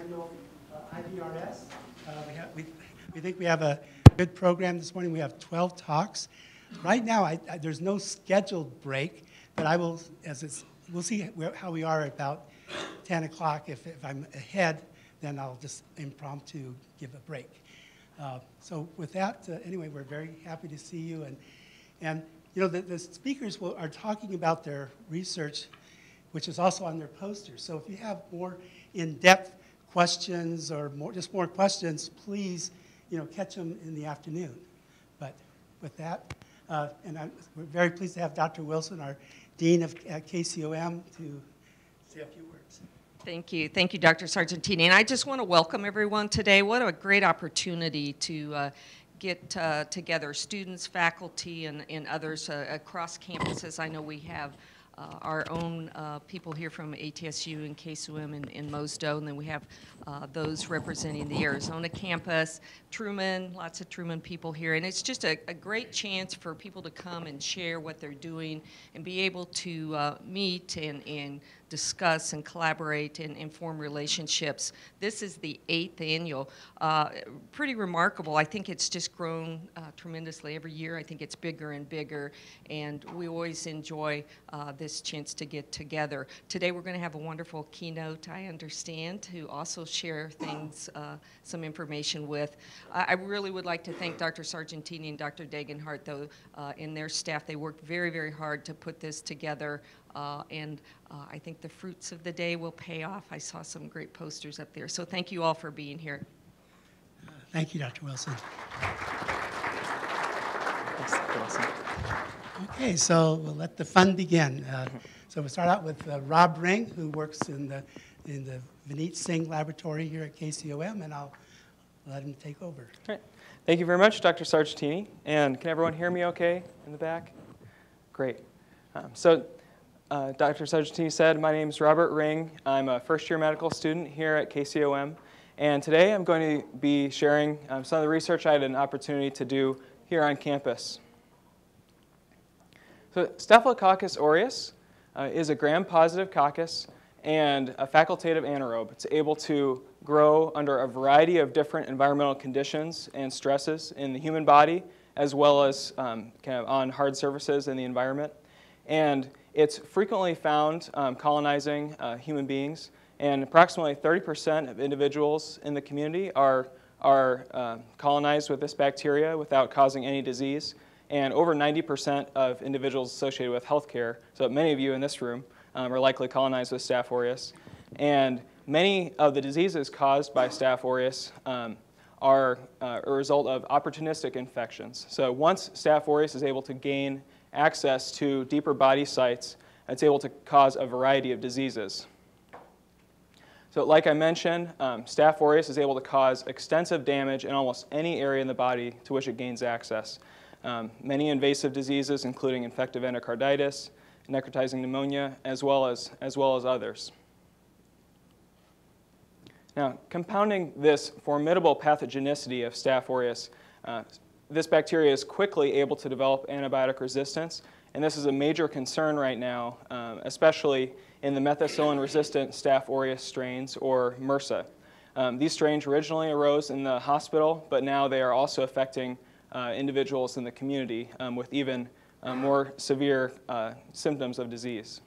annual IBRS. We think we have a good program this morning. We have 12 talks. Right now, there's no scheduled break, but we'll see how we are at about 10 o'clock. If I'm ahead, then I'll just impromptu give a break. So with that, anyway, we're very happy to see you. And you know, the speakers are talking about their research, which is also on their posters. So if you have more in-depth questions or just more questions, please, you know, catch them in the afternoon. But with that, we're very pleased to have Dr. Wilson, our Dean at KCOM, to say a few words. Thank you, Dr. Sargentini. And I just want to welcome everyone today. What a great opportunity to get together students, faculty, and others across campuses. I know we have our own people here from ATSU and KCOM in Mosdo, and then we have those representing the Arizona campus, Truman, lots of Truman people here, and it's just a great chance for people to come and share what they're doing and be able to meet and discuss and collaborate and form relationships. This is the 8th annual. Pretty remarkable. I think it's just grown tremendously every year. I think it's bigger and bigger, and we always enjoy this chance to get together. Today we're going to have a wonderful keynote, I understand, to also share things, some information with. I really would like to thank Dr. Sargentini and Dr. Degenhardt, though, and their staff. They worked very, very hard to put this together. And I think the fruits of the day will pay off. I saw some great posters up there. So thank you all for being here. Thank you, Dr. Wilson. Thanks, Dr. Wilson. Okay, so we'll let the fun begin. So we'll start out with Rob Ring, who works in the Vineet Singh Laboratory here at KCOM, and I'll let him take over. All right. Thank you very much, Dr. Sargentini. And can everyone hear me okay in the back? Great. Dr. Sargentini said, my name is Robert Ring. I'm a first-year medical student here at KCOM. And today I'm going to be sharing some of the research I had an opportunity to do here on campus. So Staphylococcus aureus is a gram-positive coccus and a facultative anaerobe. It's able to grow under a variety of different environmental conditions and stresses in the human body, as well as kind of on hard surfaces in the environment. And it's frequently found colonizing human beings, and approximately 30% of individuals in the community are colonized with this bacteria without causing any disease, and over 90% of individuals associated with healthcare, so many of you in this room, are likely colonized with Staph aureus. And many of the diseases caused by Staph aureus are a result of opportunistic infections. So once Staph aureus is able to gain access to deeper body sites, it's able to cause a variety of diseases. So like I mentioned, Staph aureus is able to cause extensive damage in almost any area in the body to which it gains access. Many invasive diseases, including infective endocarditis, necrotizing pneumonia, as well as others. Now, compounding this formidable pathogenicity of Staph aureus, this bacteria is quickly able to develop antibiotic resistance, and this is a major concern right now, especially in the methicillin-resistant Staph aureus strains, or MRSA. These strains originally arose in the hospital, but now they are also affecting individuals in the community with even more severe symptoms of disease.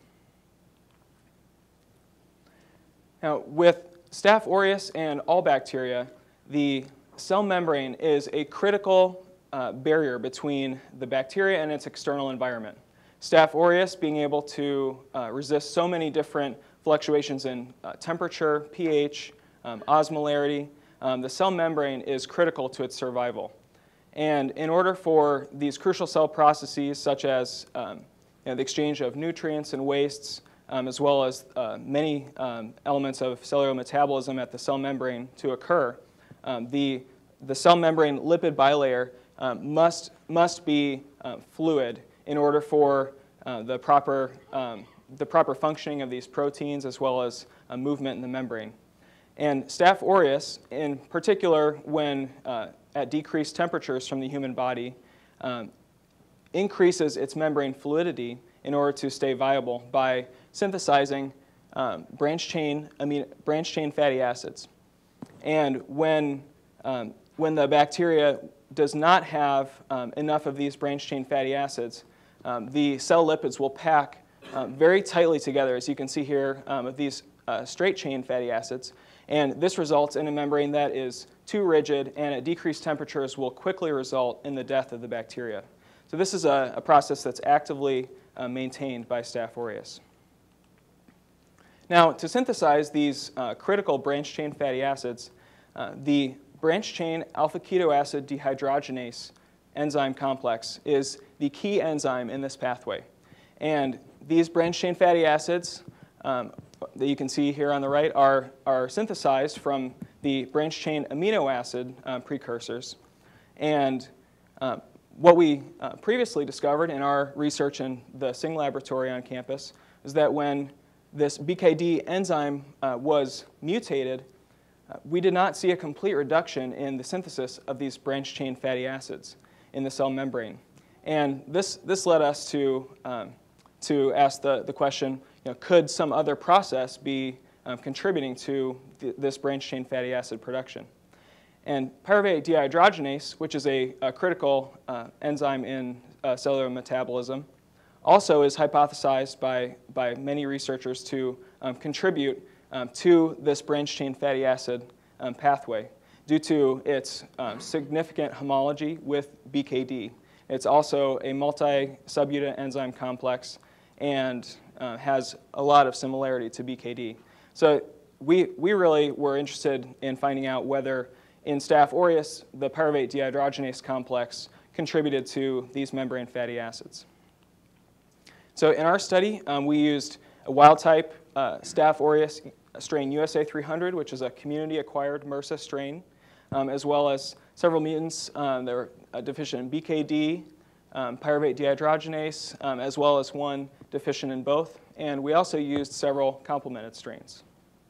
Now, with Staph aureus and all bacteria, the cell membrane is a critical barrier between the bacteria and its external environment. Staph aureus being able to resist so many different fluctuations in temperature, pH, osmolarity, the cell membrane is critical to its survival. And in order for these crucial cell processes, such as the exchange of nutrients and wastes, as well as many elements of cellular metabolism at the cell membrane to occur, the cell membrane lipid bilayer must be fluid in order for the proper functioning of these proteins, as well as movement in the membrane. And Staph aureus, in particular when at decreased temperatures from the human body, increases its membrane fluidity in order to stay viable by synthesizing branched chain fatty acids. And when the bacteria does not have enough of these branched-chain fatty acids, the cell lipids will pack very tightly together, as you can see here, with these straight-chain fatty acids. And this results in a membrane that is too rigid, and at decreased temperatures will quickly result in the death of the bacteria. So this is a process that's actively maintained by Staph aureus. Now, to synthesize these critical branched-chain fatty acids, the branched-chain alpha-keto acid dehydrogenase enzyme complex is the key enzyme in this pathway. And these branched-chain fatty acids that you can see here on the right are synthesized from the branched-chain amino acid precursors. And what we previously discovered in our research in the Singh laboratory on campus is that when this BKD enzyme was mutated, we did not see a complete reduction in the synthesis of these branched-chain fatty acids in the cell membrane. And this led us to ask the question, could some other process be contributing to this branched-chain fatty acid production? And pyruvate dehydrogenase, which is a critical enzyme in cellular metabolism, also is hypothesized by many researchers to contribute to this branched-chain fatty acid pathway due to its significant homology with BKD. It's also a multi-subunit enzyme complex and has a lot of similarity to BKD. So we really were interested in finding out whether in Staph aureus the pyruvate dehydrogenase complex contributed to these membrane fatty acids. So in our study, we used a wild-type Staph aureus strain USA 300, which is a community-acquired MRSA strain, as well as several mutants that were deficient in BKD, pyruvate dehydrogenase, as well as one deficient in both. And we also used several complemented strains.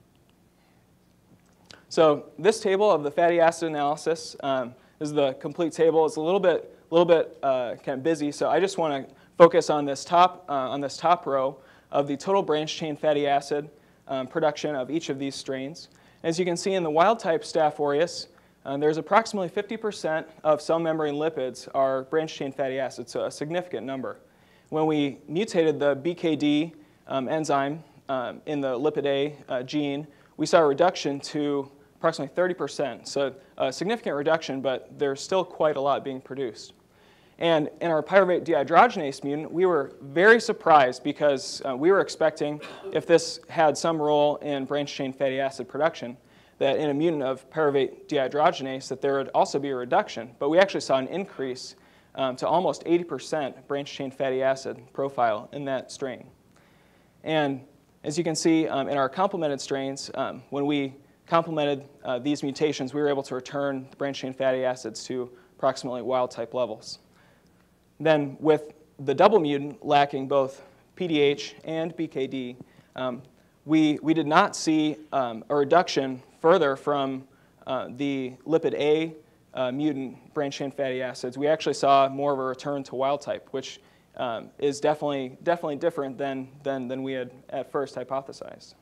So this table of the fatty acid analysis is the complete table. It's a little bit kind of busy, so I just want to focus on this top row of the total branched-chain fatty acid production of each of these strains. As you can see in the wild-type Staph aureus, there's approximately 50% of cell membrane lipids are branched-chain fatty acids, so a significant number. When we mutated the BKD enzyme in the lipid A gene, we saw a reduction to approximately 30%. So a significant reduction, but there's still quite a lot being produced. And in our pyruvate dehydrogenase mutant, we were very surprised because we were expecting, if this had some role in branched-chain fatty acid production, that in a mutant of pyruvate dehydrogenase that there would also be a reduction. But we actually saw an increase to almost 80% branched-chain fatty acid profile in that strain. And as you can see in our complemented strains, when we complemented these mutations, we were able to return the branched-chain fatty acids to approximately wild-type levels. Then with the double mutant lacking both PDH and BKD, we did not see a reduction further from the lipid A mutant branched-chain fatty acids. We actually saw more of a return to wild-type, which is definitely different than we had at first hypothesized.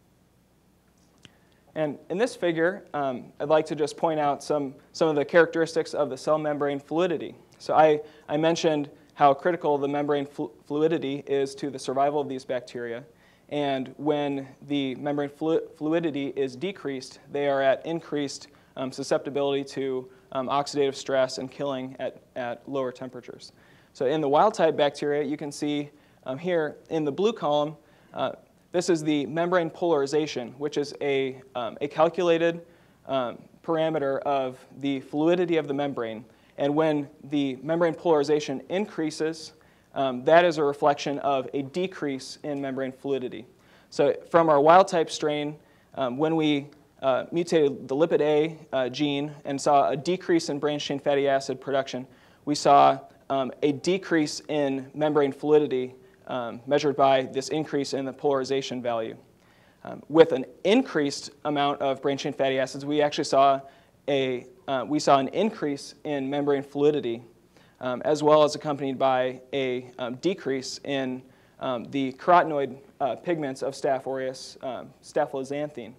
And in this figure, I'd like to just point out some of the characteristics of the cell membrane fluidity. So I mentioned how critical the membrane fluidity is to the survival of these bacteria. And when the membrane fluidity is decreased, they are at increased susceptibility to oxidative stress and killing at lower temperatures. So in the wild-type bacteria, you can see here in the blue column, this is the membrane polarization, which is a calculated parameter of the fluidity of the membrane. And when the membrane polarization increases, that is a reflection of a decrease in membrane fluidity. So from our wild-type strain, when we mutated the lipid A gene and saw a decrease in branched-chain fatty acid production, we saw a decrease in membrane fluidity measured by this increase in the polarization value. With an increased amount of branched-chain fatty acids, we actually saw an increase in membrane fluidity, as well as accompanied by a decrease in the carotenoid pigments of Staph aureus, staphyloxanthine.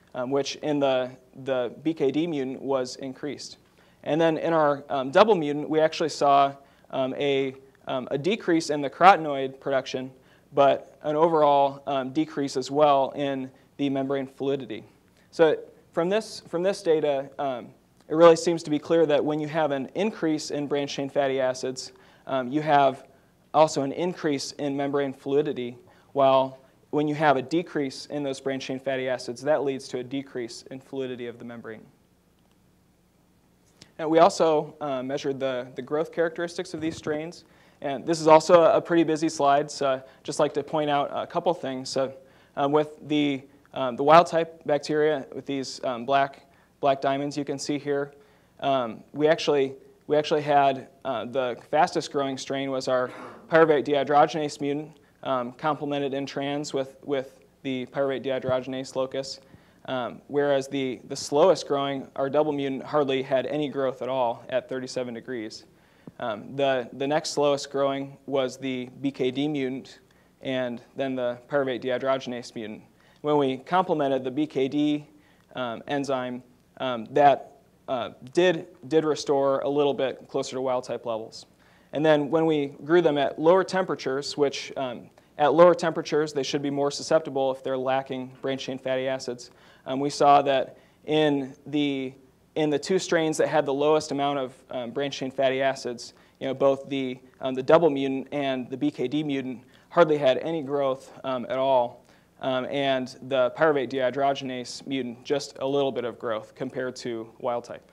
which in the BKD mutant was increased. And then in our double mutant, we actually saw a decrease in the carotenoid production, but an overall decrease as well in the membrane fluidity. So from this data, it really seems to be clear that when you have an increase in branched-chain fatty acids, you have also an increase in membrane fluidity, while when you have a decrease in those branched-chain fatty acids, that leads to a decrease in fluidity of the membrane. And we also measured the growth characteristics of these strains. And this is also a pretty busy slide, so I'd just like to point out a couple things. So with the wild-type bacteria, with these black diamonds you can see here, we actually had the fastest growing strain was our pyruvate dehydrogenase mutant, complemented in trans with the pyruvate dehydrogenase locus, whereas the slowest growing, our double mutant, hardly had any growth at all at 37 degrees. The next slowest growing was the BKD mutant, and then the pyruvate dehydrogenase mutant. When we complemented the BKD enzyme, that did restore a little bit closer to wild-type levels. And then when we grew them at lower temperatures, which at lower temperatures they should be more susceptible if they're lacking branched-chain fatty acids, we saw that in the two strains that had the lowest amount of branched-chain fatty acids, both the double mutant and the BKD mutant hardly had any growth at all, and the pyruvate dehydrogenase mutant just a little bit of growth compared to wild-type.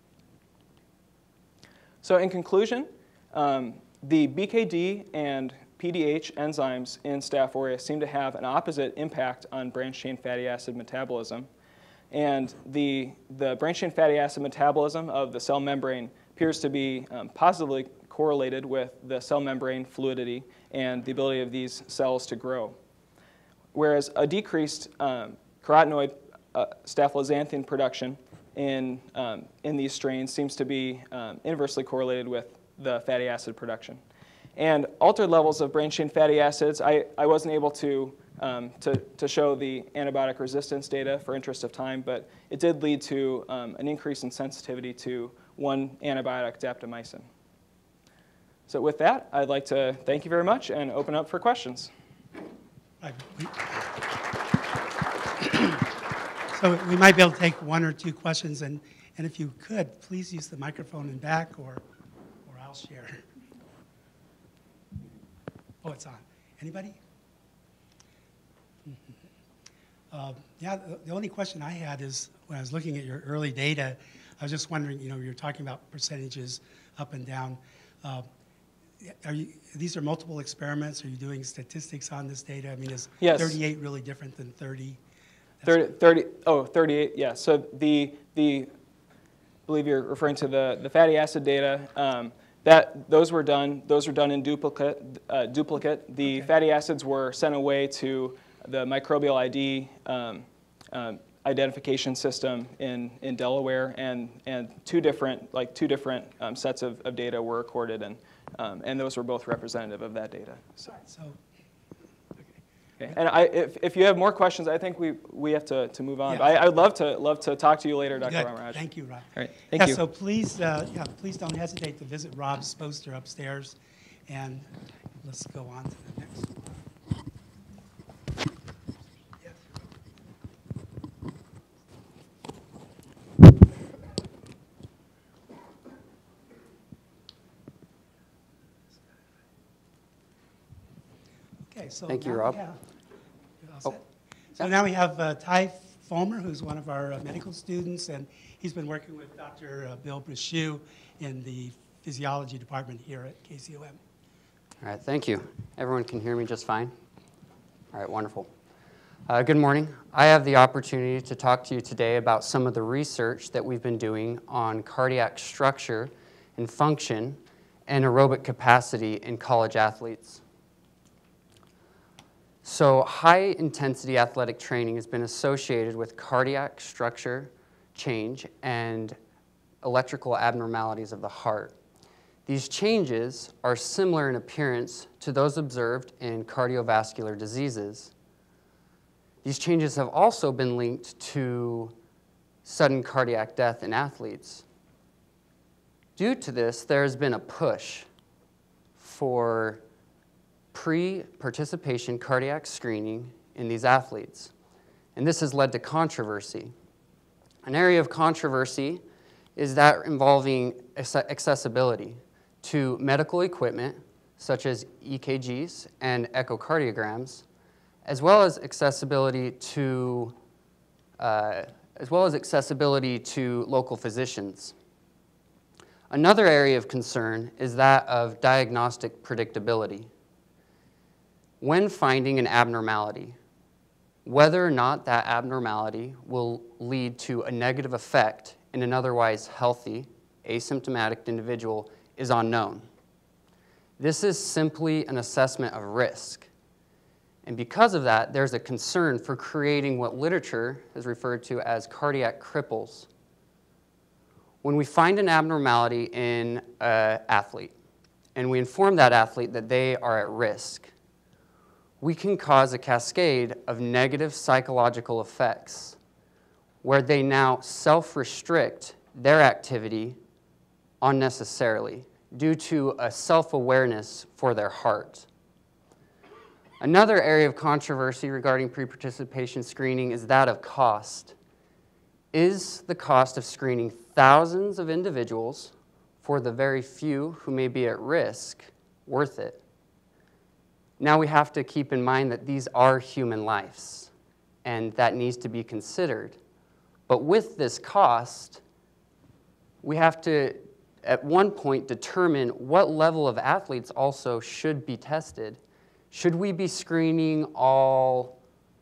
So in conclusion, the BKD and PDH enzymes in Staph aureus seem to have an opposite impact on branched-chain fatty acid metabolism. And the branched-chain fatty acid metabolism of the cell membrane appears to be positively correlated with the cell membrane fluidity and the ability of these cells to grow. Whereas a decreased carotenoid staphyloxanthin production in these strains seems to be inversely correlated with the fatty acid production. And altered levels of branched-chain fatty acids, I wasn't able to show the antibiotic resistance data for interest of time, but it did lead to an increase in sensitivity to one antibiotic, daptomycin. So with that, I'd like to thank you very much and open up for questions. So we might be able to take one or two questions, and if you could, please use the microphone in back, or I'll share. Oh, it's on. Anybody? Yeah, the only question I had is, when I was looking at your early data, I was just wondering, you're talking about percentages up and down. These are multiple experiments? Are you doing statistics on this data? I mean, is Yes. 38 really different than 30? 38, yeah. So I believe you're referring to the fatty acid data. Those were done in duplicate. The fatty acids were sent away to the microbial ID identification system in Delaware, and two different sets of data were recorded, and those were both representative of that data. So. Okay. And if you have more questions, I think we have to move on. Yeah. But I'd love to talk to you later, Dr. Good. Ramaraj. Thank you, Rob. All right. Thank you. So please don't hesitate to visit Rob's poster upstairs, and let's go on to the next. Yes. Okay, so Thank you, now Rob. we have- So now we have Ty Fulmer, who's one of our medical students, and he's been working with Dr. Bill Brashew in the physiology department here at KCOM. All right, thank you. Everyone can hear me just fine? All right, wonderful. Good morning. I have the opportunity to talk to you today about some of the research that we've been doing on cardiac structure and function and aerobic capacity in college athletes. So high-intensity athletic training has been associated with cardiac structure change and electrical abnormalities of the heart. These changes are similar in appearance to those observed in cardiovascular diseases. These changes have also been linked to sudden cardiac death in athletes. Due to this, there has been a push for pre-participation cardiac screening in these athletes, and this has led to controversy. An area of controversy is that involving accessibility to medical equipment, such as EKGs and echocardiograms, as well as accessibility to local physicians. Another area of concern is that of diagnostic predictability. When finding an abnormality, whether or not that abnormality will lead to a negative effect in an otherwise healthy, asymptomatic individual is unknown. This is simply an assessment of risk. And because of that, there's a concern for creating what literature has referred to as cardiac cripples. When we find an abnormality in an athlete, and we inform that athlete that they are at risk, we can cause a cascade of negative psychological effects where they now self-restrict their activity unnecessarily due to a self-awareness for their heart. Another area of controversy regarding pre-participation screening is that of cost. Is the cost of screening thousands of individuals for the very few who may be at risk worth it? Now we have to keep in mind that these are human lives, and that needs to be considered. But with this cost, we have to, at one point, determine what level of athletes also should be tested. Should we be screening all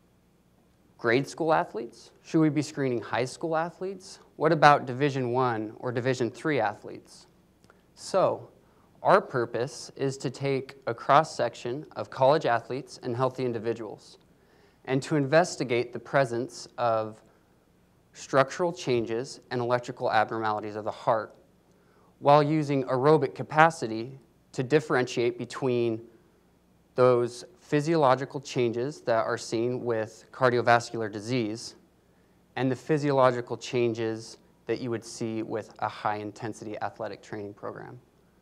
grade school athletes? Should we be screening high school athletes? What about Division I or Division III athletes? So, our purpose is to take a cross-section of college athletes and healthy individuals and to investigate the presence of structural changes and electrical abnormalities of the heart while using aerobic capacity to differentiate between those physiological changes that are seen with cardiovascular disease and the physiological changes that you would see with a high-intensity athletic training program.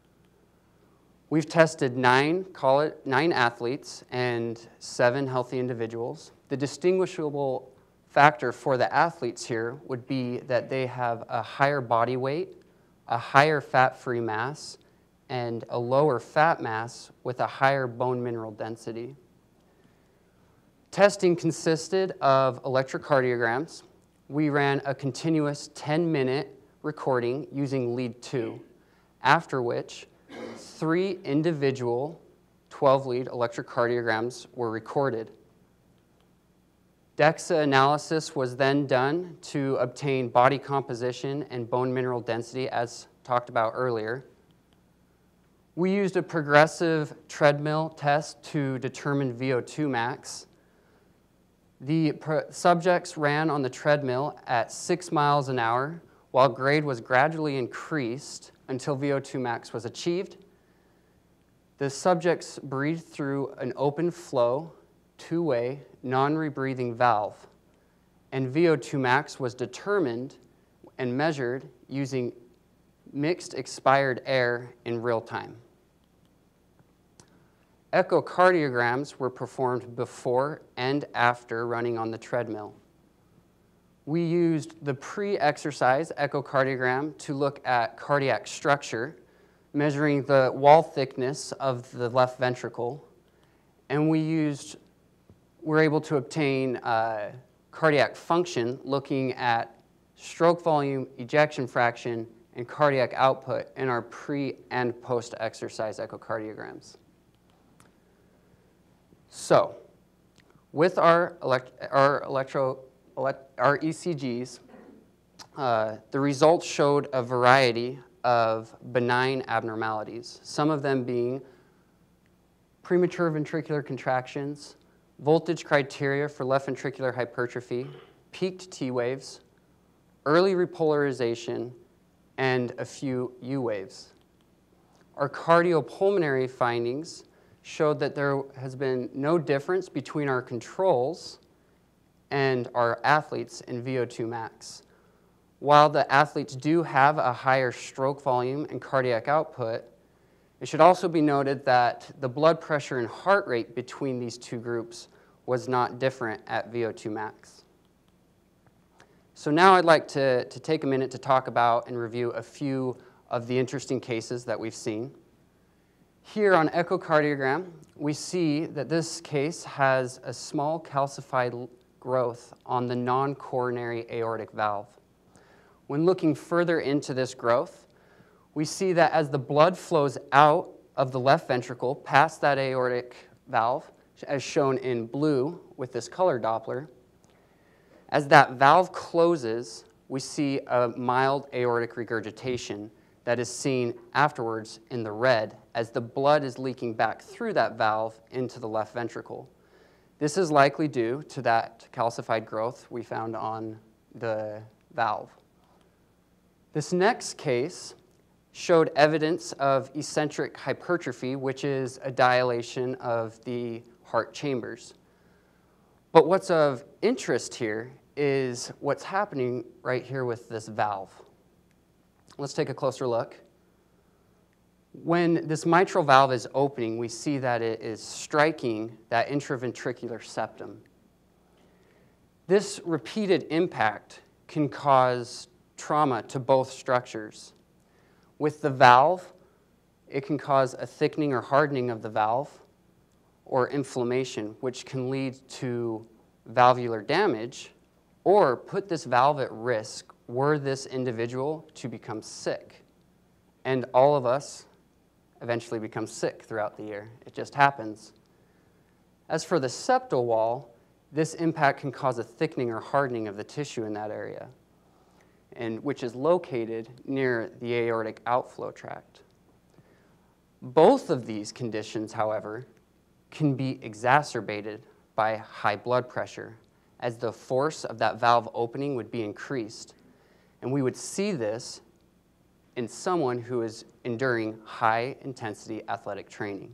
We've tested 9 athletes and 7 healthy individuals. The distinguishable factor for the athletes here would be that they have a higher body weight, a higher fat-free mass, and a lower fat mass with a higher bone mineral density. Testing consisted of electrocardiograms. We ran a continuous 10-minute recording using lead 2, after which 3 individual 12-lead electrocardiograms were recorded. DEXA analysis was then done to obtain body composition and bone mineral density, as talked about earlier. We used a progressive treadmill test to determine VO2 max. The subjects ran on the treadmill at 6 miles an hour, while grade was gradually increased until VO2 max was achieved. The subjects breathed through an open flow, 2-way, non-rebreathing valve, and VO2 max was determined and measured using mixed expired air in real time. Echocardiograms were performed before and after running on the treadmill. We used the pre-exercise echocardiogram to look at cardiac structure, measuring the wall thickness of the left ventricle, and we were able to obtain cardiac function looking at stroke volume, ejection fraction, and cardiac output in our pre- and post-exercise echocardiograms. So, with our ECGs, the results showed a variety of benign abnormalities, some of them being premature ventricular contractions, voltage criteria for left ventricular hypertrophy, peaked T waves, early repolarization, and a few U waves. Our cardiopulmonary findings showed that there has been no difference between our controls and our athletes in VO2 max. While the athletes do have a higher stroke volume and cardiac output, it should also be noted that the blood pressure and heart rate between these two groups was not different at VO2 max. So now I'd like to take a minute to talk about and review a few of the interesting cases that we've seen. Here on echocardiogram, we see that this case has a small calcified growth on the non-coronary aortic valve. When looking further into this growth, we see that as the blood flows out of the left ventricle past that aortic valve, as shown in blue with this color Doppler, as that valve closes, we see a mild aortic regurgitation that is seen afterwards in the red as the blood is leaking back through that valve into the left ventricle. This is likely due to that calcified growth we found on the valve. This next case showed evidence of eccentric hypertrophy, which is a dilation of the heart chambers. But what's of interest here is what's happening right here with this valve. Let's take a closer look. When this mitral valve is opening, we see that it is striking that intraventricular septum. This repeated impact can cause trauma to both structures. With the valve, it can cause a thickening or hardening of the valve or inflammation, which can lead to valvular damage or put this valve at risk were this individual to become sick. And all of us eventually become sick throughout the year. It just happens. As for the septal wall, this impact can cause a thickening or hardening of the tissue in that area, and which is located near the aortic outflow tract. Both of these conditions, however, can be exacerbated by high blood pressure, as the force of that valve opening would be increased. And we would see this in someone who is enduring high-intensity athletic training.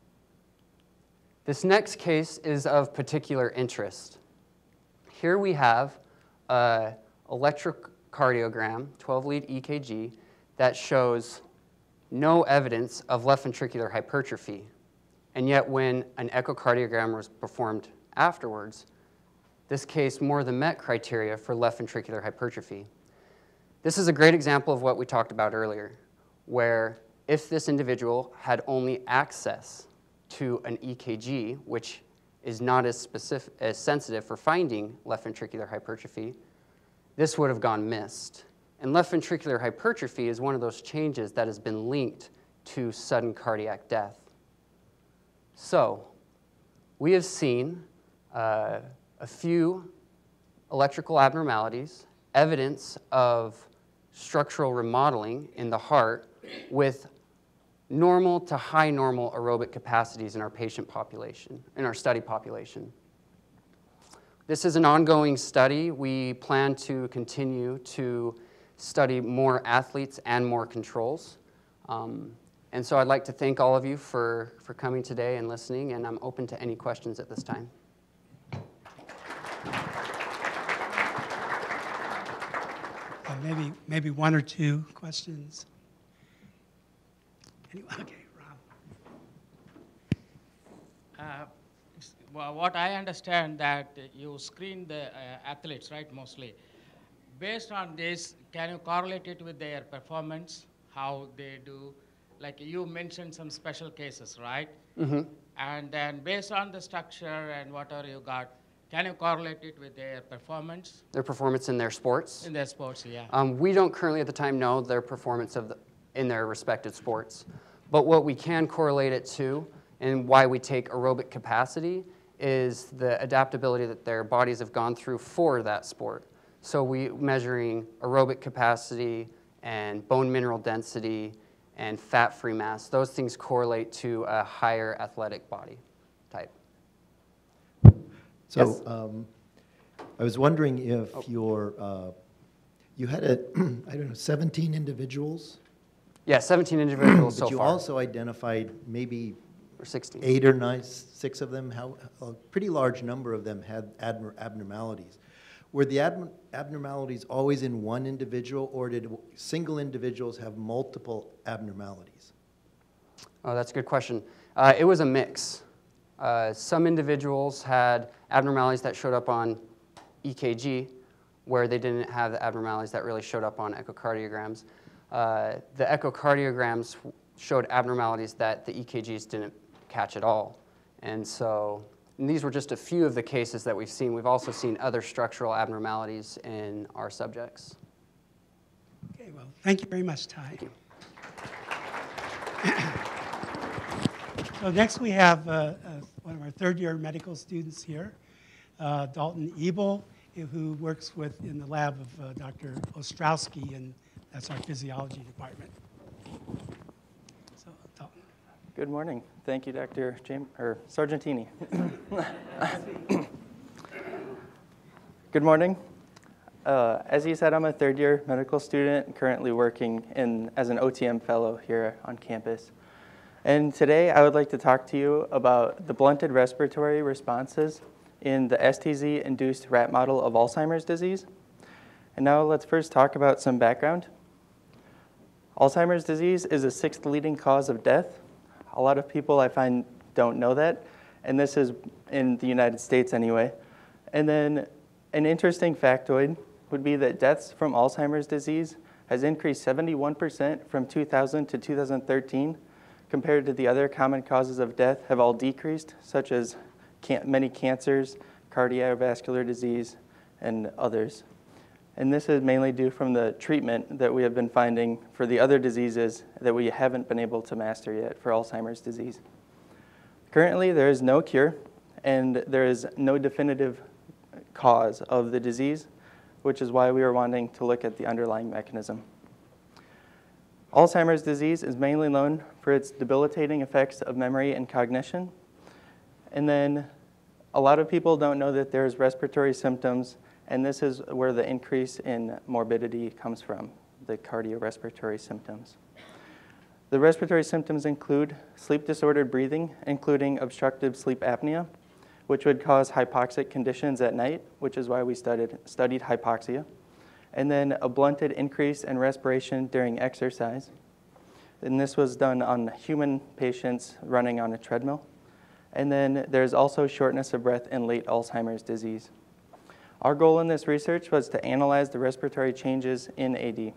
This next case is of particular interest. Here we have an electrocardiogram, 12-lead EKG, that shows no evidence of left ventricular hypertrophy. And yet when an echocardiogram was performed afterwards, this case more than met criteria for left ventricular hypertrophy. This is a great example of what we talked about earlier, where if this individual had only access to an EKG, which is not as sensitive for finding left ventricular hypertrophy, this would have gone missed. And left ventricular hypertrophy is one of those changes that has been linked to sudden cardiac death. So, we have seen a few electrical abnormalities, evidence of structural remodeling in the heart with normal to high normal aerobic capacities in our patient population, in our study population. This is an ongoing study. We plan to continue to study more athletes and more controls. And so I'd like to thank all of you for coming today and listening, and I'm open to any questions at this time. Maybe one or two questions. Anyway, okay, Rob. Well, what I understand that you screen the athletes, right, mostly. Based on this, can you correlate it with their performance, how they do? Like you mentioned some special cases, right? Mm-hmm. And then based on the structure and whatever you got, can you correlate it with their performance? Their performance in their sports? In their sports, yeah. We don't currently at the time know their performance in their respective sports. But what we can correlate it to, and why we take aerobic capacity, is the adaptability that their bodies have gone through for that sport. So we measuring aerobic capacity and bone mineral density and fat-free mass. Those things correlate to a higher athletic body type. So Yes? I was wondering if you had I don't know, 17 individuals? Yeah, 17 individuals so But you far. also identified maybe or 16? 8 or 9, 6 of them, a pretty large number of them had abnormalities. Were the abnormalities always in one individual, or did single individuals have multiple abnormalities? Oh, that's a good question. It was a mix. Some individuals had abnormalities that showed up on EKG, where they didn't have the abnormalities that really showed up on echocardiograms. The echocardiograms showed abnormalities that the EKGs didn't catch at all. And so these were just a few of the cases that we've seen. We've also seen other structural abnormalities in our subjects. Okay, well, thank you very much, Ty. Thank you. So next we have one of our third-year medical students here, Dalton Ebel, who works in the lab of Dr. Ostrowski, and that's our physiology department. So, Dalton. Good morning. Thank you, Dr. Sargentini. Good morning. As he said, I'm a third-year medical student, currently working as an OTM fellow here on campus. And today I would like to talk to you about the blunted respiratory responses in the STZ-induced rat model of Alzheimer's disease. And now let's first talk about some background. Alzheimer's disease is the 6th leading cause of death. A lot of people I find don't know that, and this is in the United States anyway. And then an interesting factoid would be that deaths from Alzheimer's disease has increased 71% from 2000 to 2013, compared to the other common causes of death have all decreased, such as many cancers, cardiovascular disease, and others. And this is mainly due from the treatment that we have been finding for the other diseases that we haven't been able to master yet for Alzheimer's disease. Currently, there is no cure, and there is no definitive cause of the disease, which is why we are wanting to look at the underlying mechanism. Alzheimer's disease is mainly known for its debilitating effects of memory and cognition. And then a lot of people don't know that there's respiratory symptoms, and this is where the increase in morbidity comes from, the cardiorespiratory symptoms. The respiratory symptoms include sleep-disordered breathing, including obstructive sleep apnea, which would cause hypoxic conditions at night, which is why we studied hypoxia. And then a blunted increase in respiration during exercise. And this was done on human patients running on a treadmill. And then there's also shortness of breath in late Alzheimer's disease. Our goal in this research was to analyze the respiratory changes in AD.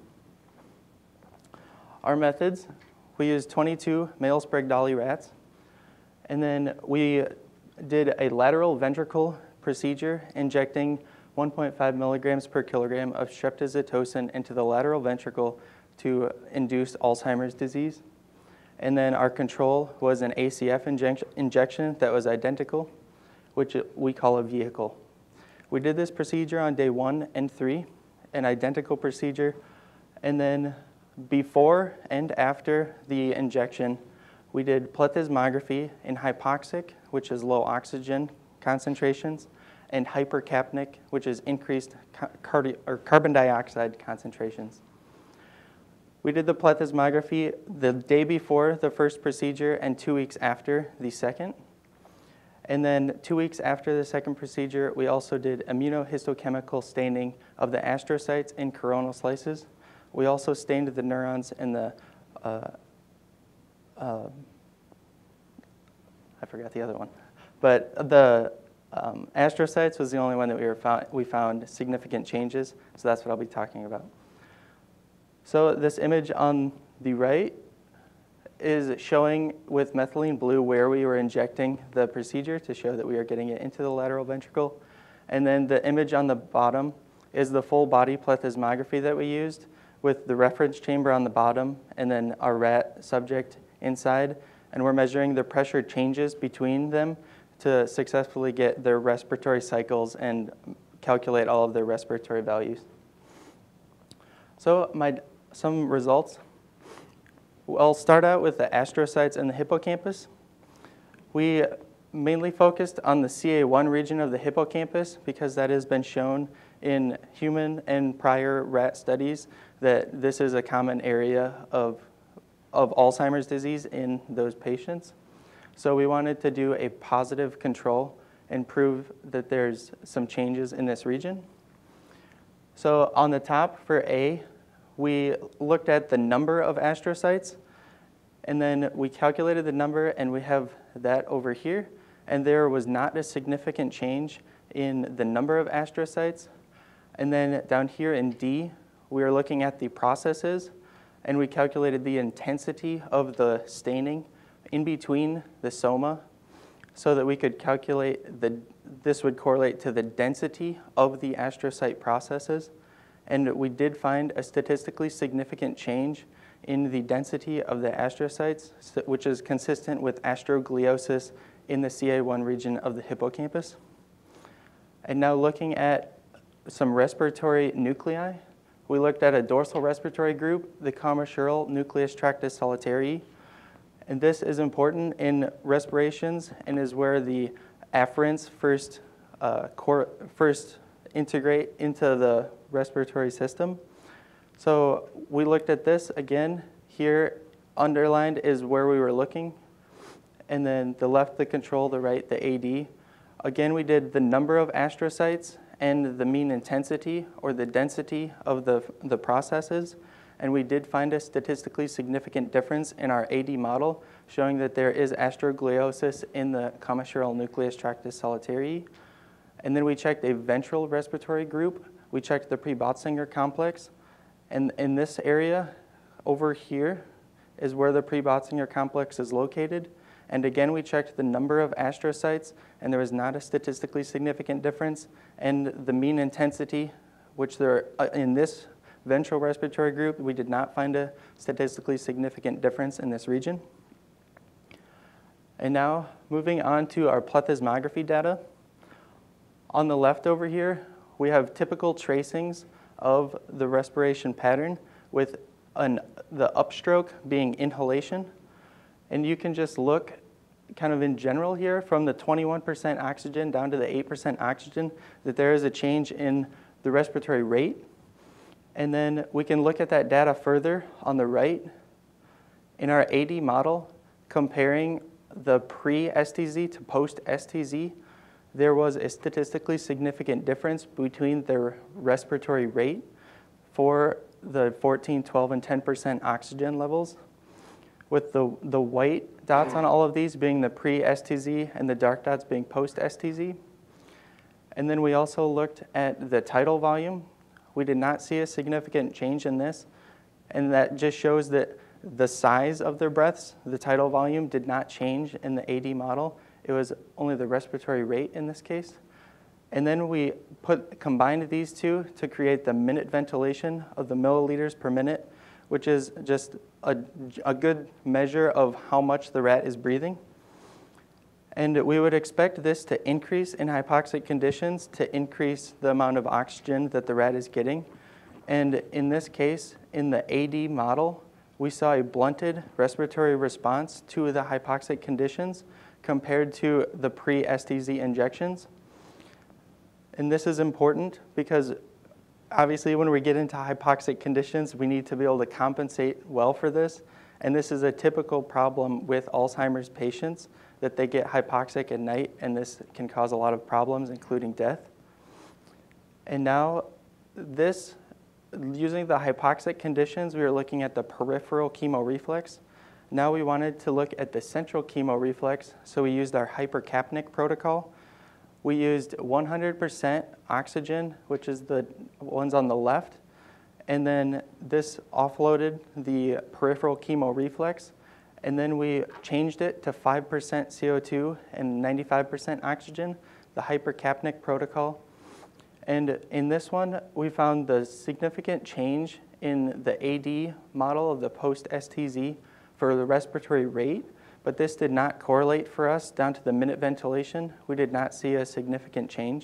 Our methods, we used 22 male Sprague-Dawley rats. And then we did a lateral ventricle procedure injecting 1.5 milligrams per kilogram of streptozotocin into the lateral ventricle to induce Alzheimer's disease. And then our control was an ACF injection that was identical, which we call a vehicle. We did this procedure on day 1 and 3, an identical procedure. And then before and after the injection, we did plethysmography in hypoxic, which is low oxygen concentrations, and hypercapnic, which is increased carbon dioxide concentrations. We did the plethysmography the day before the first procedure and 2 weeks after the second. And then 2 weeks after the second procedure, we also did immunohistochemical staining of the astrocytes in coronal slices. We also stained the neurons in the, I forgot the other one, but the astrocytes was the only one that we found significant changes, so that's what I'll be talking about. So this image on the right is showing with methylene blue where we were injecting the procedure to show that we are getting it into the lateral ventricle. And then the image on the bottom is the full body plethysmography that we used with the reference chamber on the bottom and then our rat subject inside. And we're measuring the pressure changes between them to successfully get their respiratory cycles and calculate all of their respiratory values. So some results. I'll start out with the astrocytes in the hippocampus. We mainly focused on the CA1 region of the hippocampus because that has been shown in human and prior rat studies that this is a common area of Alzheimer's disease in those patients. So we wanted to do a positive control and prove that there's some changes in this region. So on the top for A, we looked at the number of astrocytes, and then we calculated the number, and we have that over here. And there was not a significant change in the number of astrocytes. And then down here in D, we are looking at the processes, and we calculated the intensity of the staining in between the soma so that we could calculate this would correlate to the density of the astrocyte processes. And we did find a statistically significant change in the density of the astrocytes, which is consistent with astrogliosis in the CA1 region of the hippocampus. And now looking at some respiratory nuclei, we looked at a dorsal respiratory group, the commissural nucleus tractus solitari. And this is important in respirations and is where the afferents first integrate into the respiratory system. So we looked at this again. Here underlined is where we were looking. And then the left, the control, the right, the AD. Again, we did the number of astrocytes and the mean intensity or the density of the processes. And we did find a statistically significant difference in our AD model, showing that there is astrogliosis in the commissural nucleus tractus solitari. And then we checked a ventral respiratory group. We checked the Pre-Botzinger complex. And in this area over here is where the Pre-Botzinger complex is located. And again, we checked the number of astrocytes, and there was not a statistically significant difference. And the mean intensity, which there in this ventral respiratory group, we did not find a statistically significant difference in this region. And now moving on to our plethysmography data. On the left over here, we have typical tracings of the respiration pattern with the upstroke being inhalation. And you can just look kind of in general here from the 21% oxygen down to the 8% oxygen that there is a change in the respiratory rate. And then we can look at that data further on the right. In our AD model, comparing the pre-STZ to post-STZ, there was a statistically significant difference between their respiratory rate for the 14, 12, and 10% oxygen levels, with the white dots on all of these being the pre-STZ and the dark dots being post-STZ. And then we also looked at the tidal volume. We did not see a significant change in this, and that just shows that the size of their breaths, the tidal volume, did not change in the AD model. It was only the respiratory rate in this case. And then we combined these two to create the minute ventilation of the milliliters per minute, which is just a good measure of how much the rat is breathing. And we would expect this to increase in hypoxic conditions to increase the amount of oxygen that the rat is getting. And in this case, in the AD model, we saw a blunted respiratory response to the hypoxic conditions compared to the pre-STZ injections. And this is important because obviously when we get into hypoxic conditions, we need to be able to compensate well for this. And this is a typical problem with Alzheimer's patients, that they get hypoxic at night, and this can cause a lot of problems, including death. And now this, using the hypoxic conditions, we were looking at the peripheral chemoreflex. Now we wanted to look at the central chemoreflex, so we used our hypercapnic protocol. We used 100% oxygen, which is the ones on the left, and then this offloaded the peripheral chemoreflex, and then we changed it to 5% CO2 and 95% oxygen, the hypercapnic protocol. And in this one, we found the significant change in the AD model of the post-STZ for the respiratory rate, but this did not correlate for us down to the minute ventilation. We did not see a significant change.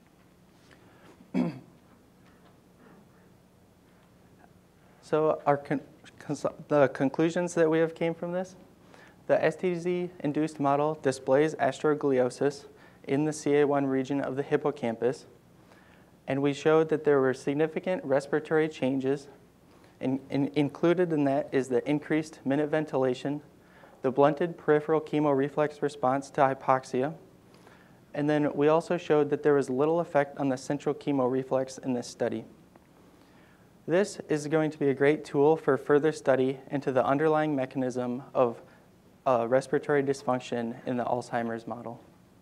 So the conclusions that we have came from this, the STZ-induced model displays astrogliosis in the CA1 region of the hippocampus, and we showed that there were significant respiratory changes, and included in that is the increased minute ventilation, the blunted peripheral chemoreflex response to hypoxia. And then we also showed that there was little effect on the central chemoreflex in this study. This is going to be a great tool for further study into the underlying mechanism of respiratory dysfunction in the Alzheimer's model.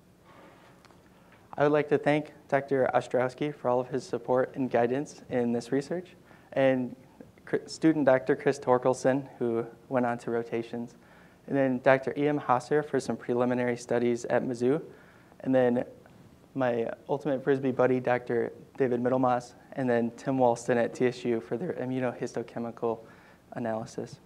I would like to thank Dr. Ostrowski for all of his support and guidance in this research, and student Dr. Chris Torkelson, who went on to rotations, and then Dr. E.M. Hasser for some preliminary studies at Mizzou, and then my ultimate Frisbee buddy, Dr. David Middlemas, and then Tim Walston at TSU for their immunohistochemical analysis.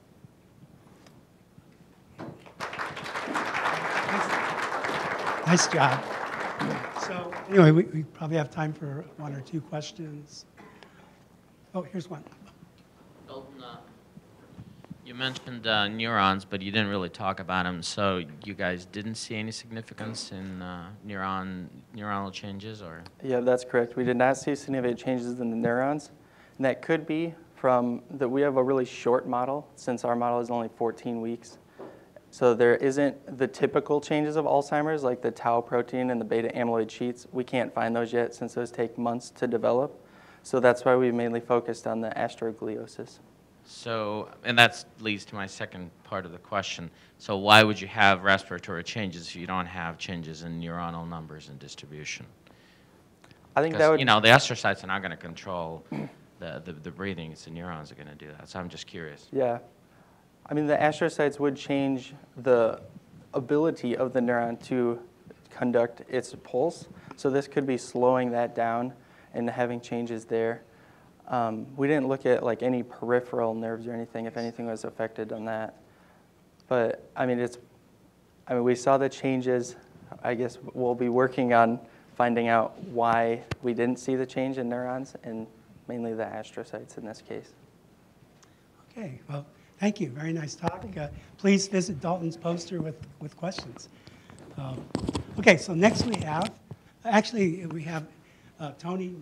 Nice job. So anyway, we probably have time for one or two questions. Oh, here's one. Dalton, you mentioned neurons, but you didn't really talk about them. So you guys didn't see any significance in neuronal changes, or? Yeah, that's correct. We did not see significant changes in the neurons. And that could be from that we have a really short model, since our model is only 14 weeks. So there isn't the typical changes of Alzheimer's, like the tau protein and the beta amyloid sheets. We can't find those yet, since those take months to develop. So that's why we mainly focused on the astrogliosis. So, and that leads to my second part of the question. So why would you have respiratory changes if you don't have changes in neuronal numbers and distribution? I think that Because, would, you know, the astrocytes are not going to control the breathing. It's the neurons that are going to do that. So I'm just curious. yeah. I mean, the astrocytes would change the ability of the neuron to conduct its pulse. So this could be slowing that down and having changes there. We didn't look at like any peripheral nerves or anything, if anything was affected on that. But I mean, we saw the changes. I guess we'll be working on finding out why we didn't see the change in neurons, and mainly the astrocytes in this case. Okay, well, thank you. Very nice talk. Please visit Dalton's poster with questions. Okay, so next we have Tony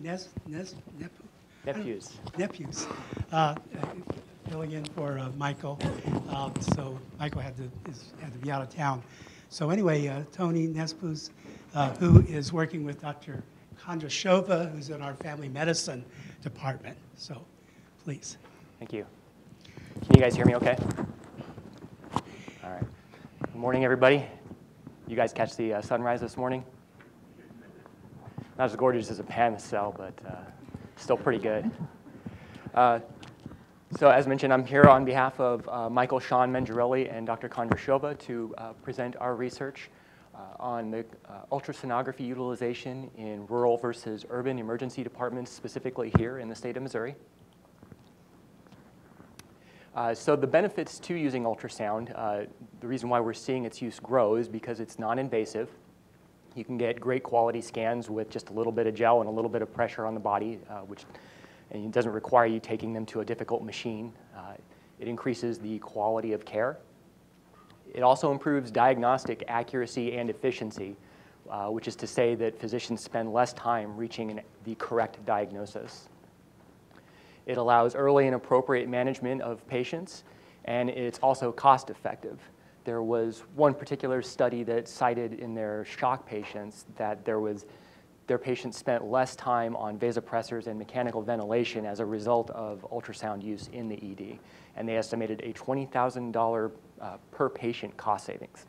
Nephews filling in for Michael. So Michael had to be out of town. So anyway, Tony Nephews, who is working with Dr. Kondrashova, who's in our family medicine department. So please. Thank you. Can you guys hear me okay? All right. Good morning, everybody. You guys catch the sunrise this morning? Not as gorgeous as a Panama cell, but still pretty good. So as mentioned, I'm here on behalf of Michael Sean Mengerelli and Dr. Kondrashova to present our research on the ultrasonography utilization in rural versus urban emergency departments, specifically here in the state of Missouri. So the benefits to using ultrasound, the reason why we're seeing its use grow is because it's non-invasive. You can get great quality scans with just a little bit of gel and a little bit of pressure on the body, and it doesn't require you taking them to a difficult machine. It increases the quality of care. It also improves diagnostic accuracy and efficiency, which is to say that physicians spend less time reaching the correct diagnosis. It allows early and appropriate management of patients, and it's also cost effective. There was one particular study that cited in their shock patients that their patients spent less time on vasopressors and mechanical ventilation as a result of ultrasound use in the ED, and they estimated a $20,000 per patient cost savings.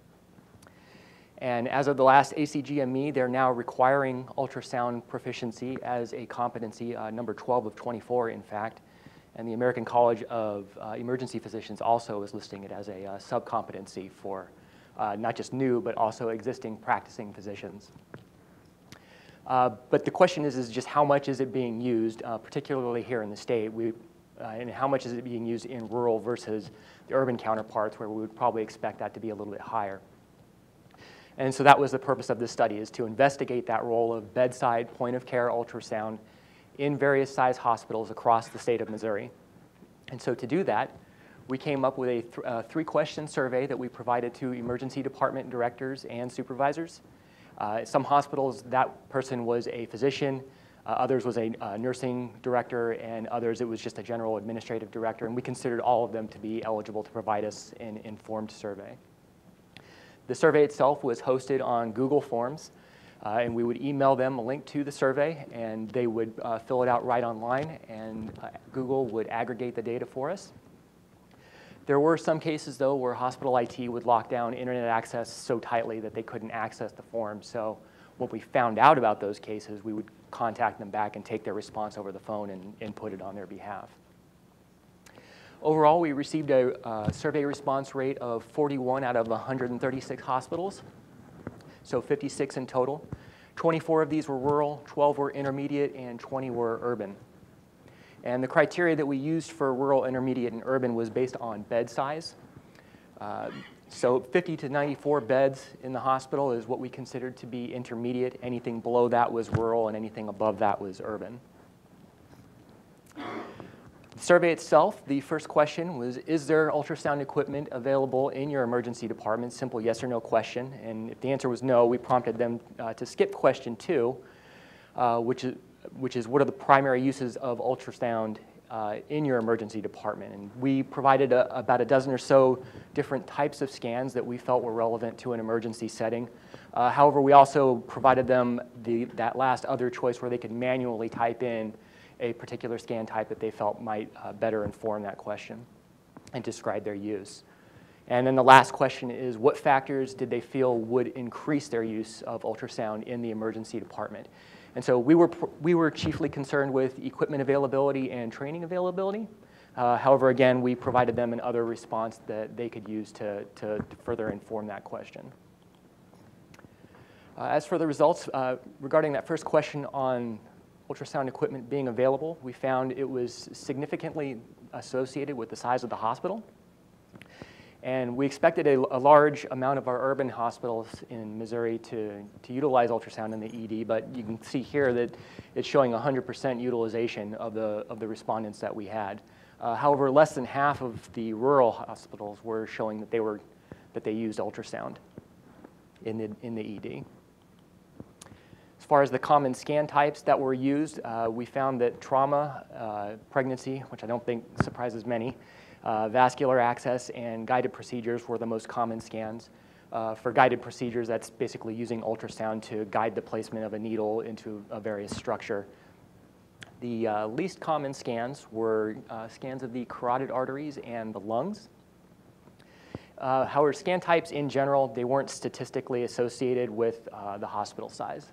And as of the last ACGME, they're now requiring ultrasound proficiency as a competency, number 12 of 24, in fact. And the American College of Emergency Physicians also is listing it as a sub-competency for not just new, but also existing practicing physicians. But the question is just how much is it being used, particularly here in the state, and how much is it being used in rural versus the urban counterparts, where we would probably expect that to be a little bit higher. And so that was the purpose of this study, is to investigate that role of bedside point-of-care ultrasound in various size hospitals across the state of Missouri. And so to do that, we came up with a three-question survey that we provided to emergency department directors and supervisors. Some hospitals, that person was a physician. Others was a nursing director, and others it was just a general administrative director, and we considered all of them to be eligible to provide us an informed survey. The survey itself was hosted on Google Forms, and we would email them a link to the survey, and they would fill it out right online, and Google would aggregate the data for us. There were some cases, though, where hospital IT would lock down internet access so tightly that they couldn't access the form. So when we found out about those cases, we would contact them back and take their response over the phone and input it on their behalf. Overall, we received a survey response rate of 41 out of 136 hospitals, so 56 in total. 24 of these were rural, 12 were intermediate, and 20 were urban. And the criteria that we used for rural, intermediate, and urban was based on bed size. So 50 to 94 beds in the hospital is what we considered to be intermediate. Anything below that was rural, and anything above that was urban. The survey itself, the first question was, is there ultrasound equipment available in your emergency department? Simple yes or no question. And if the answer was no, we prompted them to skip question 2, which is what are the primary uses of ultrasound in your emergency department. And we provided about a dozen or so different types of scans that we felt were relevant to an emergency setting. However, we also provided them that last other choice where they could manually type in a particular scan type that they felt might better inform that question and describe their use. And then the last question is, what factors did they feel would increase their use of ultrasound in the emergency department? And so we were chiefly concerned with equipment availability and training availability. However, again, we provided them another response that they could use to further inform that question. As for the results, regarding that first question on ultrasound equipment being available, we found it was significantly associated with the size of the hospital. And we expected a large amount of our urban hospitals in Missouri to utilize ultrasound in the ED, but you can see here that it's showing 100% utilization of the respondents that we had. However, less than half of the rural hospitals were showing that they used ultrasound in the ED. As far as the common scan types that were used, we found that trauma, pregnancy, which I don't think surprises many, vascular access, and guided procedures were the most common scans. For guided procedures, that's basically using ultrasound to guide the placement of a needle into a various structure. The least common scans were scans of the carotid arteries and the lungs. However, scan types in general, they weren't statistically associated with the hospital size.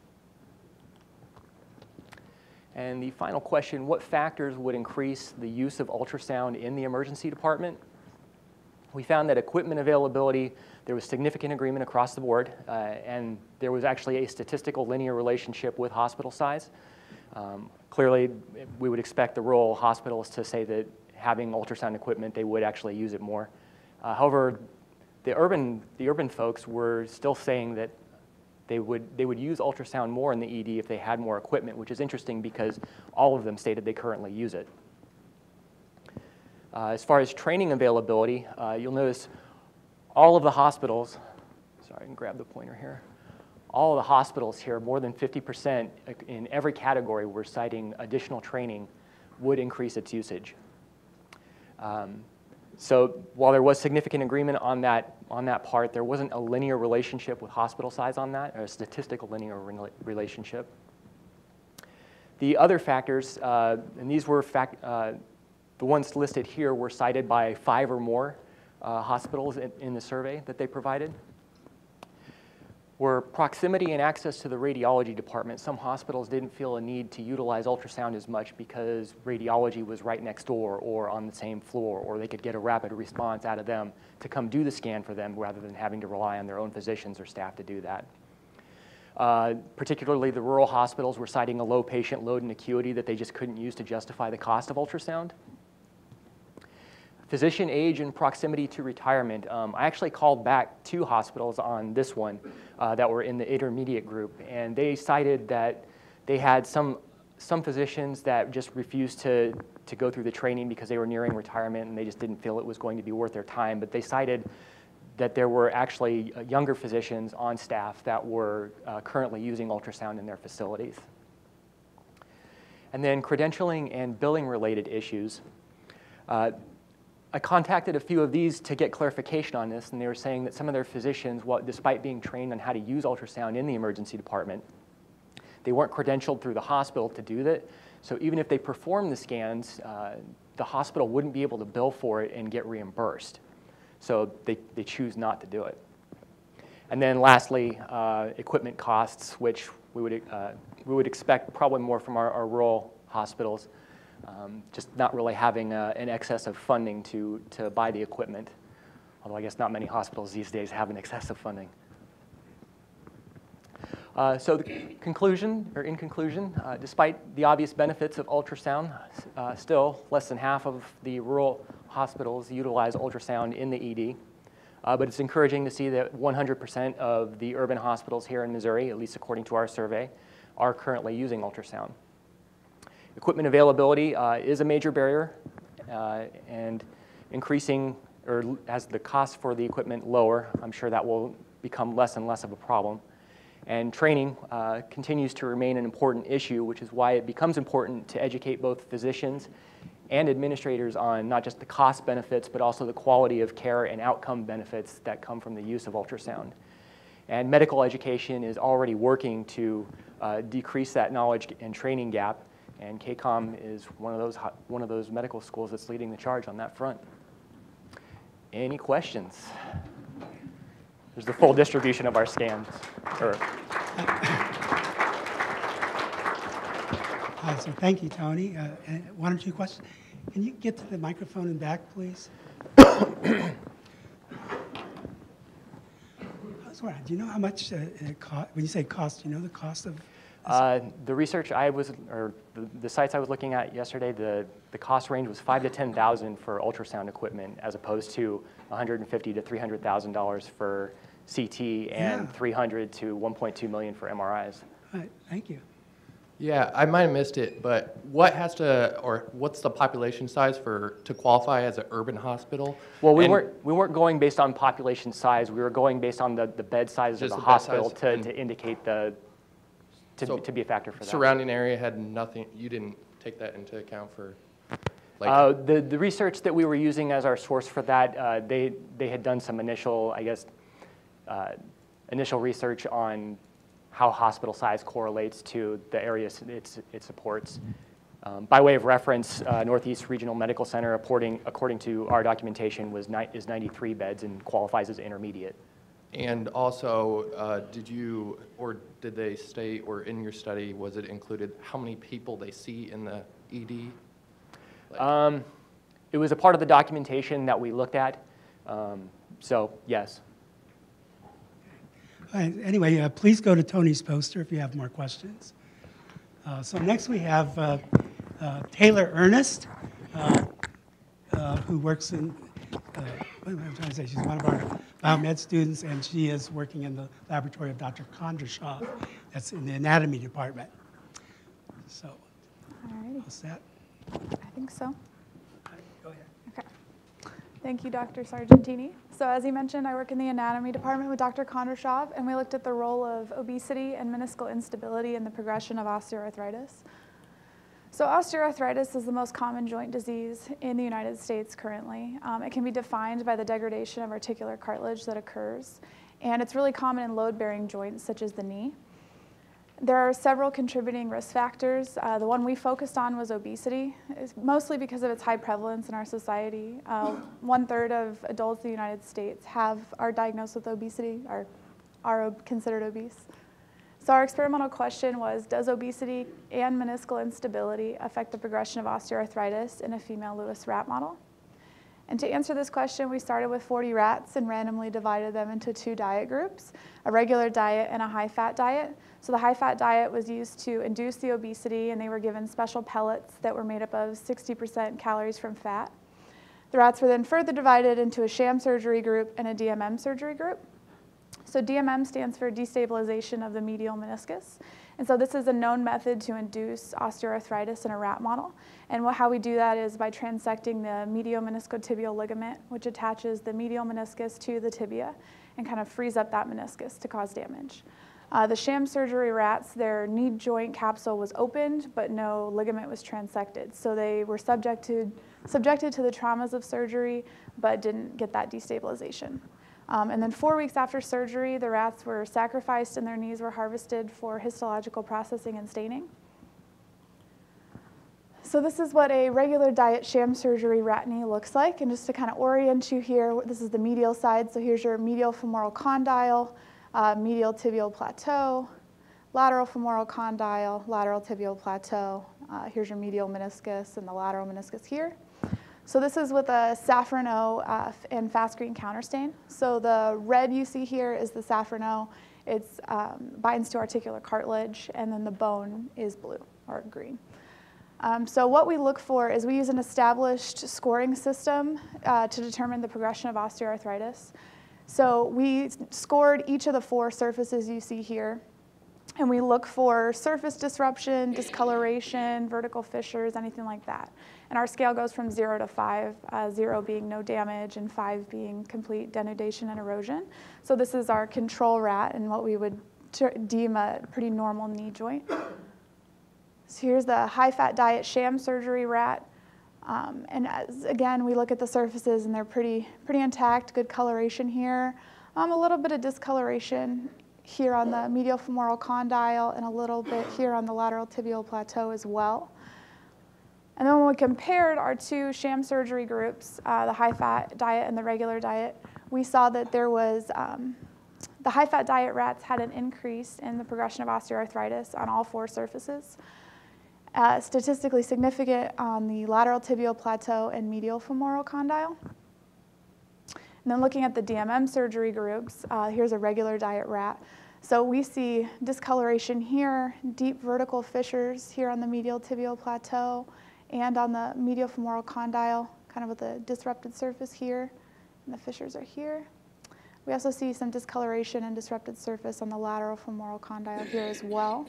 And the final question, what factors would increase the use of ultrasound in the emergency department? We found that equipment availability, there was significant agreement across the board, and there was actually a statistical linear relationship with hospital size. Clearly, we would expect the rural hospitals to say that having ultrasound equipment, they would actually use it more. However, the urban folks were still saying that they would use ultrasound more in the ED if they had more equipment, which is interesting because all of them stated they currently use it. As far as training availability, you'll notice all of the hospitals, sorry, I can grab the pointer here. All of the hospitals here, more than 50% in every category, were citing additional training would increase its usage. So while there was significant agreement on that part, there wasn't a linear relationship with hospital size on that, or a statistical linear relationship. The other factors, and these were the ones listed here were cited by 5 or more hospitals in the survey that they provided, were proximity and access to the radiology department. Some hospitals didn't feel a need to utilize ultrasound as much because radiology was right next door or on the same floor, or they could get a rapid response out of them to come do the scan for them rather than having to rely on their own physicians or staff to do that. Particularly the rural hospitals were citing a low patient load and acuity that they just couldn't use to justify the cost of ultrasound. Physician age and proximity to retirement. I actually called back 2 hospitals on this one that were in the intermediate group, and they cited that they had some physicians that just refused to go through the training because they were nearing retirement and they just didn't feel it was going to be worth their time. But they cited that there were actually younger physicians on staff that were currently using ultrasound in their facilities. And then credentialing and billing related issues. I contacted a few of these to get clarification on this, and they were saying that some of their physicians, despite being trained on how to use ultrasound in the emergency department, they weren't credentialed through the hospital to do that. So even if they performed the scans, the hospital wouldn't be able to bill for it and get reimbursed. So they choose not to do it. And then lastly, equipment costs, which we would expect probably more from our rural hospitals, just not really having an excess of funding to buy the equipment. Although I guess not many hospitals these days have an excess of funding. So in conclusion, despite the obvious benefits of ultrasound, still less than half of the rural hospitals utilize ultrasound in the ED. But it's encouraging to see that 100% of the urban hospitals here in Missouri, at least according to our survey, are currently using ultrasound. Equipment availability is a major barrier, and increasing, or as the cost for the equipment lower, I'm sure that will become less and less of a problem. And training continues to remain an important issue, which is why it becomes important to educate both physicians and administrators on not just the cost benefits, but also the quality of care and outcome benefits that come from the use of ultrasound. And medical education is already working to decrease that knowledge and training gap, and KCOM is one of those medical schools that's leading the charge on that front. Any questions? There's the full distribution of our scans. So thank you, Tony. One or two questions. Can you get to the microphone and back, please? Do you know how much it cost? When you say cost, do you know the cost of? The research the sites I was looking at yesterday, the cost range was $5,000 to $10,000 for ultrasound equipment, as opposed to $150,000 to $300,000 for CT and $300,000 to $1.2 million for MRIs. All right, thank you. Yeah, I might have missed it, but what's the population size to qualify as an urban hospital? Well, we weren't going based on population size. We were going based on the bed size of the hospital to indicate to be a factor for that. Surrounding area had nothing. You didn't take that into account for. Like, the research that we were using as our source for that, they had done some initial, I guess, initial research on how hospital size correlates to the areas it supports. By way of reference, Northeast Regional Medical Center, according to our documentation, is 93 beds and qualifies as intermediate. And also, did they state, or in your study, was it included how many people they see in the ED? It was a part of the documentation that we looked at, so yes. Anyway, please go to Tony's poster if you have more questions. So next we have Taylor Ernest, who works in, what am I trying to say? She's one of our biomed students, and she is working in the laboratory of Dr. Kondrashov. That's in the anatomy department. So, what's that? I think so. Go ahead. Okay. Thank you, Dr. Sargentini. So as you mentioned, I work in the anatomy department with Dr. Kondrashov, and we looked at the role of obesity and meniscal instability in the progression of osteoarthritis. So osteoarthritis is the most common joint disease in the United States currently. It can be defined by the degradation of articular cartilage that occurs, and it's really common in load-bearing joints such as the knee. There are several contributing risk factors. The one we focused on was obesity, mostly because of its high prevalence in our society. 1/3 of adults in the United States are diagnosed with obesity, are considered obese. So our experimental question was, does obesity and meniscal instability affect the progression of osteoarthritis in a female Lewis rat model? And to answer this question, we started with 40 rats and randomly divided them into 2 diet groups, a regular diet and a high-fat diet. So the high-fat diet was used to induce the obesity, and they were given special pellets that were made up of 60% calories from fat. The rats were then further divided into a sham surgery group and a DMM surgery group. So DMM stands for destabilization of the medial meniscus. And so this is a known method to induce osteoarthritis in a rat model. And how we do that is by transecting the medial meniscotibial ligament, which attaches the medial meniscus to the tibia and kind of frees up that meniscus to cause damage. The sham surgery rats, their knee joint capsule was opened, but no ligament was transected. So they were subjected to the traumas of surgery, but didn't get that destabilization. And then 4 weeks after surgery, the rats were sacrificed and their knees were harvested for histological processing and staining. So this is what a regular diet sham surgery rat knee looks like. And just to kind of orient you here, this is the medial side. So here's your medial femoral condyle, medial tibial plateau, lateral femoral condyle, lateral tibial plateau. Here's your medial meniscus and the lateral meniscus here. So this is with a Safran O and fast green counterstain. So the red you see here is the Safran O. It binds to articular cartilage, and then the bone is blue or green. So what we look for is we use an established scoring system to determine the progression of osteoarthritis. So we scored each of the 4 surfaces you see here, and we look for surface disruption, discoloration, vertical fissures, anything like that. And our scale goes from 0 to 5, 0 being no damage and 5 being complete denudation and erosion. So this is our control rat and what we would deem a pretty normal knee joint. So here's the high-fat diet sham surgery rat. And again, we look at the surfaces and they're pretty intact, good coloration here. A little bit of discoloration here on the medial femoral condyle and a little bit here on the lateral tibial plateau as well. And then when we compared our 2 sham surgery groups, the high-fat diet and the regular diet, we saw that there was, the high-fat diet rats had an increase in the progression of osteoarthritis on all 4 surfaces. Statistically significant on the lateral tibial plateau and medial femoral condyle. And then looking at the DMM surgery groups, here's a regular diet rat. So we see discoloration here, deep vertical fissures here on the medial tibial plateau and on the medial femoral condyle, kind of with a disrupted surface here, and the fissures are here. We also see some discoloration and disrupted surface on the lateral femoral condyle here as well.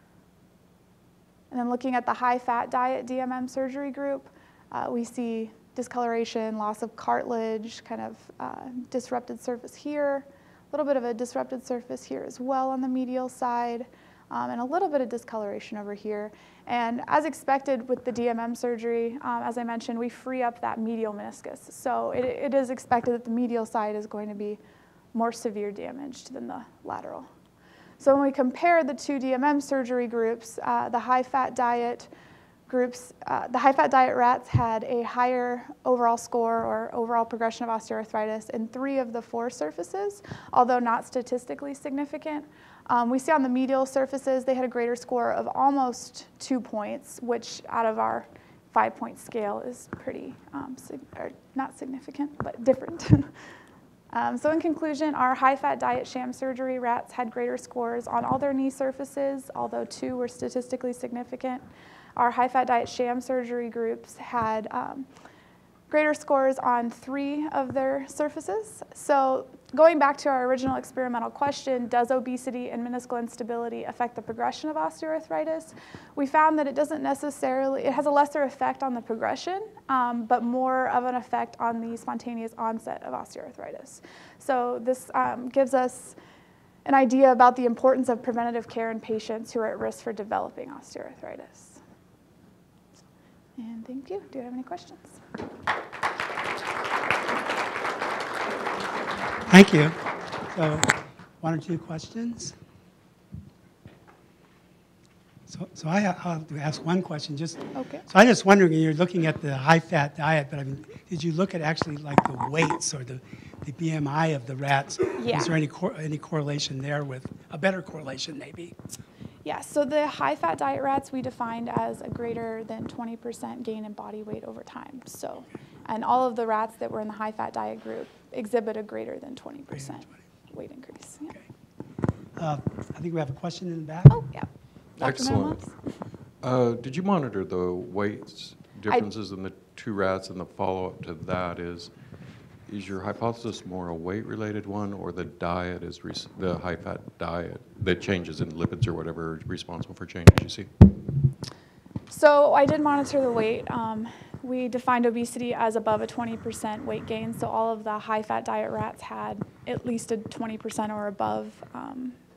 And then looking at the high-fat diet DMM surgery group, we see discoloration, loss of cartilage, kind of disrupted surface here, a little bit of a disrupted surface here as well on the medial side, and a little bit of discoloration over here. And as expected with the DMM surgery, as I mentioned, we free up that medial meniscus. So it is expected that the medial side is going to be more severe damaged than the lateral. So when we compare the 2 DMM surgery groups, the high-fat diet groups, the high-fat diet rats had a higher overall score or overall progression of osteoarthritis in 3 of the 4 surfaces, although not statistically significant. We see on the medial surfaces they had a greater score of almost 2 points, which out of our 5-point scale is pretty, not significant, but different. So in conclusion, our high-fat diet sham surgery rats had greater scores on all their knee surfaces, although 2 were statistically significant. Our high-fat diet sham surgery groups had greater scores on 3 of their surfaces. So going back to our original experimental question, does obesity and meniscal instability affect the progression of osteoarthritis? We found that it doesn't necessarily, it has a lesser effect on the progression, but more of an effect on the spontaneous onset of osteoarthritis. So this gives us an idea about the importance of preventative care in patients who are at risk for developing osteoarthritis. And thank you. Do you have any questions? Thank you. So 1 or 2 questions? So I'll ask one question. Okay. So I'm just wondering, you're looking at the high-fat diet, but I mean, did you look at actually like the weights or the BMI of the rats? Yeah. Is there any correlation there with a better correlation maybe? Yeah, so the high-fat diet rats we defined as a greater than 20% gain in body weight over time. So, and all of the rats that were in the high-fat diet group exhibit a greater than 20% weight increase. Yeah. Okay. I think we have a question in the back. Oh, yeah. Dr. Excellent. Menowitz? Did you monitor the weight differences in the 2 rats, and the follow-up to that is your hypothesis more a weight-related one, or the diet is the high-fat diet, the changes in lipids or whatever responsible for changes you see? So I did monitor the weight. We defined obesity as above a 20% weight gain, so all of the high-fat diet rats had at least a 20% or above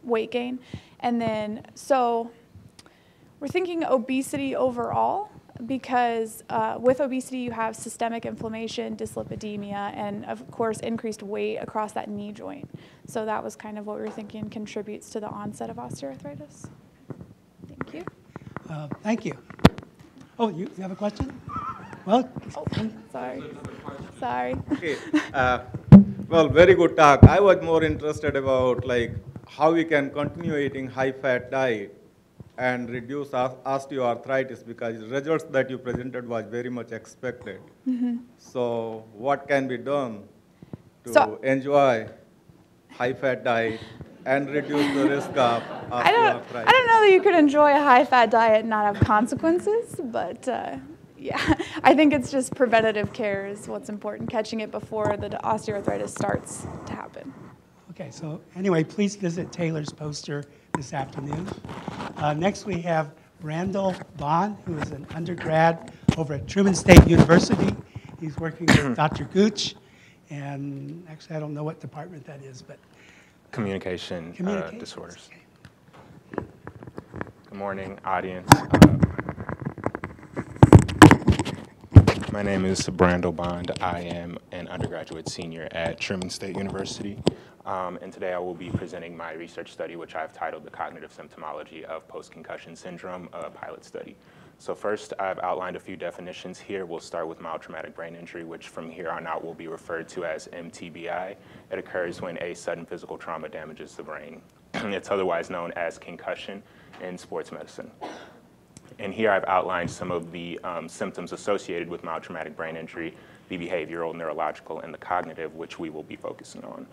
weight gain. And then, so we're thinking obesity overall, because with obesity you have systemic inflammation, dyslipidemia, and of course increased weight across that knee joint. So that was kind of what we were thinking contributes to the onset of osteoarthritis. Thank you. Thank you. Oh, you have a question? Well, Sorry. Sorry. Okay. Well, very good talk. I was more interested about like how we can continue eating high-fat diet and reduce osteoarthritis, because the results that you presented was very much expected. Mm-hmm. So what can be done to enjoy high-fat diet and reduce the risk of osteoarthritis? I don't know that you could enjoy a high-fat diet and not have consequences, but yeah, I think it's just preventative care is what's important, catching it before the osteoarthritis starts to happen. okay, so anyway, please visit Taylor's poster this afternoon. Next we have Randall Bond, who is an undergrad over at Truman State University. He's working with Dr. Gooch, and actually I don't know what department that is, but Communication Communications, disorders. okay. Good morning, audience. My name is Brandel Bond. I am an undergraduate senior at Truman State University. And today I will be presenting my research study, which I've titled The Cognitive Symptomology of Post-Concussion Syndrome, a pilot study. So first, I've outlined a few definitions here. We'll start with mild traumatic brain injury, which from here on out will be referred to as MTBI. It occurs when a sudden physical trauma damages the brain. It's otherwise known as concussion in sports medicine. And here I've outlined some of the symptoms associated with mild traumatic brain injury, the behavioral, neurological, and the cognitive, which we will be focusing on.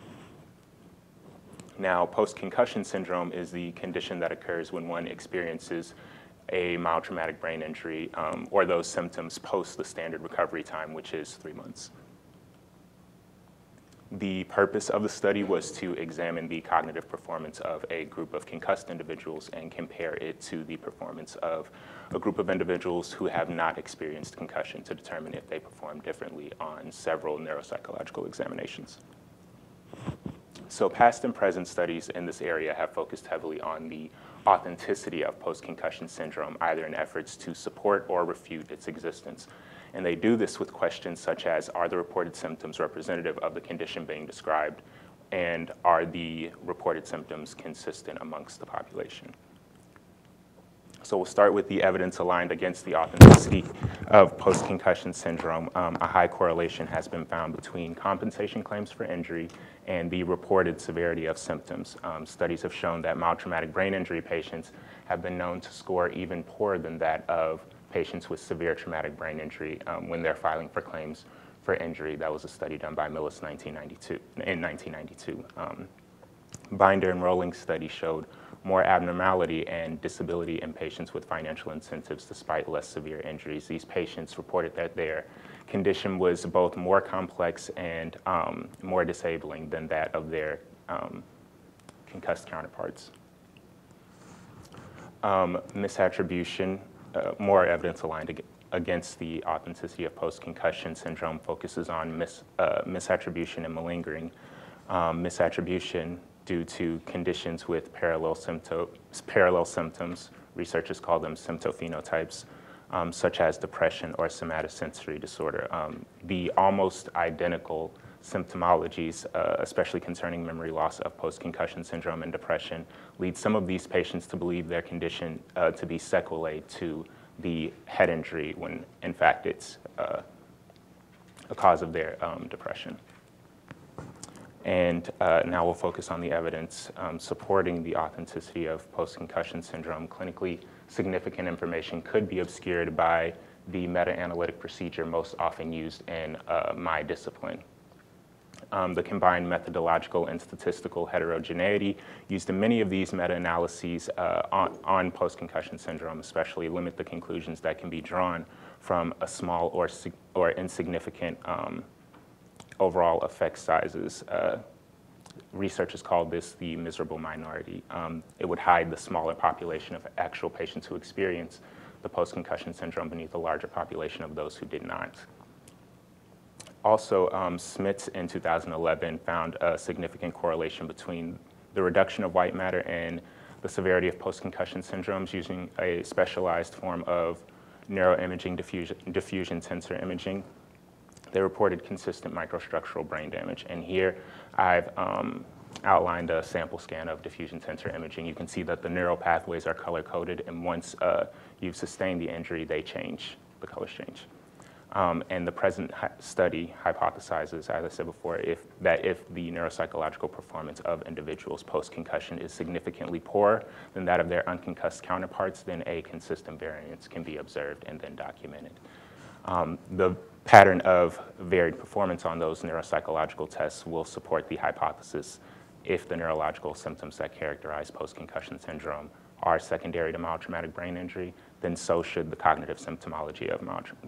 Now, post-concussion syndrome is the condition that occurs when one experiences a mild traumatic brain injury or those symptoms post the standard recovery time, which is 3 months. The purpose of the study was to examine the cognitive performance of a group of concussed individuals and compare it to the performance of a group of individuals who have not experienced concussion to determine if they perform differently on several neuropsychological examinations. So past and present studies in this area have focused heavily on the authenticity of post-concussion syndrome, either in efforts to support or refute its existence. And they do this with questions such as, are the reported symptoms representative of the condition being described, and are the reported symptoms consistent amongst the population? So we'll start with the evidence aligned against the authenticity of post-concussion syndrome. A high correlation has been found between compensation claims for injury and the reported severity of symptoms. Studies have shown that mild traumatic brain injury patients have been known to score even poorer than that of patients with severe traumatic brain injury when they're filing for claims for injury. That was a study done by Millis in 1992. Binder and Rolling study showed more abnormality and disability in patients with financial incentives despite less severe injuries. These patients reported that their condition was both more complex and more disabling than that of their concussed counterparts. Misattribution, more evidence aligned against the authenticity of post-concussion syndrome focuses on misattribution and malingering. Misattribution due to conditions with parallel symptoms, researchers call them symptophenotypes, such as depression or somatosensory disorder. The almost identical symptomologies, especially concerning memory loss of post-concussion syndrome and depression, lead some of these patients to believe their condition to be sequelae to the head injury when in fact it's a cause of their depression. And now we'll focus on the evidence supporting the authenticity of post-concussion syndrome. Clinically significant information could be obscured by the meta-analytic procedure most often used in my discipline. The combined methodological and statistical heterogeneity used in many of these meta-analyses on post-concussion syndrome especially limit the conclusions that can be drawn from a small or insignificant overall effect sizes. Researchers call this the miserable minority. It would hide the smaller population of actual patients who experience the post-concussion syndrome beneath a larger population of those who did not. Also, Smits in 2011 found a significant correlation between the reduction of white matter and the severity of post-concussion syndromes using a specialized form of neuroimaging diffusion tensor imaging. They reported consistent microstructural brain damage. And here I've outlined a sample scan of diffusion tensor imaging. You can see that the neural pathways are color-coded, and once you've sustained the injury, they change, the colors change. And the present study hypothesizes, as I said before, that if the neuropsychological performance of individuals post-concussion is significantly poorer than that of their unconcussed counterparts, then a consistent variance can be observed and then documented. The pattern of varied performance on those neuropsychological tests will support the hypothesis if the neurological symptoms that characterize post-concussion syndrome are secondary to mild traumatic brain injury, then so should the cognitive symptomology of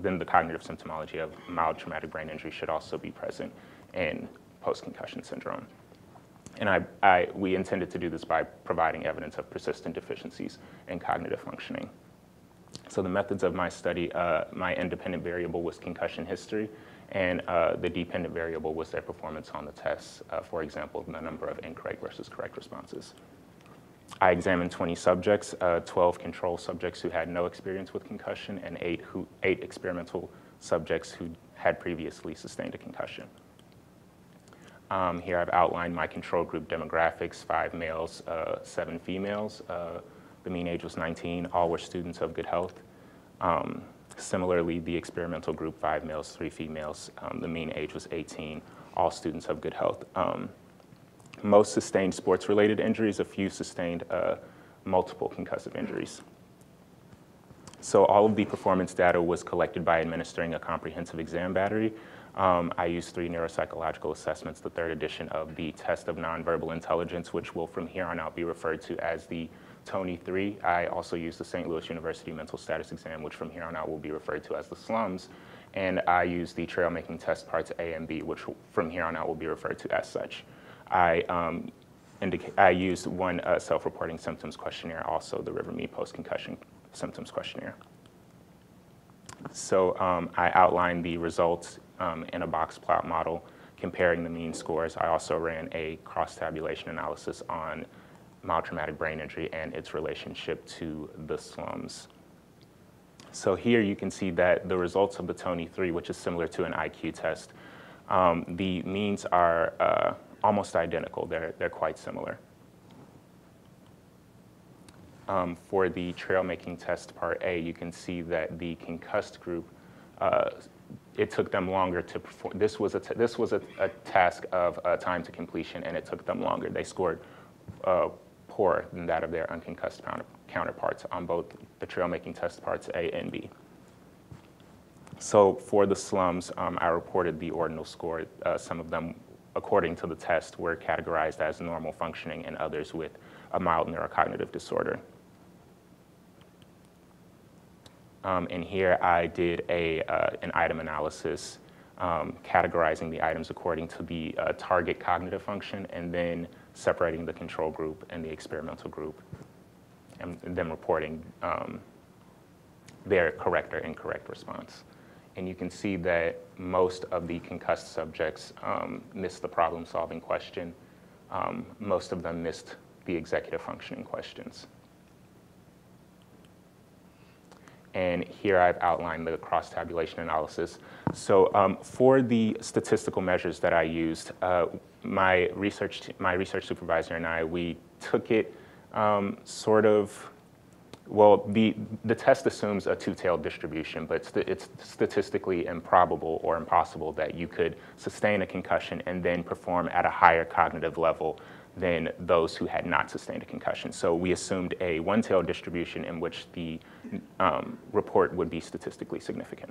mild traumatic brain injury should also be present in post-concussion syndrome. And we intended to do this by providing evidence of persistent deficiencies in cognitive functioning. So the methods of my study, my independent variable was concussion history, and the dependent variable was their performance on the tests, for example, the number of incorrect versus correct responses. I examined 20 subjects, 12 control subjects who had no experience with concussion, and 8 experimental subjects who had previously sustained a concussion. Here I've outlined my control group demographics: 5 males, 7 females. The mean age was 19. All were students of good health. Similarly, the experimental group, 5 males, 3 females. The mean age was 18. All students of good health. Most sustained sports-related injuries. A few sustained multiple concussive injuries. So all of the performance data was collected by administering a comprehensive exam battery. I used 3 neuropsychological assessments, the 3rd edition of the Test of Nonverbal Intelligence, which will from here on out be referred to as the TONI-3. I also used the St. Louis University Mental Status Exam, which from here on out will be referred to as the SLUMS. And I used the Trail Making Test Parts A and B, which from here on out will be referred to as such. I used one self-reporting symptoms questionnaire, also the River-Mead Post-Concussion Symptoms Questionnaire. So I outlined the results in a box plot model comparing the mean scores. I also ran a cross-tabulation analysis on mild traumatic brain injury and its relationship to the SLUMS. So here you can see that the results of the TONI-3, which is similar to an IQ test, the means are almost identical. They're quite similar. For the trail making test part A, you can see that the concussed group, it took them longer to perform. This was a task of time to completion, and it took them longer. They scored poorer than that of their unconcussed counterparts on both the trail making test parts A and B. So for the SLUMS, I reported the ordinal score. Some of them, according to the test, were categorized as normal functioning, and others with a mild neurocognitive disorder. And here I did an item analysis categorizing the items according to the target cognitive function, and then separating the control group and the experimental group, and then reporting their correct or incorrect response. And you can see that most of the concussed subjects missed the problem-solving question. Most of them missed the executive functioning questions. And here I've outlined the cross-tabulation analysis. So for the statistical measures that I used, my research supervisor and I, we took it well, the test assumes a two-tailed distribution, but it's statistically improbable or impossible that you could sustain a concussion and then perform at a higher cognitive level than those who had not sustained a concussion. So we assumed a one-tailed distribution in which the report would be statistically significant.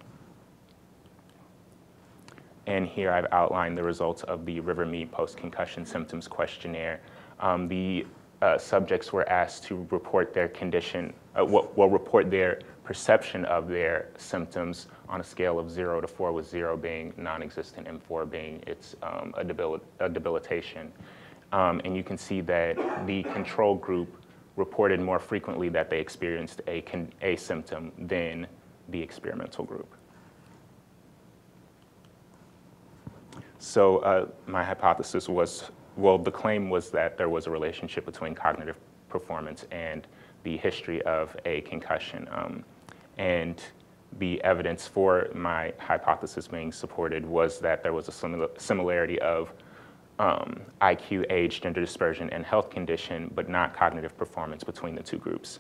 And here I've outlined the results of the River-Mead Post-Concussion Symptoms Questionnaire. The subjects were asked to report their condition, report their perception of their symptoms on a scale of 0 to 4, with 0 being non-existent and 4 being it's a debilitation. And you can see that the control group reported more frequently that they experienced a symptom than the experimental group. So my hypothesis was well, the claim was that there was a relationship between cognitive performance and the history of a concussion. And the evidence for my hypothesis being supported was that there was a similarity of IQ, age, gender dispersion, and health condition, but not cognitive performance between the two groups.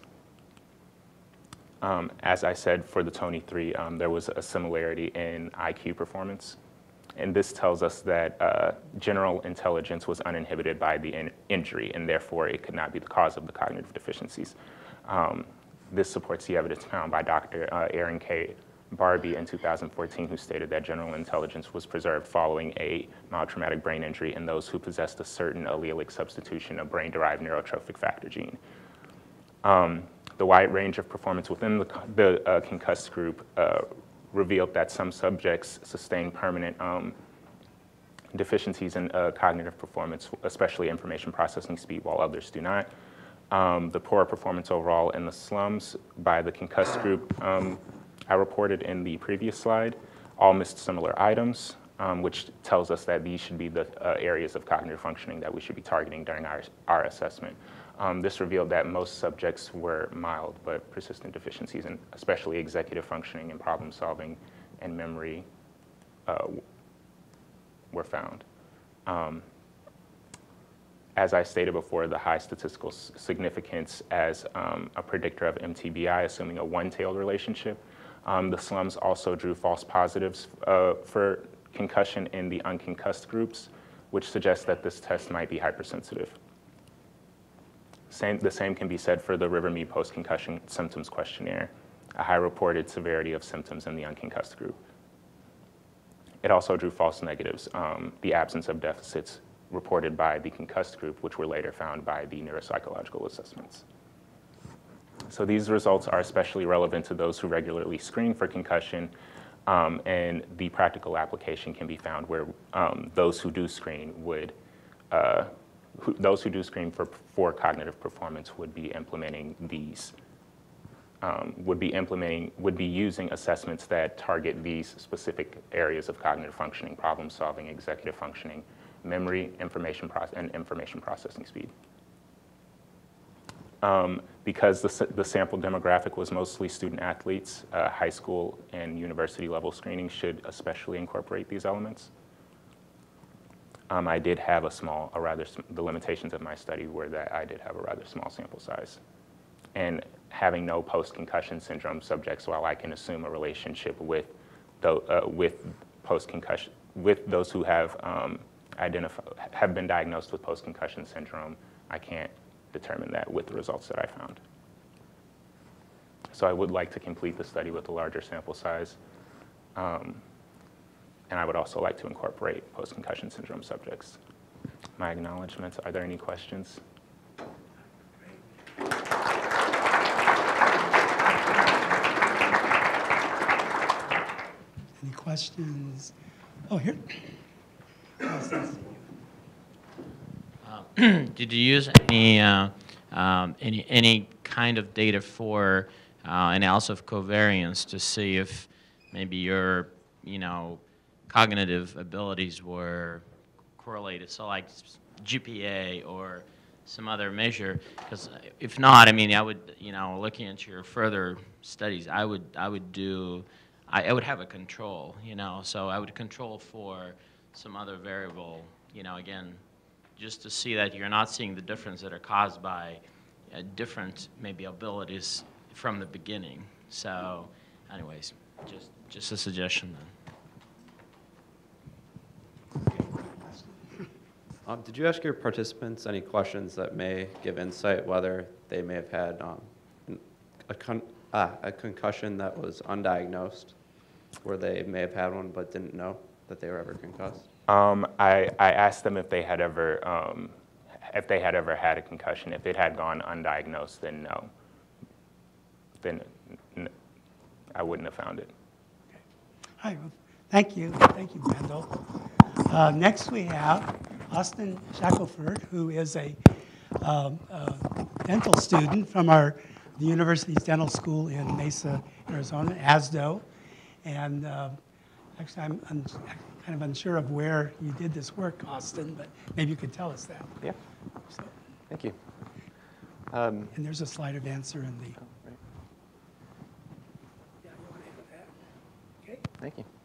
As I said, for the TONY-3, there was a similarity in IQ performance. And this tells us that general intelligence was uninhibited by the injury, and therefore it could not be the cause of the cognitive deficiencies. This supports the evidence found by Dr. Aaron K. Barbie in 2014, who stated that general intelligence was preserved following a mild traumatic brain injury in those who possessed a certain allelic substitution of brain-derived neurotrophic factor gene. The wide range of performance within the concussed group revealed that some subjects sustained permanent deficiencies in cognitive performance, especially information processing speed, while others do not. The poor performance overall in the slums by the concussed group I reported in the previous slide all missed similar items, which tells us that these should be the areas of cognitive functioning that we should be targeting during our assessment. This revealed that most subjects were mild but persistent deficiencies, and especially executive functioning and problem solving and memory were found. As I stated before, the high statistical significance as a predictor of MTBI, assuming a one-tailed relationship. The slums also drew false positives for concussion in the unconcussed groups, which suggests that this test might be hypersensitive. The same can be said for the Rivermead Post-Concussion Symptoms Questionnaire, a high reported severity of symptoms in the unconcussed group. It also drew false negatives, the absence of deficits reported by the concussed group, which were later found by the neuropsychological assessments. So these results are especially relevant to those who regularly screen for concussion, and the practical application can be found where those who do screen would those who do screen for cognitive performance would be implementing these, would be using assessments that target these specific areas of cognitive functioning, problem solving, executive functioning, memory, information processing speed. Because the sample demographic was mostly student athletes, high school and university level screening should especially incorporate these elements. I did have the limitations of my study were that I did have a rather small sample size. And having no post-concussion syndrome subjects, while I can assume a relationship with post-concussion, with those who have been diagnosed with post-concussion syndrome, I can't determine that with the results that I found. So I would like to complete the study with a larger sample size. And I would also like to incorporate post-concussion syndrome subjects. My acknowledgements. Are there any questions? Any questions? Oh, here. Did you use any kind of data for analysis of covariance to see if maybe your cognitive abilities were correlated? So like GPA or some other measure, because if not, I mean, I would, looking into your further studies, I would have a control, so I would control for some other variable, again, just to see that you're not seeing the difference that are caused by different maybe abilities from the beginning. So anyways, just a suggestion then. Did you ask your participants any questions that may give insight whether they may have had a concussion that was undiagnosed, where they may have had one but didn't know that they were ever concussed? I asked them if they had ever had a concussion. If it had gone undiagnosed, then no. Then I wouldn't have found it. Okay. All right. Well, thank you. Thank you, Randall. Next we have Austin Shackelford, who is a dental student from the university's dental school in Mesa, Arizona, ASDO. And Actually, I'm kind of unsure of where you did this work, Austin, but maybe you could tell us that. Yeah. So, Thank you. and there's a slide of answer in the. Right. Yeah, you want to hit that? Okay. Thank you.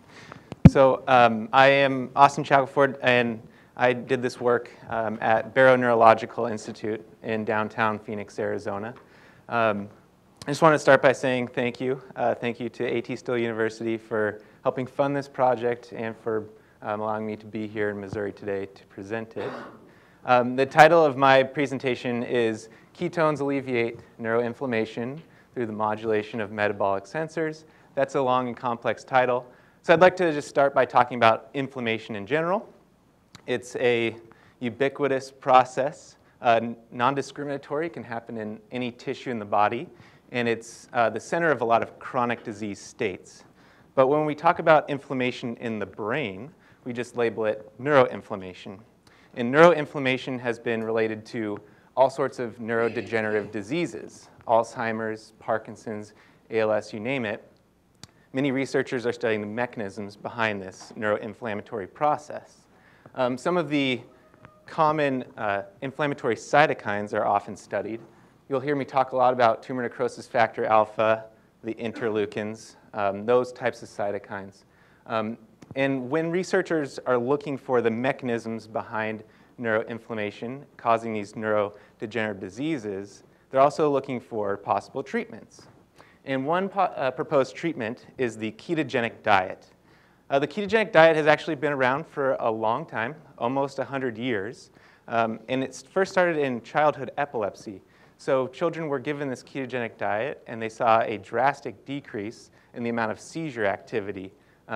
So I am Austin Shackelford, and I did this work at Barrow Neurological Institute in downtown Phoenix, Arizona. I just want to start by saying thank you. Thank you to A.T. Still University for helping fund this project and for allowing me to be here in Missouri today to present it. The title of my presentation is Ketones Alleviate Neuroinflammation Through the Modulation of Metabolic Sensors. That's a long and complex title. So I'd like to just start by talking about inflammation in general. It's a ubiquitous process, non-discriminatory, can happen in any tissue in the body, and it's the center of a lot of chronic disease states. But when we talk about inflammation in the brain, we just label it neuroinflammation. And neuroinflammation has been related to all sorts of neurodegenerative diseases, Alzheimer's, Parkinson's, ALS, you name it. Many researchers are studying the mechanisms behind this neuroinflammatory process. Some of the common inflammatory cytokines are often studied. You'll hear me talk a lot about tumor necrosis factor alpha, the interleukins, those types of cytokines. And when researchers are looking for the mechanisms behind neuroinflammation causing these neurodegenerative diseases, they're also looking for possible treatments. And one proposed treatment is the ketogenic diet. The ketogenic diet has actually been around for a long time, almost 100 years. And it first started in childhood epilepsy. So children were given this ketogenic diet, and they saw a drastic decrease in the amount of seizure activity.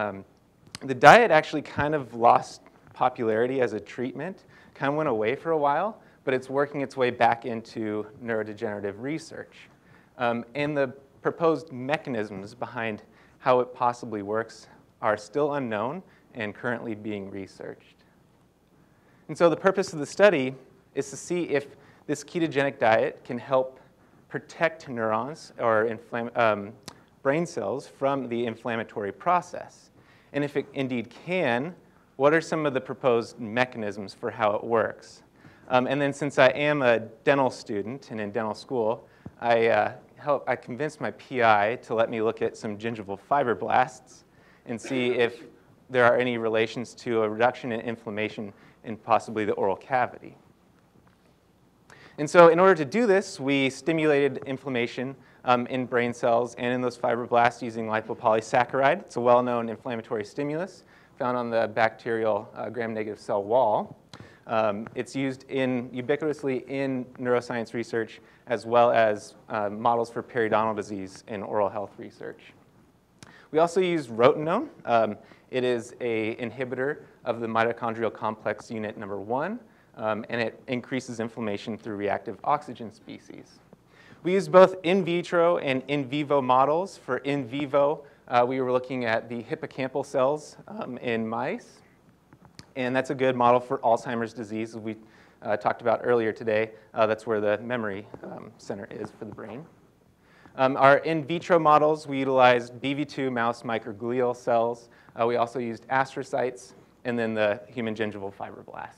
The diet actually kind of lost popularity as a treatment, kind of went away for a while, but it's working its way back into neurodegenerative research. And the proposed mechanisms behind how it possibly works are still unknown and currently being researched. And so the purpose of the study is to see if this ketogenic diet can help protect neurons or brain cells from the inflammatory process. And if it indeed can, what are some of the proposed mechanisms for how it works? And then since I am a dental student and in dental school, I convinced my PI to let me look at some gingival fibroblasts and see if there are any relations to a reduction in inflammation in possibly the oral cavity. And so in order to do this, we stimulated inflammation in brain cells and in those fibroblasts using lipopolysaccharide. It's a well-known inflammatory stimulus found on the bacterial gram-negative cell wall. It's used ubiquitously in neuroscience research as well as models for periodontal disease in oral health research. We also use rotenone. It is an inhibitor of the mitochondrial complex unit number 1, and it increases inflammation through reactive oxygen species. We use both in vitro and in vivo models. For in vivo, we were looking at the hippocampal cells in mice, and that's a good model for Alzheimer's disease, as we talked about earlier today. That's where the memory center is for the brain. Our in vitro models, we utilized BV2 mouse microglial cells. We also used astrocytes, and then the human gingival fibroblasts.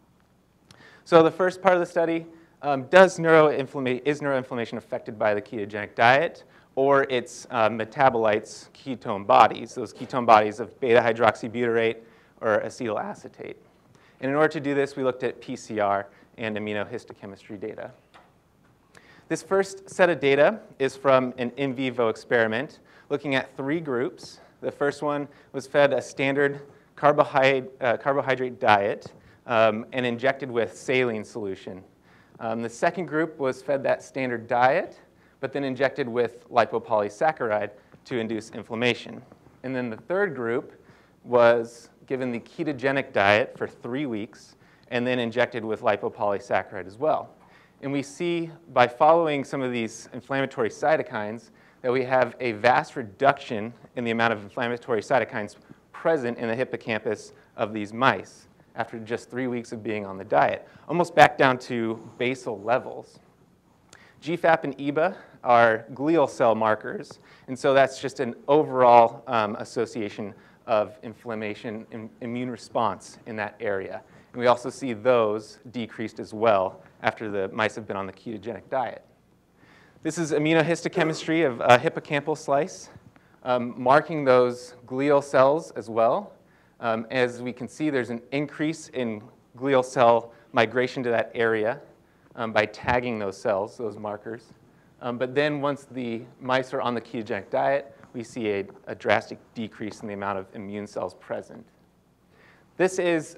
So the first part of the study, is neuroinflammation affected by the ketogenic diet or its metabolites, ketone bodies, those ketone bodies of beta-hydroxybutyrate or acetylacetate? And in order to do this, we looked at PCR and immunohistochemistry data. This first set of data is from an in vivo experiment looking at 3 groups. The first one was fed a standard carbohydrate diet and injected with saline solution. The second group was fed that standard diet, but then injected with lipopolysaccharide to induce inflammation. And then the third group was given the ketogenic diet for 3 weeks and then injected with lipopolysaccharide as well. And we see by following some of these inflammatory cytokines that we have a vast reduction in the amount of inflammatory cytokines present in the hippocampus of these mice after just 3 weeks of being on the diet, almost back down to basal levels. GFAP and EBA are glial cell markers, and so that's just an overall association of inflammation and immune response in that area. And we also see those decreased as well after the mice have been on the ketogenic diet. This is immunohistochemistry of a hippocampal slice, marking those glial cells as well. As we can see, there's an increase in glial cell migration to that area by tagging those cells, those markers. But then once the mice are on the ketogenic diet, we see a drastic decrease in the amount of immune cells present. This is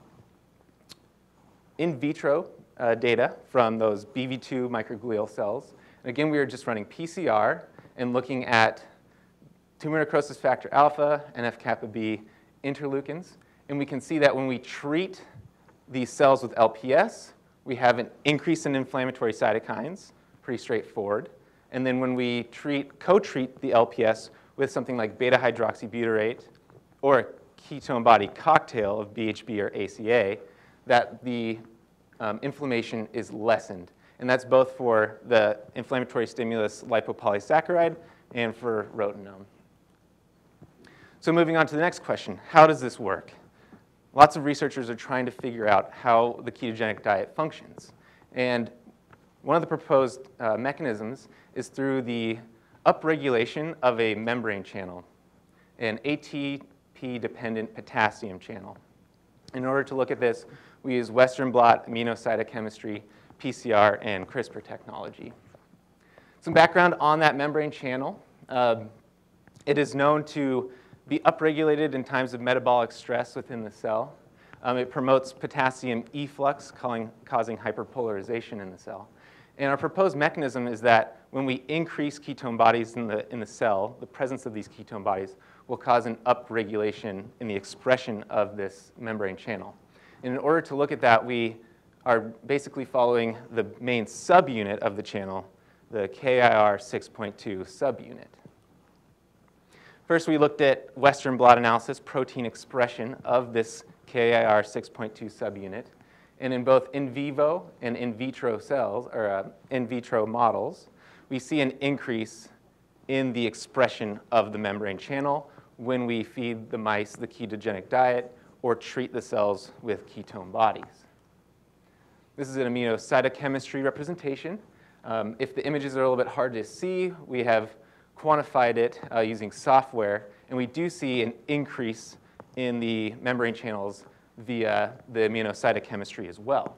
in vitro data from those BV2 microglial cells. And again, we are just running PCR and looking at tumor necrosis factor alpha, NF-kappa B interleukins. And we can see that when we treat these cells with LPS, we have an increase in inflammatory cytokines, pretty straightforward. And then when we co-treat the LPS with something like beta-hydroxybutyrate or a ketone body cocktail of BHB or ACA, that the inflammation is lessened. And that's both for the inflammatory stimulus lipopolysaccharide and for rotenome. So moving on to the next question, how does this work? Lots of researchers are trying to figure out how the ketogenic diet functions. And one of the proposed mechanisms is through the upregulation of a membrane channel, an ATP-dependent potassium channel. In order to look at this, we use Western blot, immunocytochemistry, PCR, and CRISPR technology. Some background on that membrane channel. It is known to be upregulated in times of metabolic stress within the cell. It promotes potassium efflux, causing hyperpolarization in the cell. And our proposed mechanism is that when we increase ketone bodies in the cell, the presence of these ketone bodies will cause an upregulation in the expression of this membrane channel. And in order to look at that, we are basically following the main subunit of the channel, the KIR 6.2 subunit. First, we looked at Western blot analysis, protein expression of this KIR 6.2 subunit. And in both in vivo and in vitro cells, or in vitro models, we see an increase in the expression of the membrane channel when we feed the mice the ketogenic diet or treat the cells with ketone bodies. This is an immunocytochemistry representation. If the images are a little bit hard to see, we have quantified it using software, and we do see an increase in the membrane channels via the immunocytochemistry as well.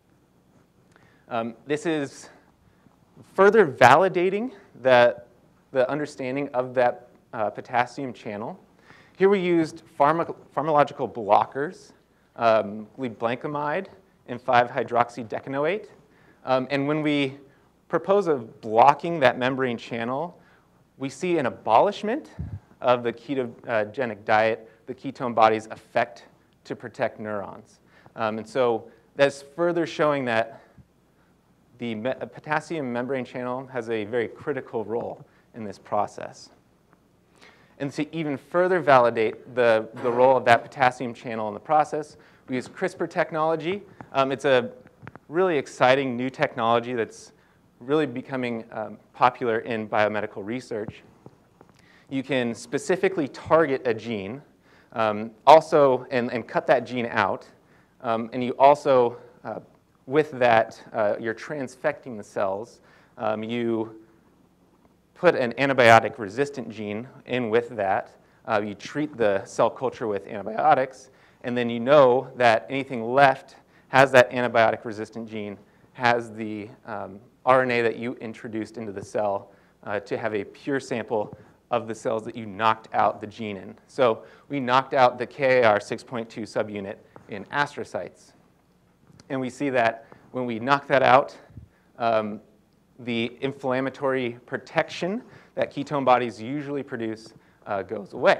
This is further validating the understanding of that potassium channel. Here we used pharmacological blockers, glibenclamide and 5-hydroxydecanoate. And when we propose of blocking that membrane channel, we see an abolishment of the ketogenic diet, the ketone body's effect to protect neurons. And so that's further showing that the potassium membrane channel has a very critical role in this process. And to even further validate the role of that potassium channel in the process, we use CRISPR technology. It's a really exciting new technology that's really becoming popular in biomedical research. You can specifically target a gene, and cut that gene out, and you also, with that, you're transfecting the cells. You put an antibiotic-resistant gene in with that. You treat the cell culture with antibiotics, and then you know that anything left has that antibiotic-resistant gene, has the RNA that you introduced into the cell to have a pure sample of the cells that you knocked out the gene in. So we knocked out the KIR 6.2 subunit in astrocytes. And we see that when we knock that out, the inflammatory protection that ketone bodies usually produce goes away.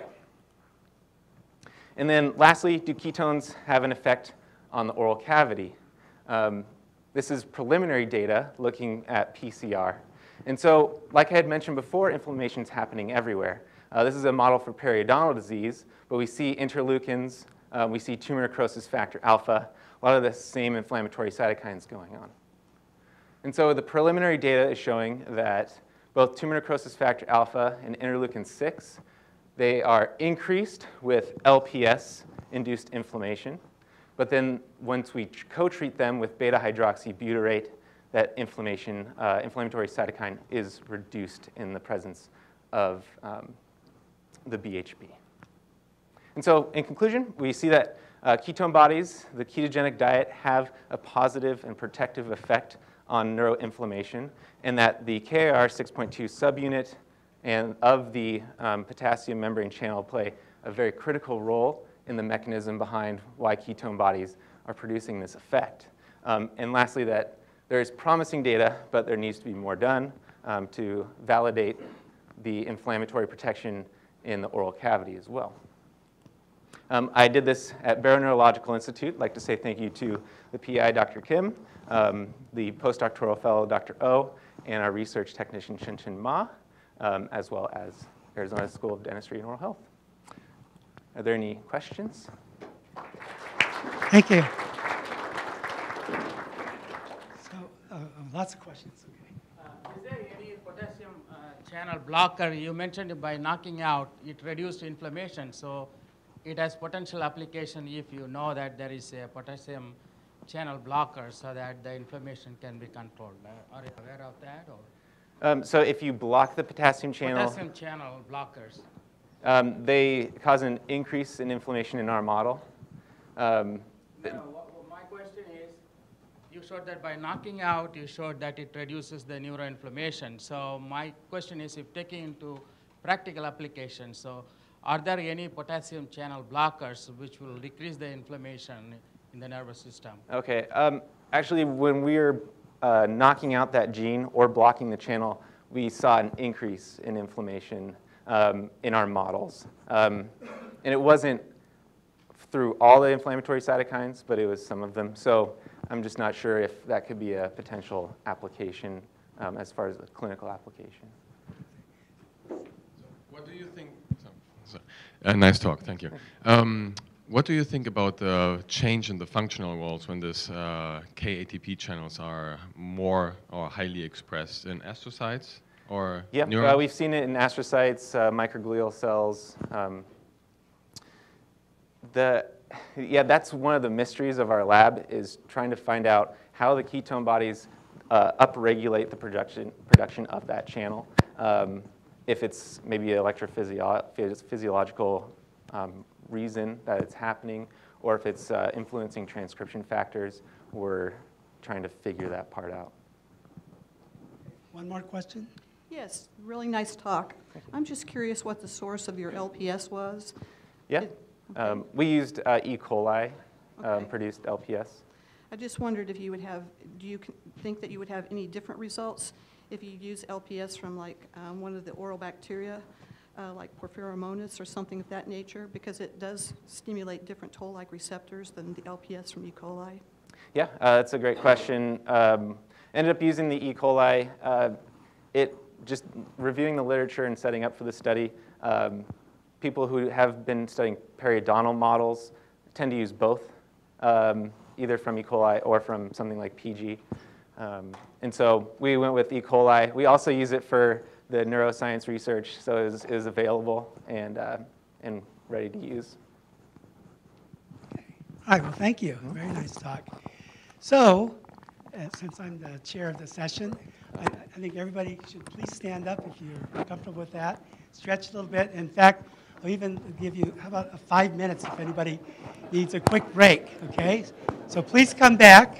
And then lastly, do ketones have an effect on the oral cavity? This is preliminary data looking at PCR. And so, like I had mentioned before, inflammation is happening everywhere. This is a model for periodontal disease, but we see interleukins, we see tumor necrosis factor alpha, a lot of the same inflammatory cytokines going on. And so the preliminary data is showing that both tumor necrosis factor alpha and interleukin-6 they are increased with LPS-induced inflammation. But then once we co-treat them with beta-hydroxybutyrate, that inflammatory cytokine is reduced in the presence of the BHB. And so in conclusion, we see that ketone bodies, the ketogenic diet, have a positive and protective effect on neuroinflammation, and that the KIR 6.2 subunit and of the potassium membrane channel play a very critical role in the mechanism behind why ketone bodies are producing this effect. And lastly, that there is promising data, but there needs to be more done to validate the inflammatory protection in the oral cavity as well. I did this at Barrow Neurological Institute. I'd like to say thank you to the PI, Dr. Kim, the postdoctoral fellow, Dr. O, and our research technician, Chen Ma, as well as Arizona School of Dentistry and Oral Health. Are there any questions? Thank you. So, lots of questions. Okay. Is there any potassium channel blocker? You mentioned by knocking out, it reduced inflammation. So it has potential application if you know that there is a potassium channel blocker so that the inflammation can be controlled. Are you aware of that? Or? So if you block the potassium channel, Potassium channel blockers. They cause an increase in inflammation in our model. My question is, you showed that by knocking out, you showed that it reduces the neuroinflammation. So my question is, if taking into practical application, so are there any potassium channel blockers which will decrease the inflammation in the nervous system? Okay. Actually, when we were knocking out that gene or blocking the channel, we saw an increase in inflammation in our models. And it wasn't through all the inflammatory cytokines, but it was some of them. So I'm just not sure if that could be a potential application as far as the clinical application. What do you think? Nice talk, thank you. What do you think about the change in the functional roles when this KATP channels are more or highly expressed in astrocytes or neurons? We've seen it in astrocytes, microglial cells. That's one of the mysteries of our lab, is trying to find out how the ketone bodies upregulate the production of that channel. If it's maybe an electrophysiological reason that it's happening, or if it's influencing transcription factors, we're trying to figure that part out. One more question? Yes, really nice talk. I'm just curious what the source of your LPS was. Yeah, we used E. coli produced LPS. I just wondered if you would have, do you think that you would have any different results if you use LPS from like one of the oral bacteria, like Porphyromonas or something of that nature, because it does stimulate different toll-like receptors than the LPS from E. coli? Yeah, that's a great question. Ended up using the E. coli. Just reviewing the literature and setting up for the study, people who have been studying periodontal models tend to use both, either from E. coli or from something like PG. And so we went with E. coli. We also use it for the neuroscience research, so it was available and ready to use. Okay. All right, well, thank you. Very nice talk. So, since I'm the chair of the session, I think everybody should please stand up if you're comfortable with that. Stretch a little bit. In fact, I'll even give you, how about 5 minutes if anybody needs a quick break, okay? So please come back.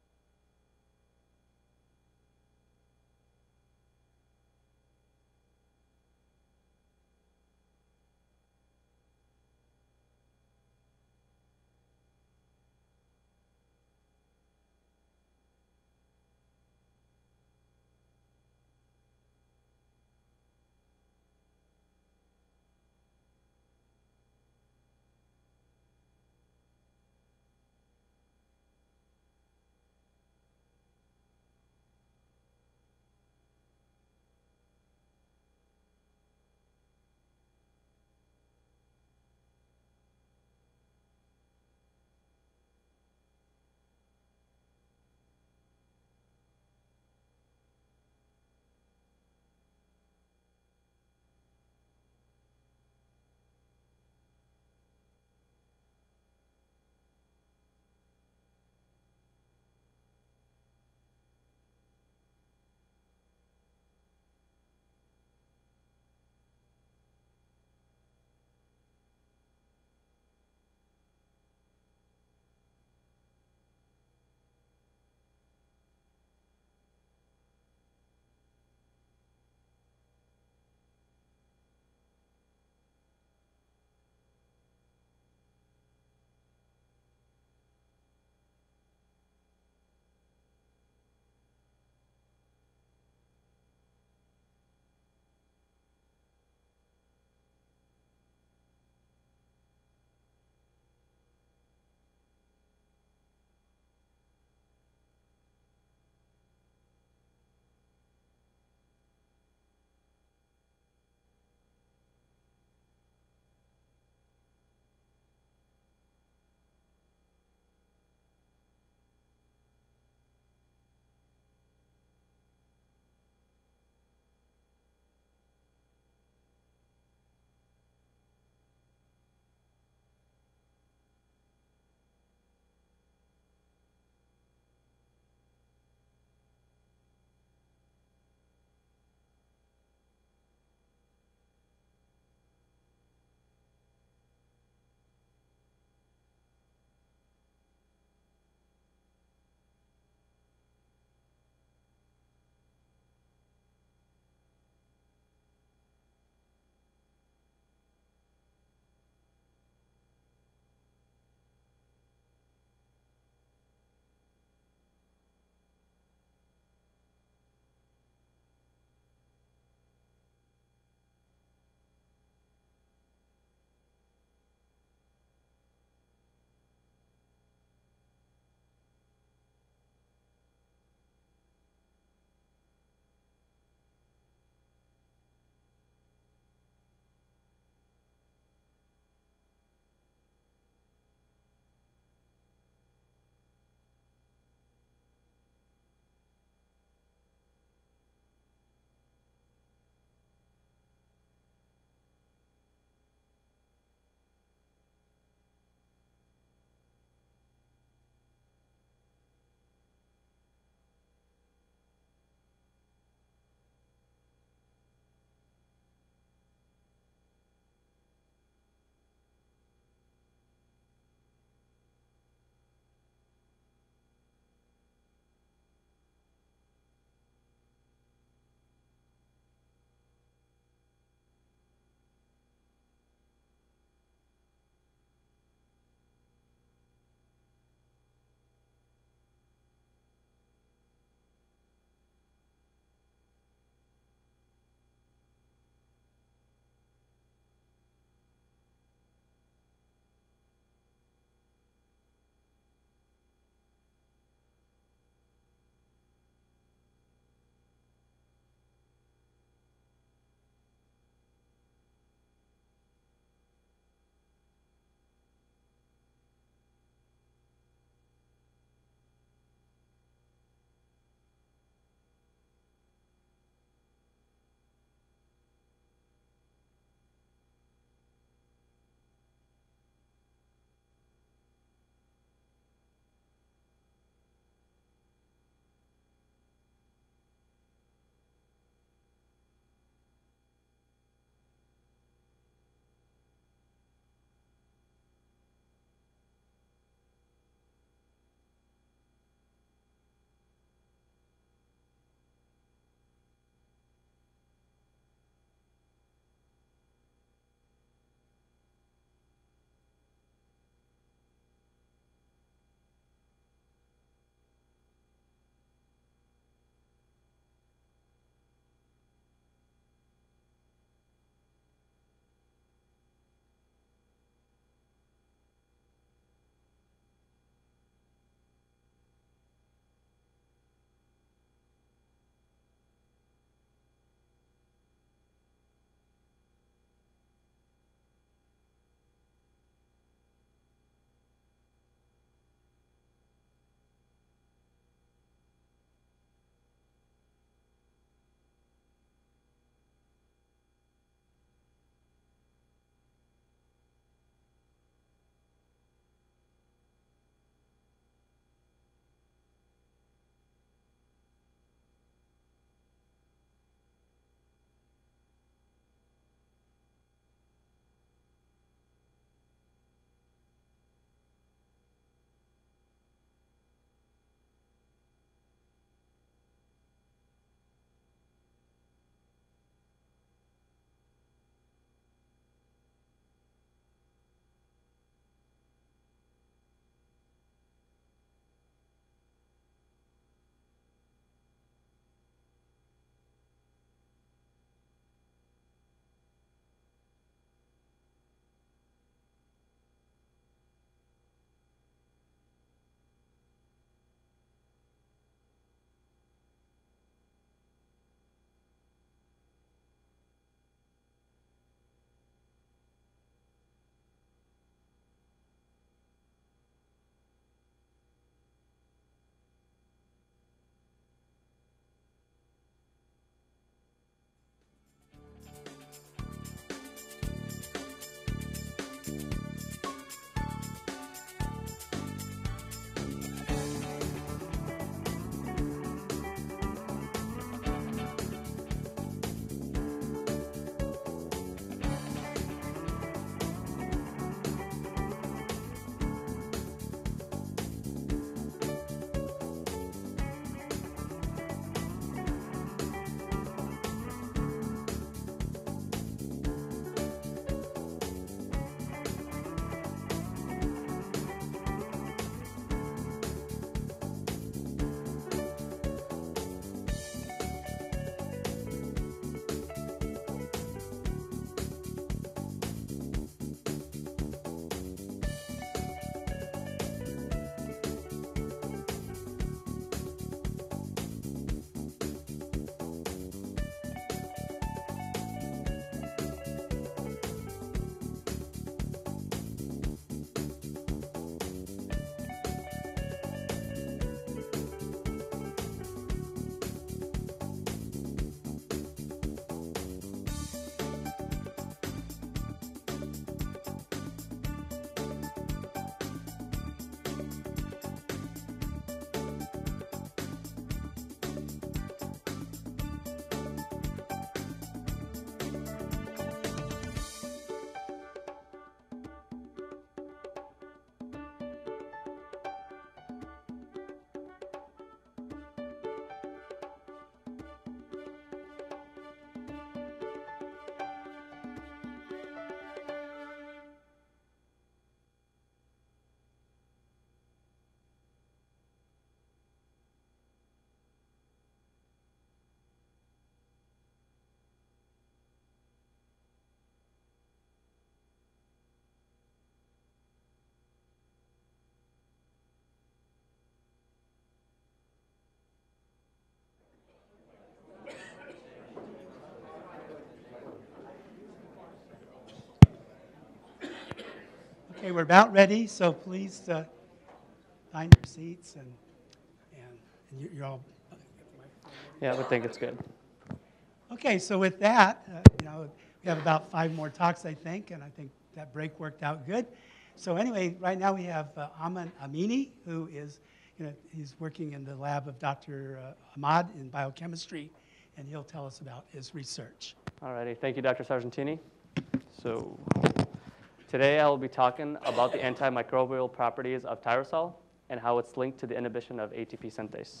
Okay, we're about ready, so please find your seats and you're all. Yeah, I would think it's good. Okay, so with that, we have about 5 more talks, I think, and I think that break worked out good. So anyway, right now we have Aman Amini, who is, he's working in the lab of Dr. Ahmad in biochemistry, and he'll tell us about his research. All righty, thank you, Dr. Sargentini. So today I will be talking about the antimicrobial properties of tyrosol and how it's linked to the inhibition of ATP synthase.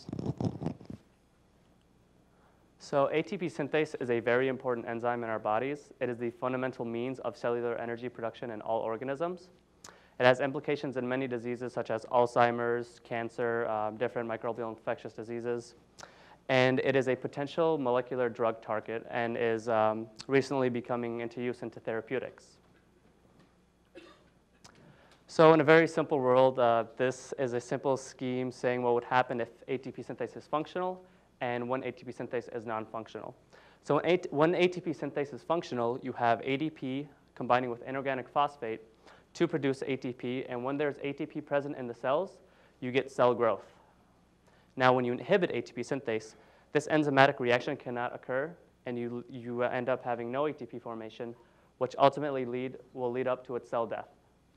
So ATP synthase is a very important enzyme in our bodies. It is the fundamental means of cellular energy production in all organisms. It has implications in many diseases such as Alzheimer's, cancer, different microbial infectious diseases. And it is a potential molecular drug target and is recently becoming into use into therapeutics. So in a very simple world, this is a simple scheme saying what would happen if ATP synthase is functional and when ATP synthase is non-functional. So when ATP synthase is functional, you have ADP combining with inorganic phosphate to produce ATP, and when there's ATP present in the cells, you get cell growth. Now, when you inhibit ATP synthase, this enzymatic reaction cannot occur, and you end up having no ATP formation, which ultimately will lead up to its cell death.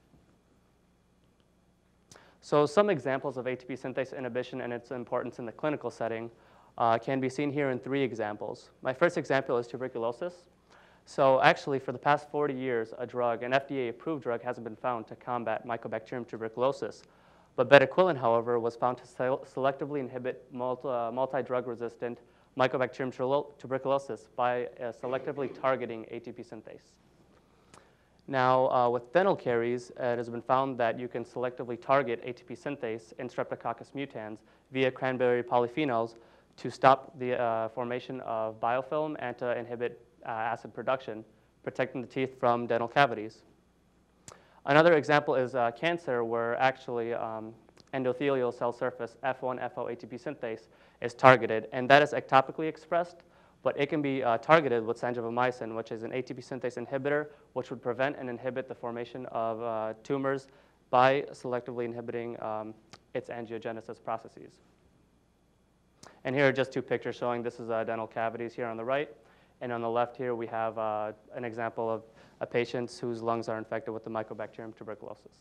So some examples of ATP synthase inhibition and its importance in the clinical setting can be seen here in 3 examples. My first example is tuberculosis. So actually, for the past 40 years, an FDA-approved drug hasn't been found to combat Mycobacterium tuberculosis. But bedaquiline, however, was found to selectively inhibit multi-drug-resistant Mycobacterium tuberculosis by selectively targeting ATP synthase. Now, with phenylcaries, it has been found that you can selectively target ATP synthase in Streptococcus mutans via cranberry polyphenols to stop the formation of biofilm and to inhibit acid production, protecting the teeth from dental cavities. Another example is cancer, where actually endothelial cell surface F1-FO ATP synthase is targeted, and that is ectopically expressed, but it can be targeted with sangiovamicin, which is an ATP synthase inhibitor, which would prevent and inhibit the formation of tumors by selectively inhibiting its angiogenesis processes. And here are just 2 pictures showing this is dental cavities here on the right. And on the left here, we have an example of a patient whose lungs are infected with the Mycobacterium tuberculosis.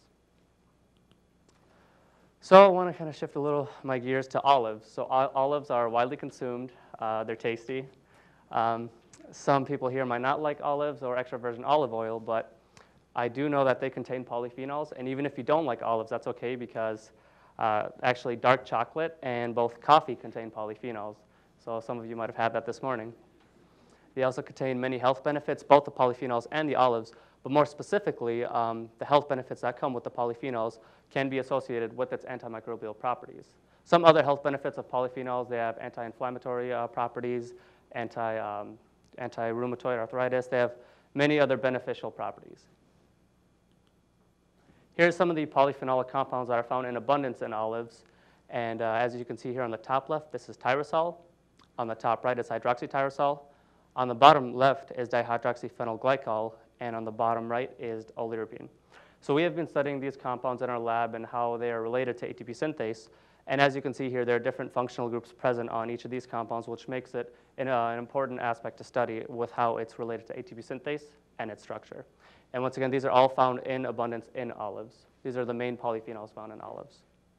So I want to kind of shift a little my gears to olives. So olives are widely consumed. They're tasty. Some people here might not like olives or extra virgin olive oil, but I do know that they contain polyphenols. And even if you don't like olives, that's okay, because actually dark chocolate and both coffee contain polyphenols. So some of you might have had that this morning. They also contain many health benefits, both the polyphenols and the olives, but more specifically, the health benefits that come with the polyphenols can be associated with its antimicrobial properties. Some other health benefits of polyphenols, they have anti-inflammatory properties, anti-rheumatoid arthritis. They have many other beneficial properties. Here's some of the polyphenolic compounds that are found in abundance in olives. And as you can see here on the top left, this is tyrosol. On the top right is hydroxytyrosol. On the bottom left is dihydroxyphenylglycol, and on the bottom right is oleuropein. So we have been studying these compounds in our lab and how they are related to ATP synthase. And as you can see here, there are different functional groups present on each of these compounds, which makes it an important aspect to study with how it's related to ATP synthase and its structure. And once again, these are all found in abundance in olives. These are the main polyphenols found in olives.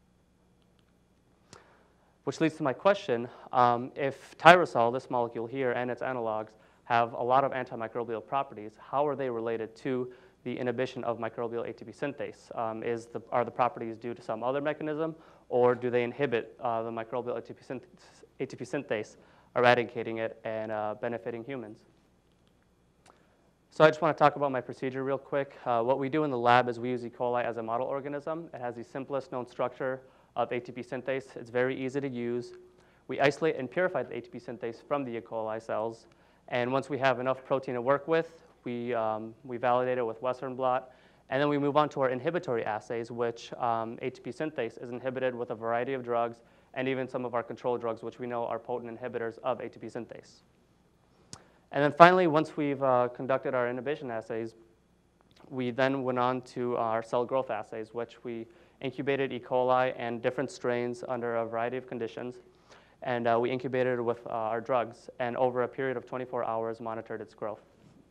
Which leads to my question, if tyrosol, this molecule here, and its analogs have a lot of antimicrobial properties, how are they related to the inhibition of microbial ATP synthase? Are the properties due to some other mechanism, or do they inhibit the microbial ATP synthase, eradicating it and benefiting humans? So I just want to talk about my procedure real quick. What we do in the lab is we use E. coli as a model organism. It has the simplest known structure of ATP synthase. It's very easy to use. We isolate and purify the ATP synthase from the E. coli cells. And once we have enough protein to work with, we validate it with Western blot. And then we move on to our inhibitory assays, which ATP synthase is inhibited with a variety of drugs, and even some of our control drugs, which we know are potent inhibitors of ATP synthase. And then finally, once we've conducted our inhibition assays, we then went on to our cell growth assays, which we incubated E. coli and different strains under a variety of conditions. And we incubated it with our drugs, and over a period of 24 hours monitored its growth.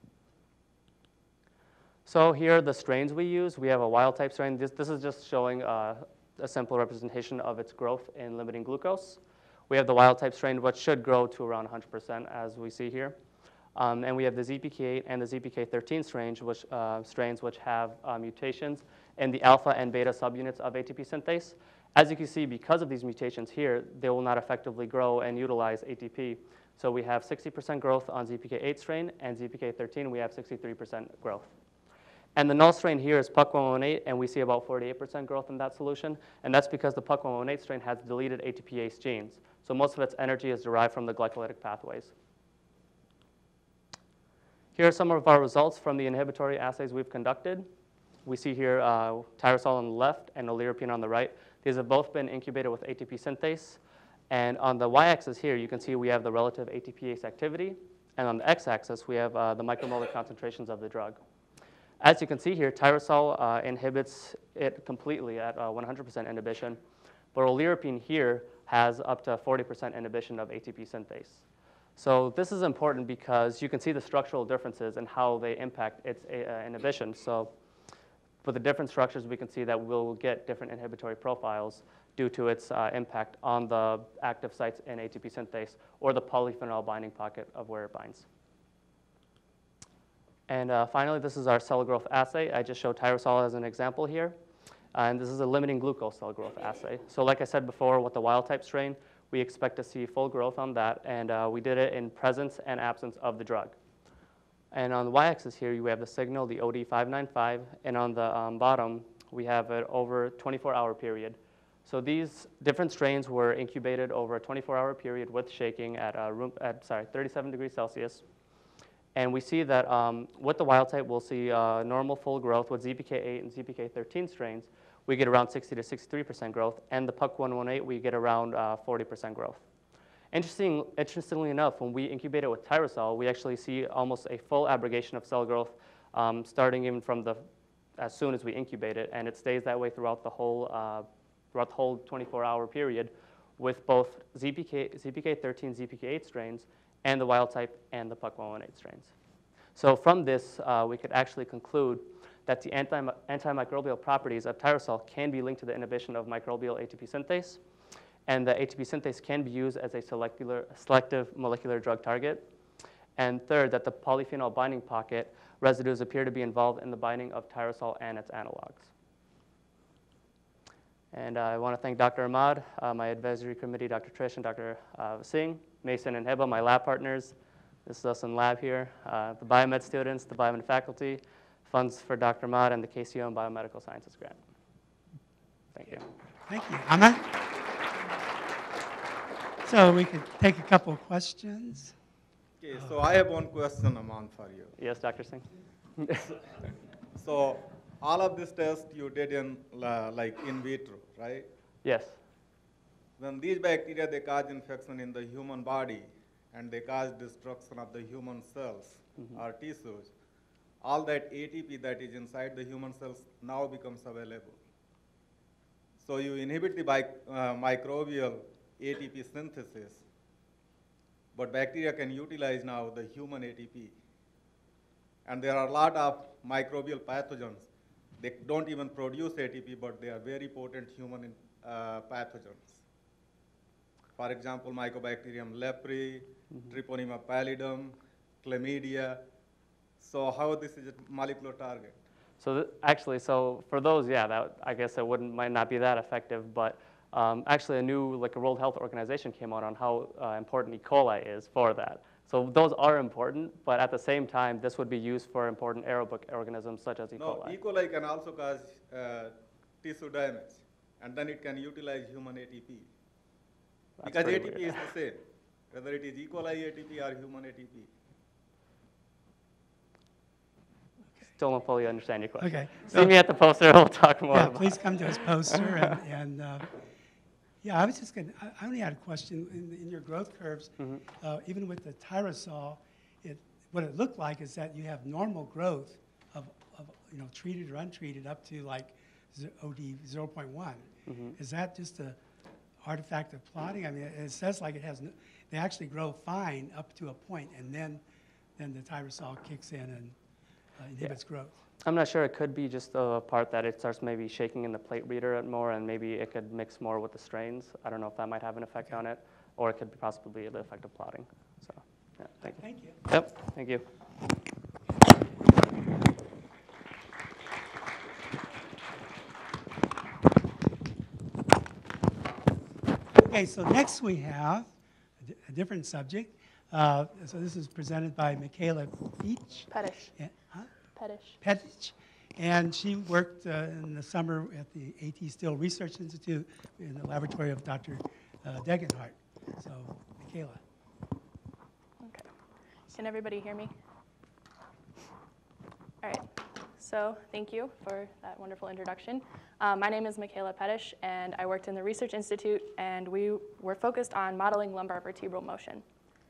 So here are the strains we use. We have a wild type strain. This is just showing a simple representation of its growth in limiting glucose. We have the wild type strain, which should grow to around 100%, as we see here. And we have the ZPK8 and the ZPK13 strains, which have mutations in the alpha and beta subunits of ATP synthase. As you can see, because of these mutations here, they will not effectively grow and utilize ATP. So we have 60% growth on ZPK8 strain, and ZPK13, we have 63% growth. And the null strain here is PUC118, and we see about 48% growth in that solution. And that's because the PUC118 strain has deleted ATPase genes. So most of its energy is derived from the glycolytic pathways. Here are some of our results from the inhibitory assays we've conducted. We see here tyrosol on the left and oleuropein on the right. These have both been incubated with ATP synthase. And on the y-axis here, you can see we have the relative ATPase activity. And on the x-axis, we have the micromolar concentrations of the drug. As you can see here, tyrosol inhibits it completely at 100% inhibition. But oleuropein here has up to 40% inhibition of ATP synthase. So this is important because you can see the structural differences in how they impact its inhibition. So for the different structures, we can see that we'll get different inhibitory profiles due to its impact on the active sites in ATP synthase or the polyphenol binding pocket of where it binds. And finally, this is our cell growth assay. I just showed tyrosol as an example here. And this is a limiting glucose cell growth assay. So like I said before, with the wild type strain, we expect to see full growth on that. And we did it in presence and absence of the drug. And on the y-axis here, you have the signal, the OD595, and on the bottom, we have it over a 24-hour period. So these different strains were incubated over a 24-hour period with shaking at 37 degrees Celsius. And we see that with the wild type, we'll see normal full growth. With ZPK8 and ZPK13 strains, we get around 60 to 63% growth. And the PUC118, we get around 40% growth. Interestingly enough, when we incubate it with tyrosol, we actually see almost a full abrogation of cell growth starting even from as soon as we incubate it, and it stays that way throughout the whole 24-hour period with both ZPK13, ZPK8 strains, and the wild type and the PUC118 strains. So from this, we could actually conclude that the antimicrobial properties of tyrosol can be linked to the inhibition of microbial ATP synthase, and the ATP synthase can be used as a selective molecular drug target. And third, that the polyphenol binding pocket residues appear to be involved in the binding of tyrosol and its analogs. And I want to thank Dr. Ahmad, my advisory committee, Dr. Trish, and Dr. Singh, Mason and Heba, my lab partners. This is us in lab here, the biomed students, the biomed faculty, funds for Dr. Ahmad, and the KCO and Biomedical Sciences grant. Thank you. Thank you. Ahmad? So we could take a couple of questions. Okay, so I have one question, Aman, for you. Yes, Dr. Singh. So all of this test you did in like in vitro, right? Yes. When these bacteria, they cause infection in the human body, and they cause destruction of the human cells or tissues, all that ATP that is inside the human cells now becomes available. So you inhibit the microbial ATP synthesis, but bacteria can utilize now the human ATP. And there are a lot of microbial pathogens. They don't even produce ATP, but they are very potent human pathogens. For example, Mycobacterium leprae, Treponema pallidum, chlamydia. So how this is a molecular target? So actually, so for those, yeah, that, I guess it might not be that effective, but actually a new, like a World Health Organization came out on how important E. coli is for that. So those are important, but at the same time, this would be used for important aerobic organisms such as E. coli. No, E. coli can also cause tissue damage, and then it can utilize human ATP. That's because ATP weird. is the same, whether it is E. coli ATP or human ATP. Still don't fully understand your question. Okay. See me at the poster, we'll talk more about please it. come to his poster. Yeah, I was just going to, I only had a question. In your growth curves, even with the tyrosol, what it looked like is that you have normal growth of treated or untreated up to like OD 0.1. Is that just a artifact of plotting? I mean, it says like it has, they actually grow fine up to a point, and then the tyrosol kicks in and inhibits growth. I'm not sure. It could be just the part that it starts maybe shaking in the plate reader more, and maybe it could mix more with the strains. I don't know if that might have an effect on it, or it could possibly be the effect of plotting. So, yeah, thank you. Thank you. Yep, thank you. Okay, so next we have a different subject. So this is presented by Michaela Pettish. Huh? Pettish. And she worked in the summer at the A.T. Still Research Institute in the laboratory of Dr. Degenhardt. So, Michaela. Okay. Can everybody hear me? All right. So thank you for that wonderful introduction. My name is Michaela Pettish, and I worked in the Research Institute, and we were focused on modeling lumbar vertebral motion.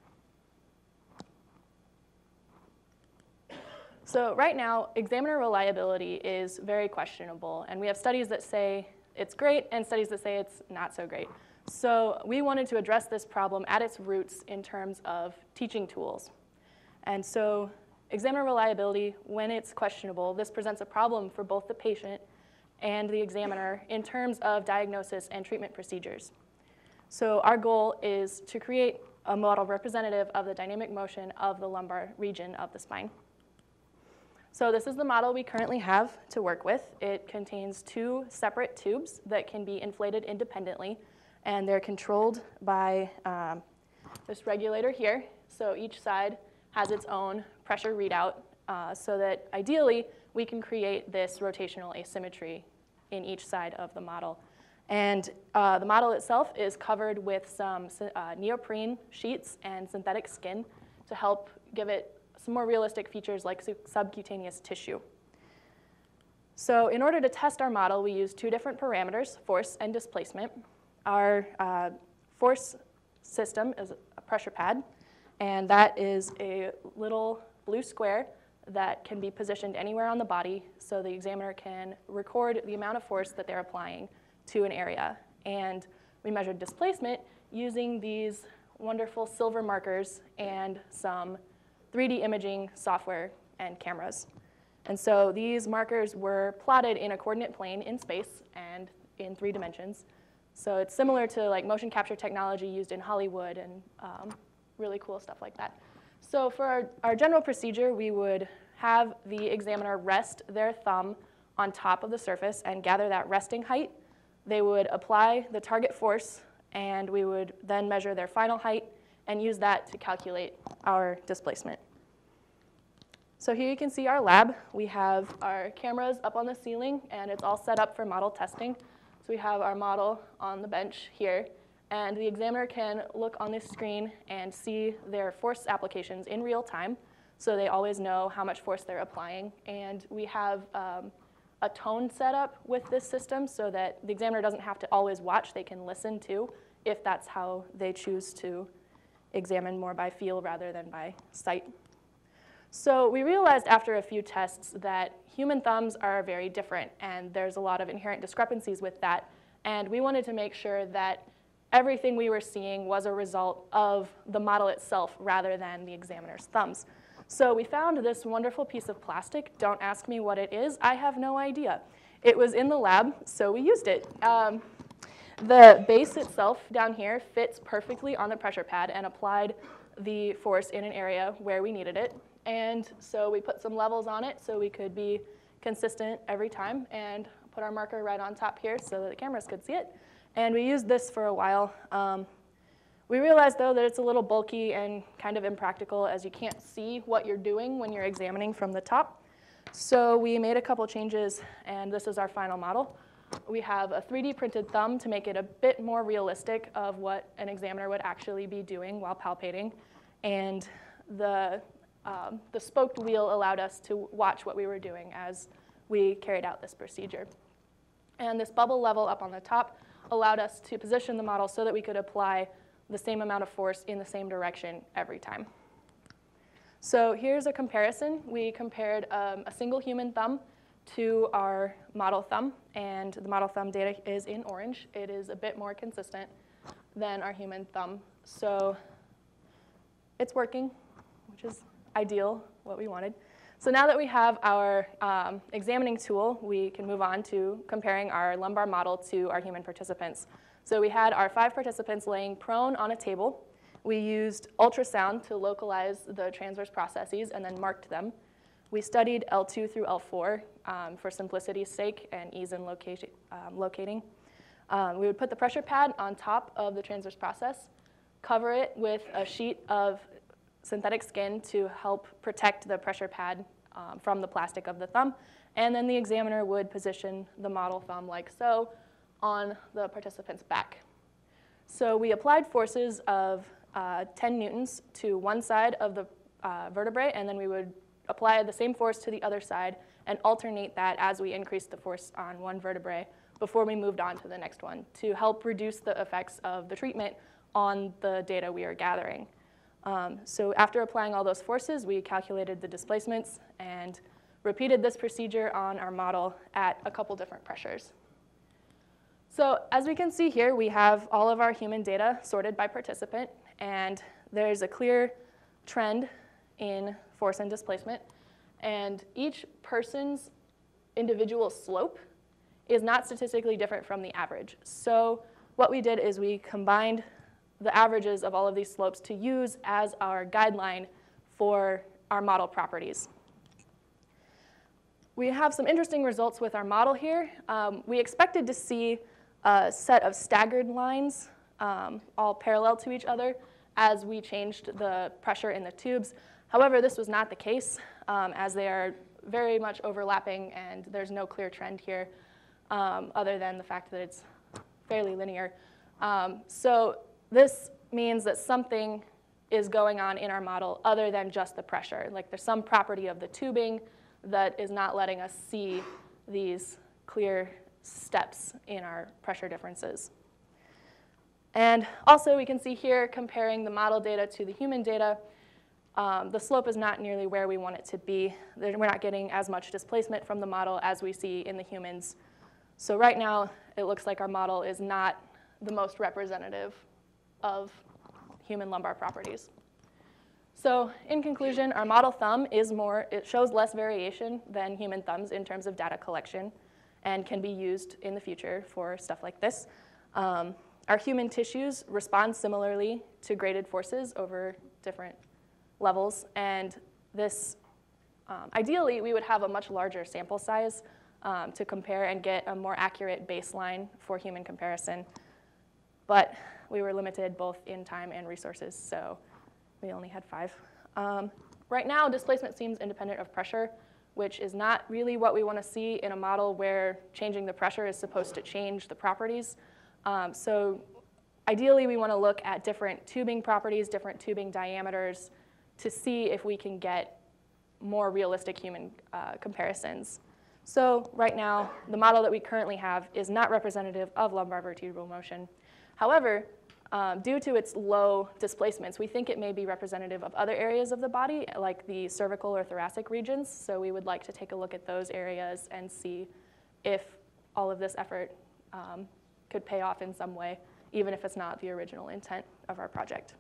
So right now, examiner reliability is very questionable, and we have studies that say it's great and studies that say it's not so great. So we wanted to address this problem at its roots in terms of teaching tools. And so examiner reliability, when it's questionable, this presents a problem for both the patient and the examiner in terms of diagnosis and treatment procedures. So our goal is to create a model representative of the dynamic motion of the lumbar region of the spine. So this is the model we currently have to work with. It contains two separate tubes that can be inflated independently, and they're controlled by this regulator here. So each side has its own pressure readout so that ideally we can create this rotational asymmetry in each side of the model. And the model itself is covered with some neoprene sheets and synthetic skin to help give it some more realistic features like subcutaneous tissue. So in order to test our model, we use two different parameters, force and displacement. Our force system is a pressure pad, and that is a little blue square that can be positioned anywhere on the body so the examiner can record the amount of force that they're applying to an area. And we measured displacement using these wonderful silver markers and some 3D imaging software and cameras. And so these markers were plotted in a coordinate plane in space and in 3 dimensions. So it's similar to like motion capture technology used in Hollywood and really cool stuff like that. So for our general procedure, we would have the examiner rest their thumb on top of the surface and gather that resting height. They would apply the target force, and we would then measure their final height and use that to calculate our displacement. So here you can see our lab. We have our cameras up on the ceiling, and it's all set up for model testing. So we have our model on the bench here, and the examiner can look on this screen and see their force applications in real time, so they always know how much force they're applying. And we have a tone set up with this system so that the examiner doesn't have to always watch. They can listen too, if that's how they choose to examine more by feel rather than by sight. So we realized after a few tests that human thumbs are very different, and there's a lot of inherent discrepancies with that. And we wanted to make sure that everything we were seeing was a result of the model itself rather than the examiner's thumbs. So we found this wonderful piece of plastic. Don't ask me what it is. I have no idea. It was in the lab, so we used it. The base itself down here fits perfectly on the pressure pad and applied the force in an area where we needed it. And so we put some levels on it so we could be consistent every time and put our marker right on top here so that the cameras could see it. And we used this for a while. We realized, though, that it's a little bulky and kind of impractical as you can't see what you're doing when you're examining from the top. So we made a couple changes, and this is our final model. We have a 3D printed thumb to make it a bit more realistic of what an examiner would actually be doing while palpating. And the spoked wheel allowed us to watch what we were doing as we carried out this procedure. And this bubble level up on the top allowed us to position the model so that we could apply the same amount of force in the same direction every time. So here's a comparison. We compared a single human thumb to our model thumb, and the model thumb data is in orange. It is a bit more consistent than our human thumb. So it's working, which is ideal, what we wanted. So now that we have our examining tool, we can move on to comparing our lumbar model to our human participants. So we had our 5 participants laying prone on a table. We used ultrasound to localize the transverse processes and then marked them. We studied L2 through L4 for simplicity's sake and ease in locating. We would put the pressure pad on top of the transverse process, cover it with a sheet of synthetic skin to help protect the pressure pad from the plastic of the thumb, and then the examiner would position the model thumb like so on the participant's back. So we applied forces of 10 newtons to one side of the vertebrae, and then we would apply the same force to the other side and alternate that as we increased the force on one vertebrae before we moved on to the next one to help reduce the effects of the treatment on the data we are gathering. So after applying all those forces, we calculated the displacements and repeated this procedure on our model at a couple different pressures. So as we can see here, we have all of our human data sorted by participant, and there's a clear trend in force and displacement. And each person's individual slope is not statistically different from the average. So what we did is we combined the averages of all of these slopes to use as our guideline for our model properties. We have some interesting results with our model here. We expected to see a set of staggered lines all parallel to each other as we changed the pressure in the tubes. However, this was not the case, as they are very much overlapping and there's no clear trend here other than the fact that it's fairly linear. So this means that something is going on in our model other than just the pressure. Like there's some property of the tubing that is not letting us see these clear steps in our pressure differences. And also we can see here, comparing the model data to the human data, the slope is not nearly where we want it to be. We're not getting as much displacement from the model as we see in the humans. So right now, it looks like our model is not the most representative of human lumbar properties. So in conclusion, our model thumb is it shows less variation than human thumbs in terms of data collection and can be used in the future for stuff like this. Our human tissues respond similarly to graded forces over different levels, and this, ideally, we would have a much larger sample size to compare and get a more accurate baseline for human comparison. But we were limited both in time and resources, so we only had 5. Right now, displacement seems independent of pressure, which is not really what we want to see in a model where changing the pressure is supposed to change the properties. So ideally, we want to look at different tubing properties, different tubing diameters, to see if we can get more realistic human comparisons. So right now, the model that we currently have is not representative of lumbar vertebral motion. However, due to its low displacements, we think it may be representative of other areas of the body, like the cervical or thoracic regions. So we would like to take a look at those areas and see if all of this effort could pay off in some way, even if it's not the original intent of our project.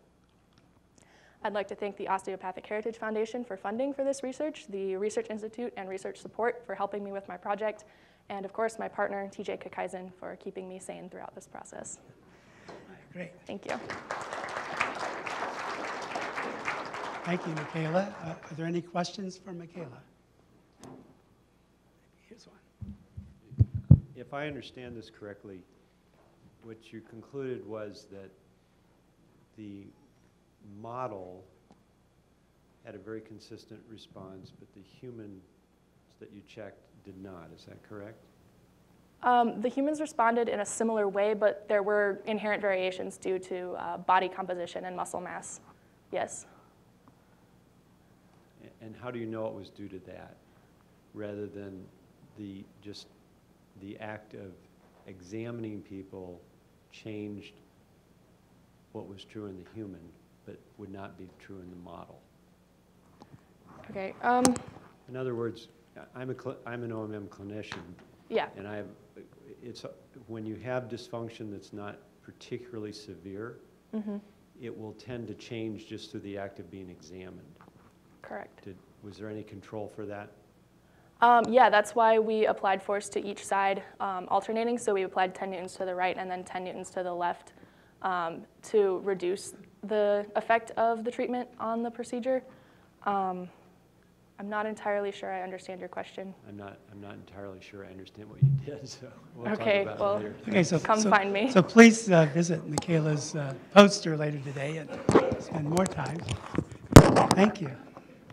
I'd like to thank the Osteopathic Heritage Foundation for funding for this research, the Research Institute and Research Support for helping me with my project, and of course my partner, TJ Kakaisen, for keeping me sane throughout this process. Great. Thank you. Thank you, Michaela. Are there any questions for Michaela? Here's one. If I understand this correctly, what you concluded was that the model had a very consistent response, but the humans that you checked did not. Is that correct? The humans responded in a similar way, but there were inherent variations due to body composition and muscle mass. Yes. And how do you know it was due to that, rather than just the act of examining people changed what was true in the human, but would not be true in the model? Okay. In other words, I'm an OMM clinician. Yeah. And it's when you have dysfunction that's not particularly severe, it will tend to change just through the act of being examined. Correct. Was there any control for that? Yeah, that's why we applied force to each side alternating. So we applied 10 newtons to the right and then 10 newtons to the left to reduce the effect of the treatment on the procedure. I'm not entirely sure I understand your question. I'm not entirely sure I understand what you did, so we'll okay, talk about well, it later. Okay, so come find me. So please visit Michaela's poster later today and spend more time. Thank you.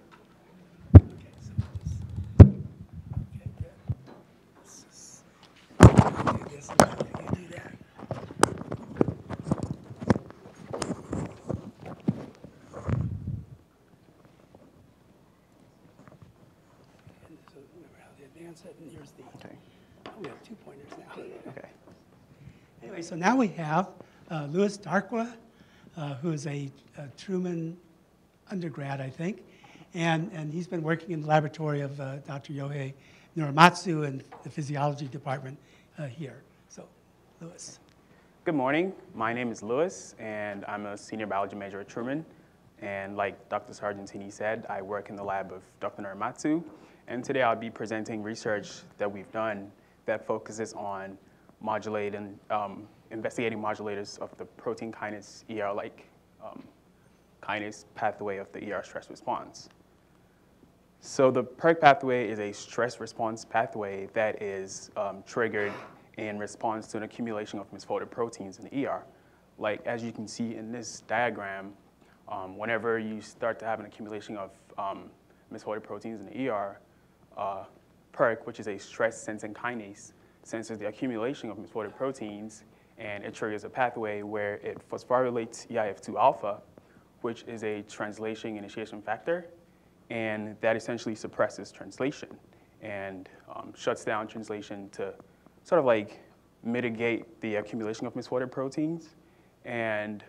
And here's the, oh, we have 2 pointers now. Okay. Anyway, so now we have Louis Darkwa, who is a Truman undergrad, I think, and he's been working in the laboratory of Dr. Yohei Nuramatsu in the physiology department here. So, Louis. Good morning. My name is Louis, and I'm a senior biology major at Truman. And like Dr. Sargentini said, I work in the lab of Dr. Nuramatsu. And today I'll be presenting research that we've done that focuses on modulating, investigating modulators of the protein kinase ER-like kinase pathway of the ER stress response. So the PERK pathway is a stress response pathway that is triggered in response to an accumulation of misfolded proteins in the ER. Like as you can see in this diagram, whenever you start to have an accumulation of misfolded proteins in the ER, PERK, which is a stress-sensing kinase, senses the accumulation of misfolded proteins, and it triggers a pathway where it phosphorylates eIF2 alpha, which is a translation initiation factor, and that essentially suppresses translation and shuts down translation to sort of like mitigate the accumulation of misfolded proteins. And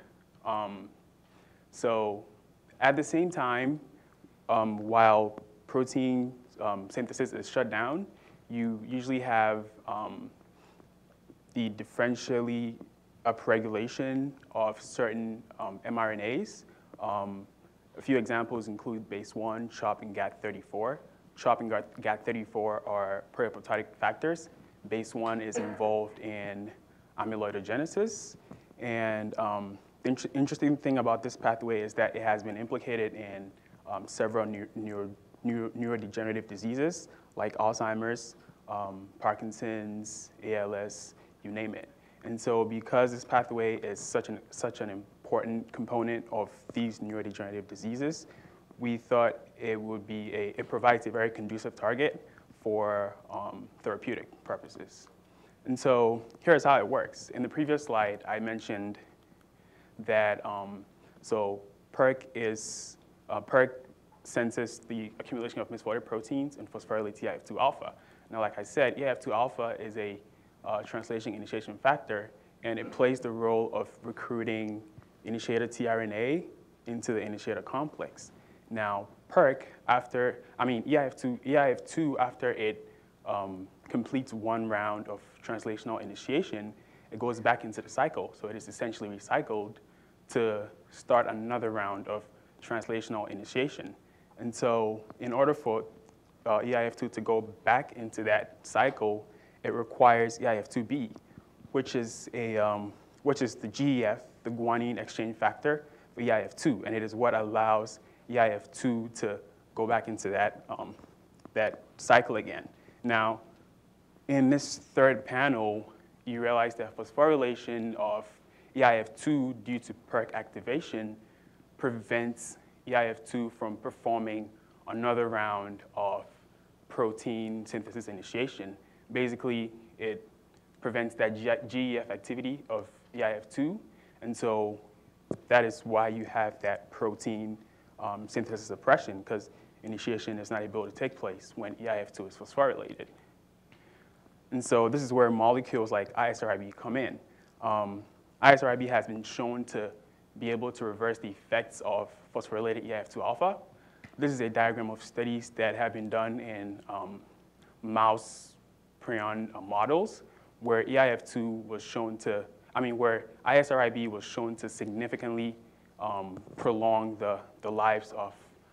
so at the same time, while protein synthesis is shut down, you usually have the differentially upregulation of certain mRNAs. A few examples include BASE1, CHOP, and GAT34. CHOP and GAT34 are proapoptotic factors. BASE1 is involved in amyloidogenesis. And the interesting thing about this pathway is that it has been implicated in several neurodegenerative diseases like Alzheimer's, Parkinson's, ALS, you name it. And so because this pathway is such an important component of these neurodegenerative diseases, we thought it provides a very conducive target for therapeutic purposes. And so here's how it works. In the previous slide, I mentioned that so PERK senses the accumulation of misfolded proteins and phosphorylates eIF2 alpha. Now, like I said, eIF2 alpha is a translation initiation factor, and it plays the role of recruiting initiator tRNA into the initiator complex. Now, PERK, eIF2, after it completes one round of translational initiation, it goes back into the cycle. So it is essentially recycled to start another round of translational initiation. And so in order for eIF2 to go back into that cycle, it requires eIF2B, which is the GEF, the guanine exchange factor for eIF2, and it is what allows eIF2 to go back into that cycle again. Now, in this third panel, you realize that phosphorylation of eIF2 due to PERK activation prevents eIF2 from performing another round of protein synthesis initiation. Basically, it prevents that GEF activity of eIF2, and so that is why you have that protein synthesis suppression, because initiation is not able to take place when eIF2 is phosphorylated. And so this is where molecules like ISRIB come in. ISRIB has been shown to be able to reverse the effects of phosphorylated eIF2 alpha. this is a diagram of studies that have been done in mouse prion models where EIF2 was shown to, where ISRIB was shown to significantly prolong the lives of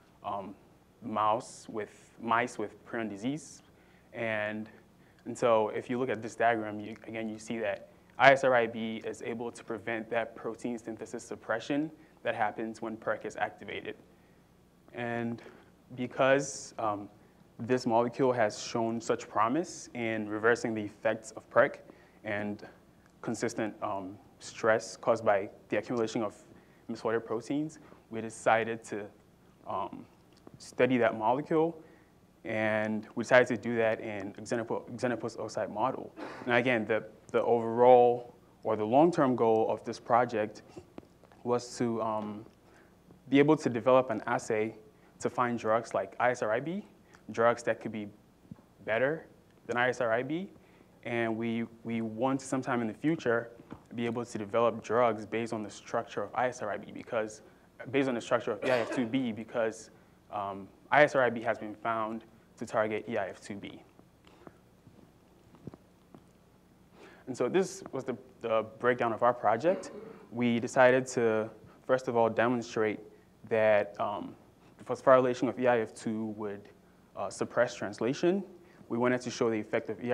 mice with prion disease. And so if you look at this diagram, you see that ISRIB is able to prevent that protein synthesis suppression that happens when PERK is activated. And because this molecule has shown such promise in reversing the effects of PERK and consistent stress caused by the accumulation of misfolded proteins, we decided to study that molecule, and we decided to do that in Xenopus oocyte model. Now again, the overall or the long-term goal of this project was to be able to develop an assay to find drugs like ISRIB, drugs that could be better than ISRIB, and we want to sometime in the future be able to develop drugs based on the structure of ISRIB because, based on the structure of EIF2B because ISRIB has been found to target EIF2B. And so this was the breakdown of our project. We decided to, first of all, demonstrate that the phosphorylation of EIF2 would suppress translation. We wanted to show the effect of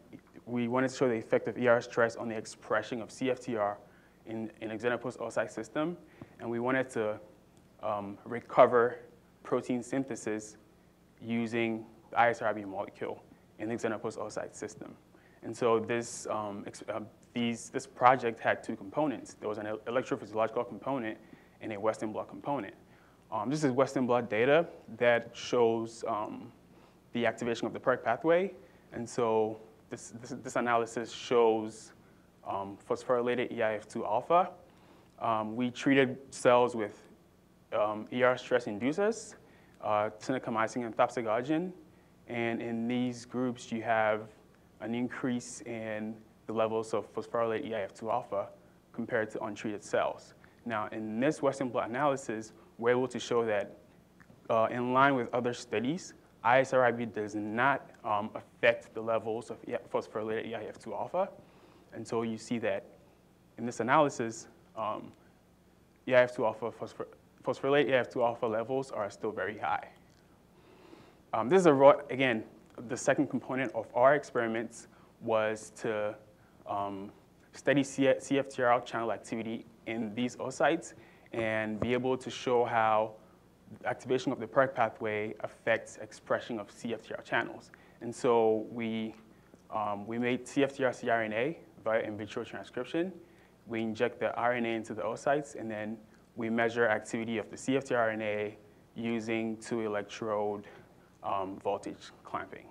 ER stress on the expression of CFTR in a Xenopus oocyte system, and we wanted to recover protein synthesis using the ISRIB molecule in the Xenopus oocyte system. And so this project had two components. There was an electrophysiological component and a Western blot component. This is Western blot data that shows the activation of the PERK pathway. And so this analysis shows phosphorylated EIF2 alpha. We treated cells with ER stress inducers, tinecomycin and thapsigogen. And in these groups, you have an increase in the levels of phosphorylated EIF2 alpha compared to untreated cells. Now, in this Western blot analysis, we're able to show that in line with other studies, ISRIB does not affect the levels of phosphorylated EIF2 alpha. And so you see that in this analysis, EIF2 alpha, phosphorylated EIF2 alpha levels are still very high. This is, again, the second component of our experiments was to study CFTR channel activity in these oocytes and be able to show how activation of the PERK pathway affects expression of CFTR channels. And so we made CFTR cRNA via in vitro transcription. We inject the RNA into the oocytes, and then we measure activity of the CFTR RNA using 2-electrode voltage clamping.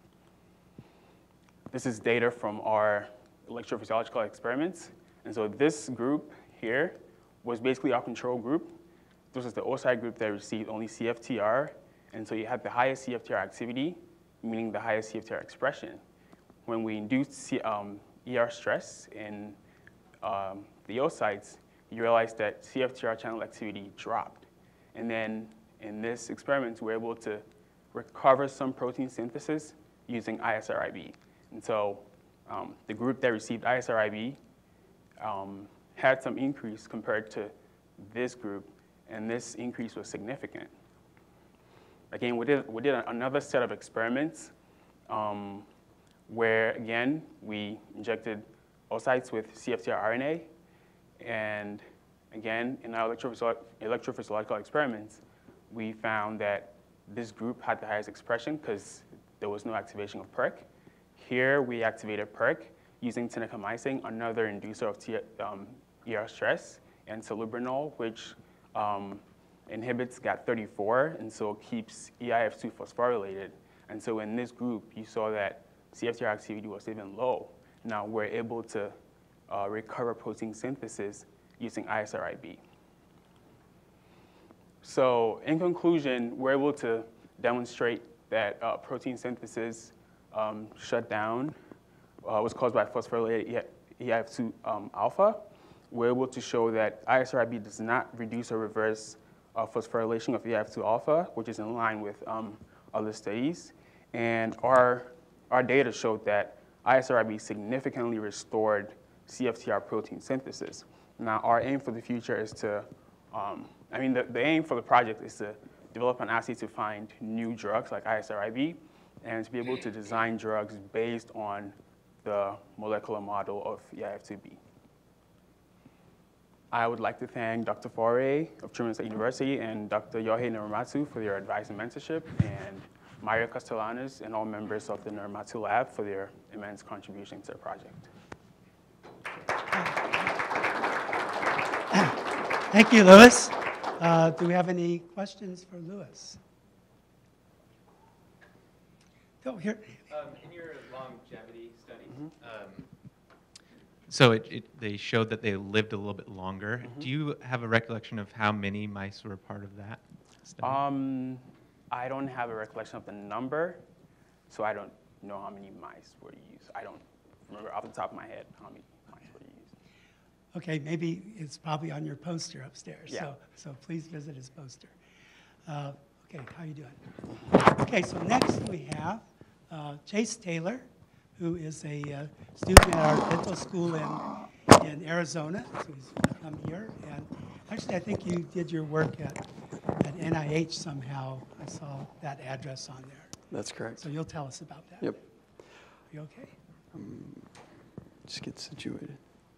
This is data from our electrophysiological experiments. And so this group here was basically our control group. This is the oocyte group that received only CFTR. And so you had the highest CFTR activity, meaning the highest CFTR expression. When we induced ER stress in the oocytes, you realize that CFTR channel activity dropped. And then in this experiment, we're able to recover some protein synthesis using ISRIB. And so the group that received ISRIB had some increase compared to this group, and this increase was significant. Again, we did another set of experiments where, again, we injected oocytes with CFTR RNA, and again, in our electrophysiological experiments, we found that this group had the highest expression because there was no activation of PERK. Here, we activated PERK using tinecomycin, another inducer of ER stress, and salubrinol, which inhibits GAT34, and so keeps EIF2 phosphorylated. And so in this group, you saw that CFTR activity was even low. Now we're able to recover protein synthesis using ISRIB. So in conclusion, we're able to demonstrate that protein synthesis shutdown was caused by phosphorylated EIF2 alpha. We're able to show that ISRIB does not reduce or reverse phosphorylation of EIF2 alpha, which is in line with other studies. And our data showed that ISRIB significantly restored CFTR protein synthesis. Now, our aim for the future is to, the aim for the project is to develop an assay to find new drugs like ISRIB and to be able to design drugs based on the molecular model of EIF2B. I would like to thank Dr. Faure of Truman State University and Dr. Yohei Naramatsu for their advice and mentorship, and Mario Castellanos and all members of the Naramatsu Lab for their immense contribution to the project. Thank you, Louis. Do we have any questions for Louis? Oh, here. In your longevity study, so they showed that they lived a little bit longer. Do you have a recollection of how many mice were part of that study? I don't have a recollection of the number, so I don't know how many mice were used. I don't remember off the top of my head how many mice were used. Okay, maybe it's probably on your poster upstairs. Yeah. So please visit his poster. Okay, how you doing? Okay, so next we have Chase Taylor, who is a student at our dental school in Arizona. So he's come here. And actually, I think you did your work at NIH somehow. I saw that address on there. That's correct. So you'll tell us about that. Yep. Are you okay? Just get situated.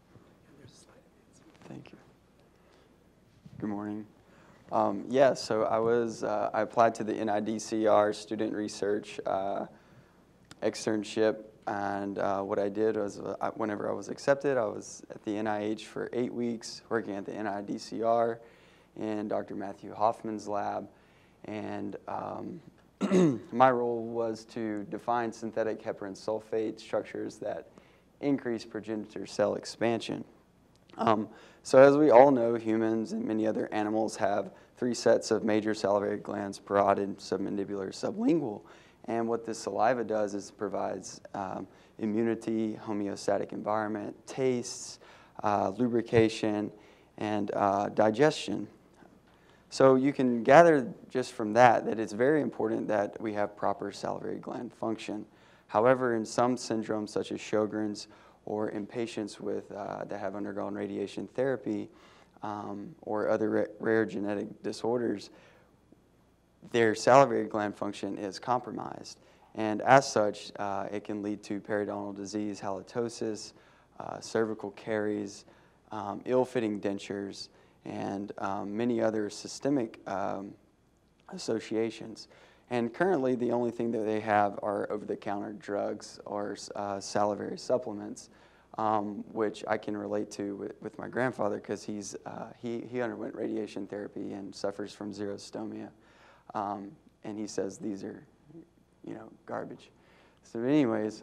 Thank you. Good morning. Yeah, so I applied to the NIDCR student research externship, and what I did was whenever I was accepted, I was at the NIH for 8 weeks working at the NIDCR in Dr. Matthew Hoffman's lab, and my role was to define synthetic heparin sulfate structures that increase progenitor cell expansion. So as we all know, humans and many other animals have 3 sets of major salivary glands, parotid, submandibular, sublingual. And what this saliva does is provides immunity, homeostatic environment, tastes, lubrication, and digestion. So you can gather just from that it's very important that we have proper salivary gland function. However, in some syndromes such as Sjogren's, or in patients with, that have undergone radiation therapy or other rare genetic disorders, their salivary gland function is compromised. And as such, it can lead to periodontal disease, halitosis, cervical caries, ill-fitting dentures, and many other systemic associations. And currently, the only thing that they have are over-the-counter drugs or salivary supplements, which I can relate to with my grandfather because he underwent radiation therapy and suffers from xerostomia. And he says these are, garbage. So anyways,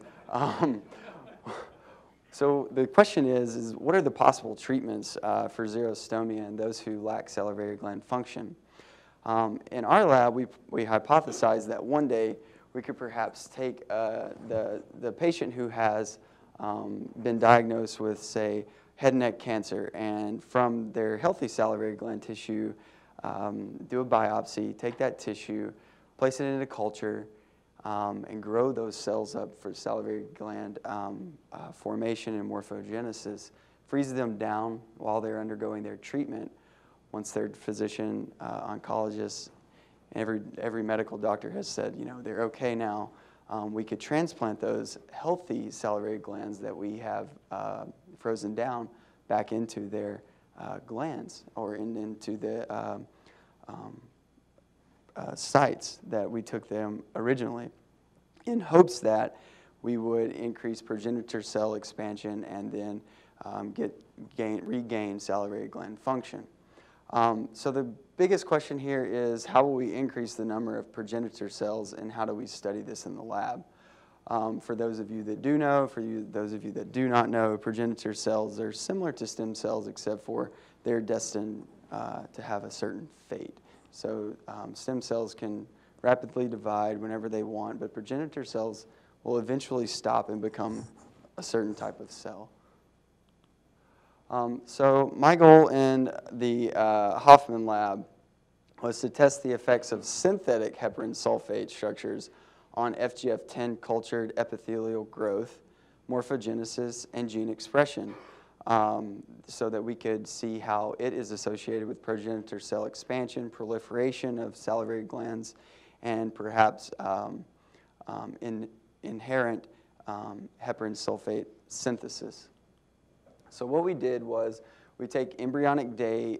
so the question is what are the possible treatments for xerostomia in those who lack salivary gland function? In our lab, we hypothesized that one day we could perhaps take the patient who has been diagnosed with, say, head and neck cancer, and from their healthy salivary gland tissue, do a biopsy, take that tissue, place it in a culture, and grow those cells up for salivary gland formation and morphogenesis, freeze them down while they're undergoing their treatment. Once their physician, oncologist, every medical doctor has said, they're okay now, we could transplant those healthy salivary glands that we have frozen down back into their glands or into the sites that we took them originally, in hopes that we would increase progenitor cell expansion and then regain salivary gland function. So the biggest question here is how will we increase the number of progenitor cells, and how do we study this in the lab? For those of you that do know, those of you that do not know, progenitor cells are similar to stem cells except for they're destined to have a certain fate. So stem cells can rapidly divide whenever they want, but progenitor cells will eventually stop and become a certain type of cell. So my goal in the Hoffman lab was to test the effects of synthetic heparin sulfate structures on FGF10 cultured epithelial growth, morphogenesis, and gene expression, so that we could see how it is associated with progenitor cell expansion, proliferation of salivary glands, and perhaps inherent heparin sulfate synthesis. So what we did was we take embryonic day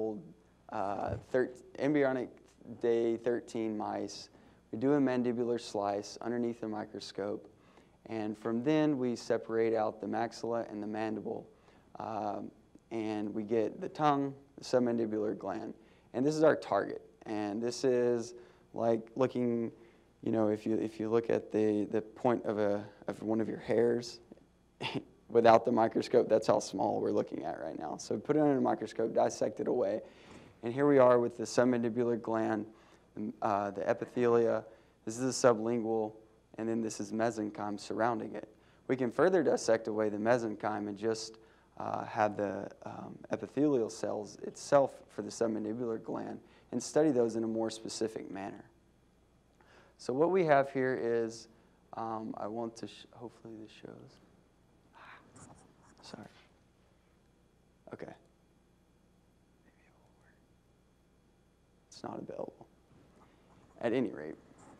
13 mice, we do a mandibular slice underneath the microscope, and from then we separate out the maxilla and the mandible, and we get the tongue, the submandibular gland, and this is our target. And this is like looking, you know, if you look at the point of one of your hairs without the microscope, that's how small we're looking at right now. So put it under a microscope, dissect it away, and here we are with the submandibular gland, the epithelia. This is the sublingual, and then this is mesenchyme surrounding it. We can further dissect away the mesenchyme and just have the epithelial cells itself for the submandibular gland and study those in a more specific manner. So what we have here is, I want to, hopefully this shows. Sorry. Okay. It's not available. At any rate.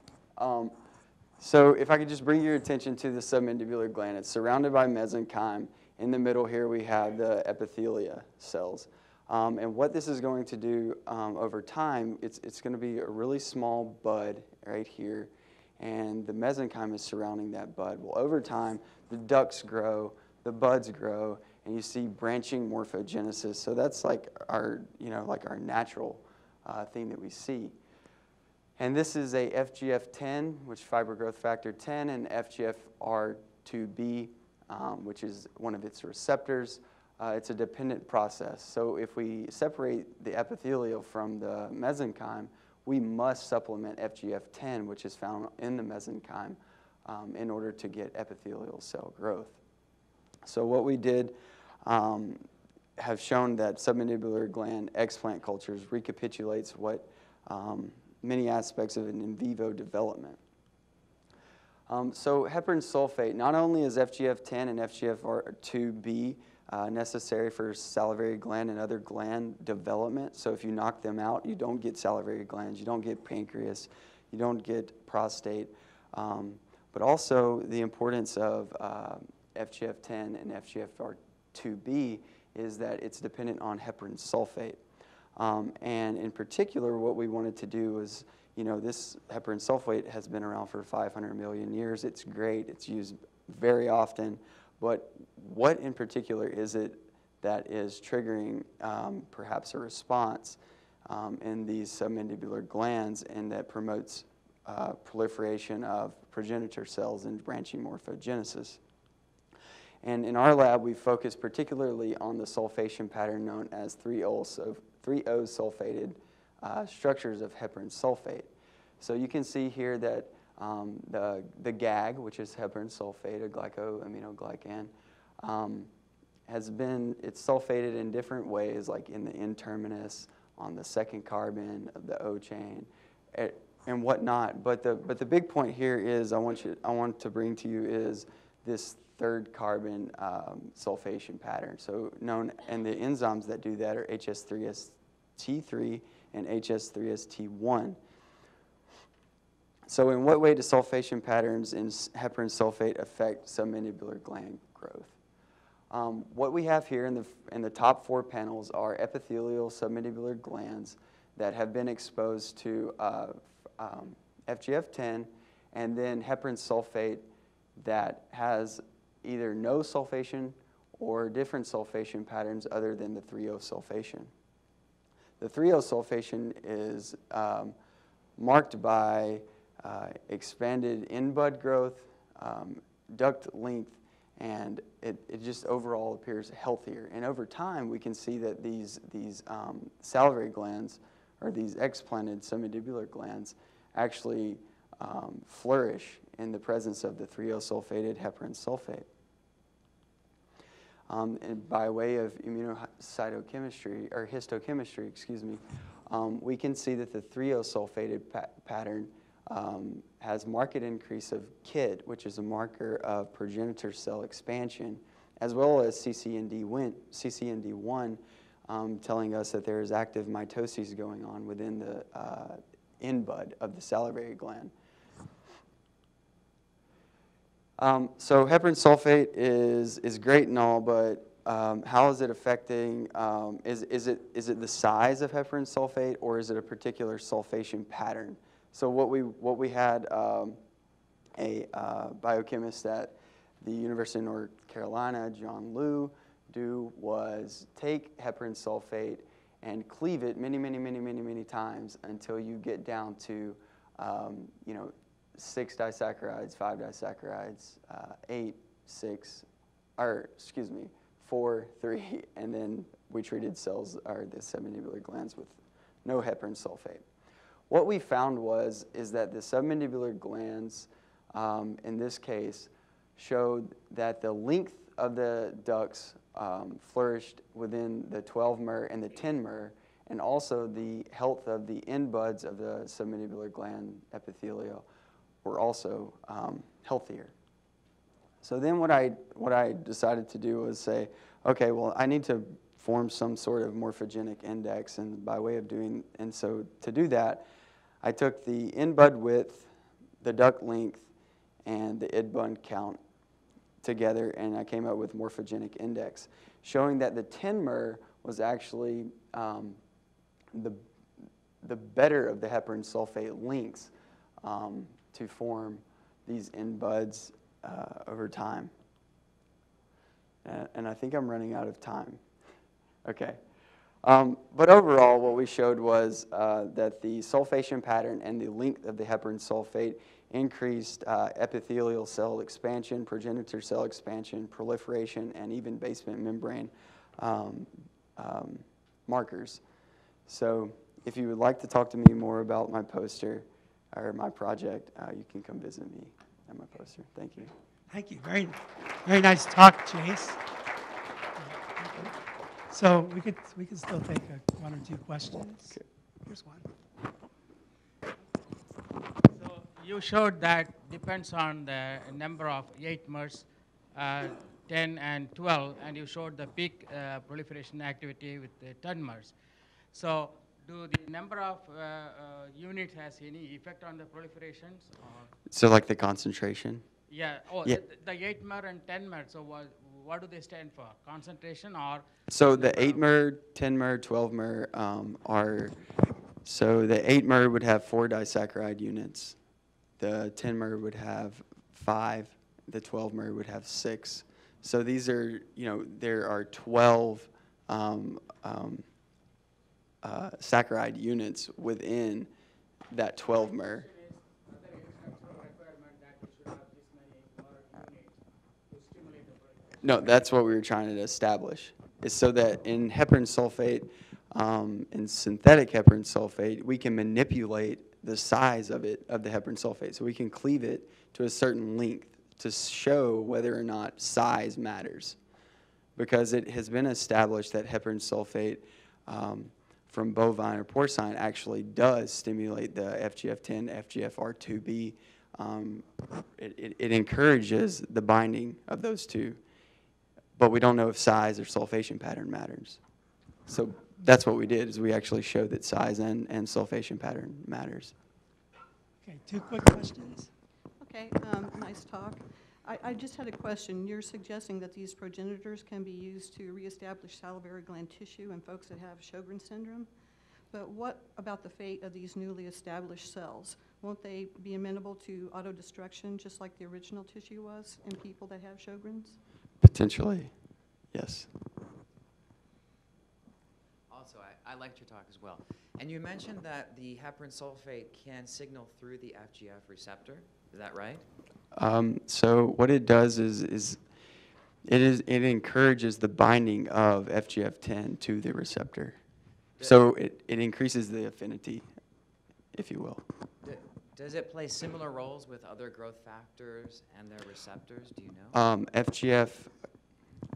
So if I could just bring your attention to the submandibular gland, it's surrounded by mesenchyme. In the middle here we have the epithelia cells. And what this is going to do over time, it's going to be a really small bud right here, and the mesenchyme is surrounding that bud. Well, over time, the ducts grow, the buds grow, and you see branching morphogenesis. So that's like our, like our natural thing that we see. And this is a FGF10, which fiber growth factor 10, and FGFR2b, which is one of its receptors. It's a dependent process. So if we separate the epithelial from the mesenchyme, we must supplement FGF10, which is found in the mesenchyme, in order to get epithelial cell growth. So what we did have shown that submandibular gland explant cultures recapitulates what many aspects of an in vivo development. So heparin sulfate, not only is FGF10 and FGFR2b necessary for salivary gland and other gland development. So if you knock them out, you don't get salivary glands, you don't get pancreas, you don't get prostate. But also the importance of FGF10 and FGFR2b is that it's dependent on heparin sulfate. And in particular, what we wanted to do was, this heparin sulfate has been around for 500 million years. It's great. It's used very often. But what in particular is it that is triggering perhaps a response in these submandibular glands, and that promotes proliferation of progenitor cells and branching morphogenesis? And in our lab, we focus particularly on the sulfation pattern known as 3O sulfated structures of heparin sulfate. So you can see here that the GAG, which is heparin sulfate, a glycoaminoglycan, it's sulfated in different ways, like in the N-terminus, on the second carbon of the O chain, and whatnot. But the big point here is I want to bring to you is this third carbon sulfation pattern. So and the enzymes that do that are HS3ST3 and HS3ST1. So in what way do sulfation patterns in heparin sulfate affect submandibular gland growth? What we have here in the top 4 panels are epithelial submandibular glands that have been exposed to FGF10 and then heparin sulfate that has either no sulfation or different sulfation patterns other than the 3O sulfation. The 3O sulfation is marked by expanded in-bud growth, duct length, and it just overall appears healthier. And over time, we can see that these salivary glands, or these explanted submandibular glands, actually flourish in the presence of the 3O sulfated heparin sulfate. And by way of immunocytochemistry, or histochemistry, excuse me, we can see that the thiosulfated pattern has marked increase of KIT, which is a marker of progenitor cell expansion, as well as CCND1, telling us that there is active mitosis going on within the end bud of the salivary gland. So heparin sulfate is great and all, but how is it affecting, is it the size of heparin sulfate, or is it a particular sulfation pattern? So what we had a biochemist at the University of North Carolina, John Liu, do was take heparin sulfate and cleave it many times until you get down to 6 disaccharides, 5 disaccharides, 8, 6, or excuse me, 4, 3, and then we treated cells, or the submandibular glands, with no heparin sulfate. What we found is that the submandibular glands, in this case, showed that the length of the ducts flourished within the 12 mer and the 10 mer, and also the health of the end buds of the submandibular gland epithelial were also healthier. So then what I decided to do was say, okay, well, I need to form some sort of morphogenic index, and by way of doing, and so to do that, I took the end bud width, the duct length, and the end bud count together, and I came up with morphogenic index, showing that the 10 mer was actually the better of the heparin sulfate links to form these end buds over time. And I think I'm running out of time. Okay. But overall, what we showed was that the sulfation pattern and the length of the heparin sulfate increased epithelial cell expansion, progenitor cell expansion, proliferation, and even basement membrane markers. So if you would like to talk to me more about my poster or my project, you can come visit me at my poster. Thank you. Thank you. Very, very nice talk, Chase. So we could still take one or two questions. Okay. Here's one. So you showed that depends on the number of 8 mers, 10 and 12, and you showed the peak proliferation activity with the 10 mers. So do the number of units has any effect on the proliferations? Or? So like the concentration? Yeah. Oh, yeah. The 8 mer and 10 mer. So what do they stand for? Concentration or? So the 8 mer, 10 mer, 12 mer are, so the 8 mer would have 4 disaccharide units. The 10 mer would have 5. The 12 mer would have 6. So these are, there are 12 saccharide units within that 12 mer. No, that's what we were trying to establish, is so that in heparin sulfate, in synthetic heparin sulfate, we can manipulate the size of it, of the heparin sulfate. So we can cleave it to a certain length to show whether or not size matters. Because it has been established that heparin sulfate from bovine or porcine actually does stimulate the FGF10, FGFR2b. It encourages the binding of those two. But we don't know if size or sulfation pattern matters. So that's what we did, is we actually showed that size and sulfation pattern matters. Okay, 2 quick questions. Okay, nice talk. I just had a question. You're suggesting that these progenitors can be used to reestablish salivary gland tissue in folks that have Sjogren's syndrome. But what about the fate of these newly established cells? Won't they be amenable to autodestruction just like the original tissue was in people that have Sjogren's? Potentially, yes. Also, I liked your talk as well. And you mentioned that the heparin sulfate can signal through the FGF receptor. Is that right? So what it does is it encourages the binding of FGF10 to the receptor. So it increases the affinity, if you will. Does it play similar roles with other growth factors and their receptors? Do you know?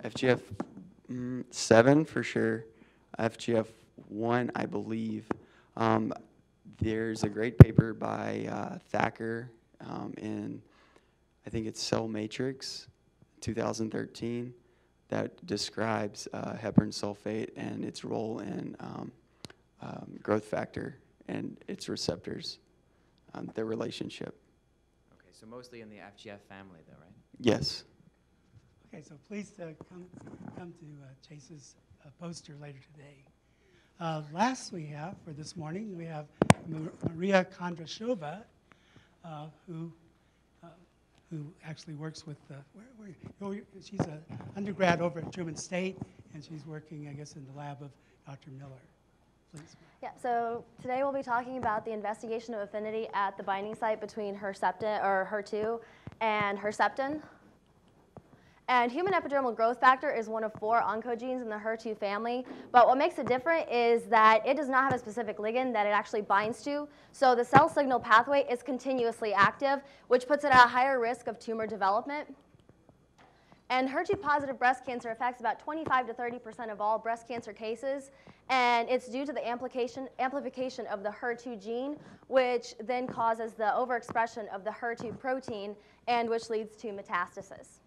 FGF7 for sure. FGF1, I believe. There's a great paper by Thacker in, I think it's Cell Matrix, 2013, that describes heparin sulfate and its role in growth factor and its receptors, their relationship. Okay, so mostly in the FGF family, though, right? Yes. Okay, so please come to Chase's poster later today. Last we have for this morning, we have Maria Kondrashova, who actually works with, she's an undergrad over at Truman State, and she's working, I guess, in the lab of Dr. Miller. Please. Yeah, so today we'll be talking about the investigation of affinity at the binding site between Herceptin, or HER2 and Herceptin. And human epidermal growth factor is one of 4 oncogenes in the HER2 family. But what makes it different is that it does not have a specific ligand that it actually binds to. So the cell signal pathway is continuously active, which puts it at a higher risk of tumor development. And HER2-positive breast cancer affects about 25 to 30% of all breast cancer cases. And it's due to the amplification of the HER2 gene, which then causes the overexpression of the HER2 protein, and which leads to metastasis.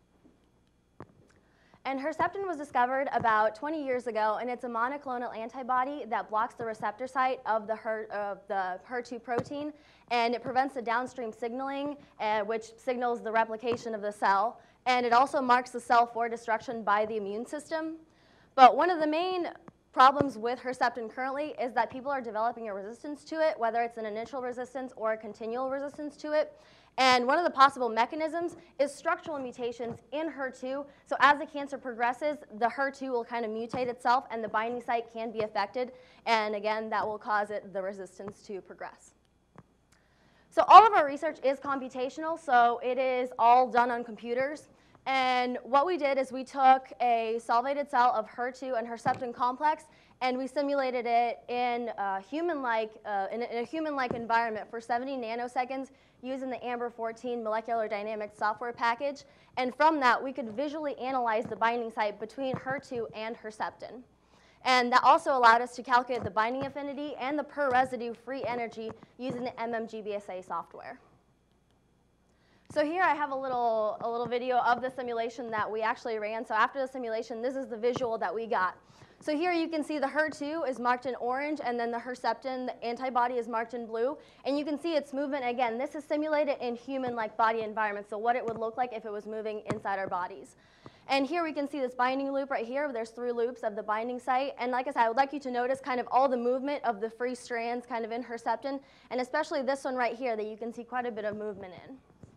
And Herceptin was discovered about 20 years ago, and it's a monoclonal antibody that blocks the receptor site of the HER2 protein, and it prevents the downstream signaling, which signals the replication of the cell. And it also marks the cell for destruction by the immune system. But one of the main problems with Herceptin currently is that people are developing a resistance to it, whether it's an initial resistance or a continual resistance to it. And one of the possible mechanisms is structural mutations in HER2. So as the cancer progresses, the HER2 will kind of mutate itself, and the binding site can be affected. And again, that will cause the resistance to progress. So all of our research is computational, so it is all done on computers. And what we did is we took a solvated cell of HER2 and Herceptin complex, and we simulated it in a human-like environment for 70 nanoseconds using the AMBER-14 molecular dynamics software package. And from that, we could visually analyze the binding site between HER2 and Herceptin. And that also allowed us to calculate the binding affinity and the per residue free energy using the MMGBSA software. So here I have a little video of the simulation that we actually ran. So after the simulation, this is the visual that we got. So here you can see the HER2 is marked in orange, and then the Herceptin, the antibody, is marked in blue. And you can see its movement. Again, this is simulated in human-like body environments, so what it would look like if it was moving inside our bodies. And here we can see this binding loop right here. There's 3 loops of the binding site. And like I said, I would like you to notice kind of all the movement of the free strands kind of in Herceptin, and especially this one right here that you can see quite a bit of movement in.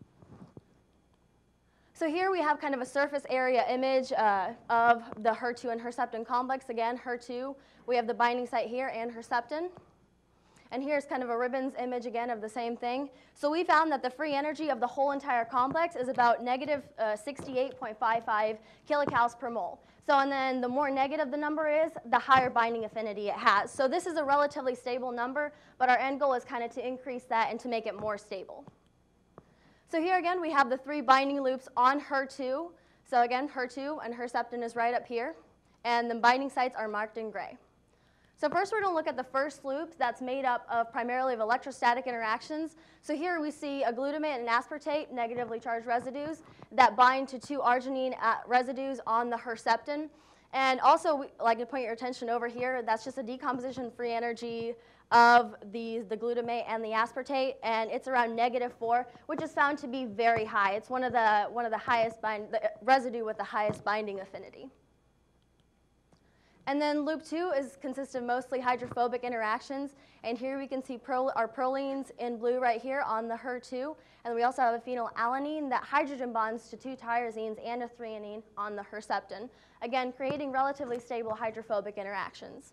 So here we have kind of a surface area image of the HER2 and Herceptin complex. Again, HER2, we have the binding site here, and Herceptin. And here's kind of a ribbons image again of the same thing. So we found that the free energy of the whole entire complex is about negative 68.55 kilocalories per mole. So and then the more negative the number is, the higher binding affinity it has. So this is a relatively stable number, but our end goal is kind of to increase that and to make it more stable. So here again, we have the 3 binding loops on HER2. So again, HER2 and Herceptin is right up here, and the binding sites are marked in gray. So first we're going to look at the first loop that's made up of primarily of electrostatic interactions. So here we see a glutamate and aspartate, negatively charged residues, that bind to 2 arginine residues on the Herceptin. And also, I'd like to point your attention over here, that's just a decomposition free energy of the glutamate and the aspartate, and it's around -4, which is found to be very high. It's one of the highest the residue with the highest binding affinity. And then loop 2 consists of mostly hydrophobic interactions, and here we can see our prolines in blue right here on the HER2, and we also have a phenylalanine that hydrogen bonds to 2 tyrosines and a threonine on the Herceptin, again creating relatively stable hydrophobic interactions.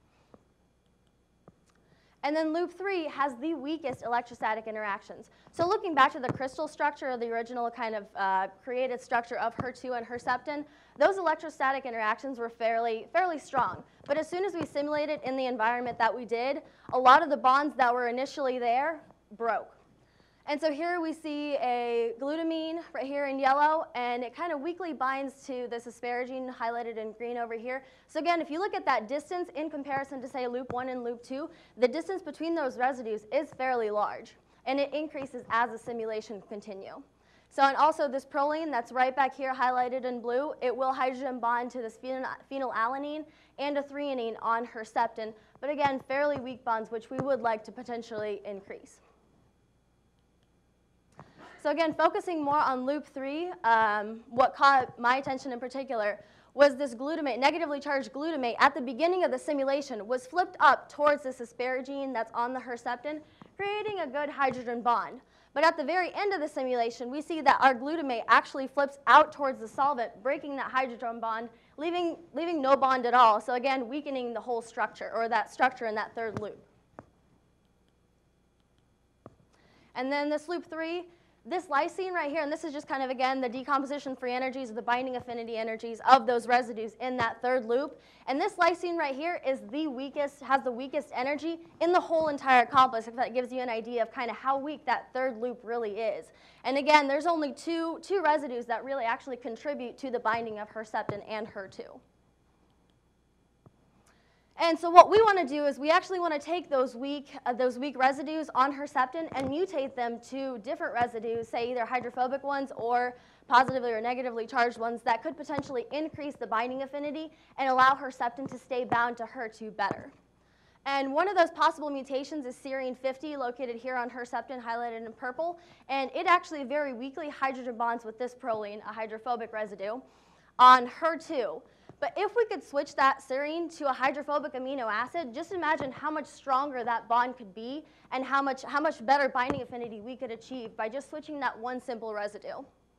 And then loop 3 has the weakest electrostatic interactions. So looking back to the crystal structure of the original kind of created structure of HER2 and Herceptin, those electrostatic interactions were fairly strong. But as soon as we simulated in the environment that we did, a lot of the bonds that were initially there broke. And so here we see a glutamine right here in yellow, and it kind of weakly binds to this asparagine highlighted in green over here. So again, if you look at that distance in comparison to, say, loop 1 and loop 2, the distance between those residues is fairly large, and it increases as the simulation continue. So, and also this proline that's right back here highlighted in blue, it will hydrogen bond to this phenylalanine and a threonine on Herceptin, but again, fairly weak bonds, which we would like to potentially increase. So again, focusing more on loop 3, what caught my attention in particular was this glutamate, negatively charged glutamate at the beginning of the simulation was flipped up towards this asparagine that's on the Herceptin, creating a good hydrogen bond. But at the very end of the simulation, we see that our glutamate actually flips out towards the solvent, breaking that hydrogen bond, leaving no bond at all. So again, weakening the whole structure, or that structure in that third loop. And then this loop 3, this lysine right here, and this is just kind of, again, the decomposition free energies, or the binding affinity energies of those residues in that third loop. And this lysine right here is the weakest, has the weakest energy in the whole entire complex, if that gives you an idea of kind of how weak that third loop really is. And again, there's only two residues that really actually contribute to the binding of Herceptin and HER2. And so what we want to do is we actually want to take those weak residues on Herceptin and mutate them to different residues, say either hydrophobic ones or positively or negatively charged ones that could potentially increase the binding affinity and allow Herceptin to stay bound to HER2 better. And one of those possible mutations is serine 50, located here on Herceptin, highlighted in purple. And it actually very weakly hydrogen bonds with this proline, a hydrophobic residue, on HER2. But if we could switch that serine to a hydrophobic amino acid, just imagine how much stronger that bond could be and how much better binding affinity we could achieve by just switching that one simple residue.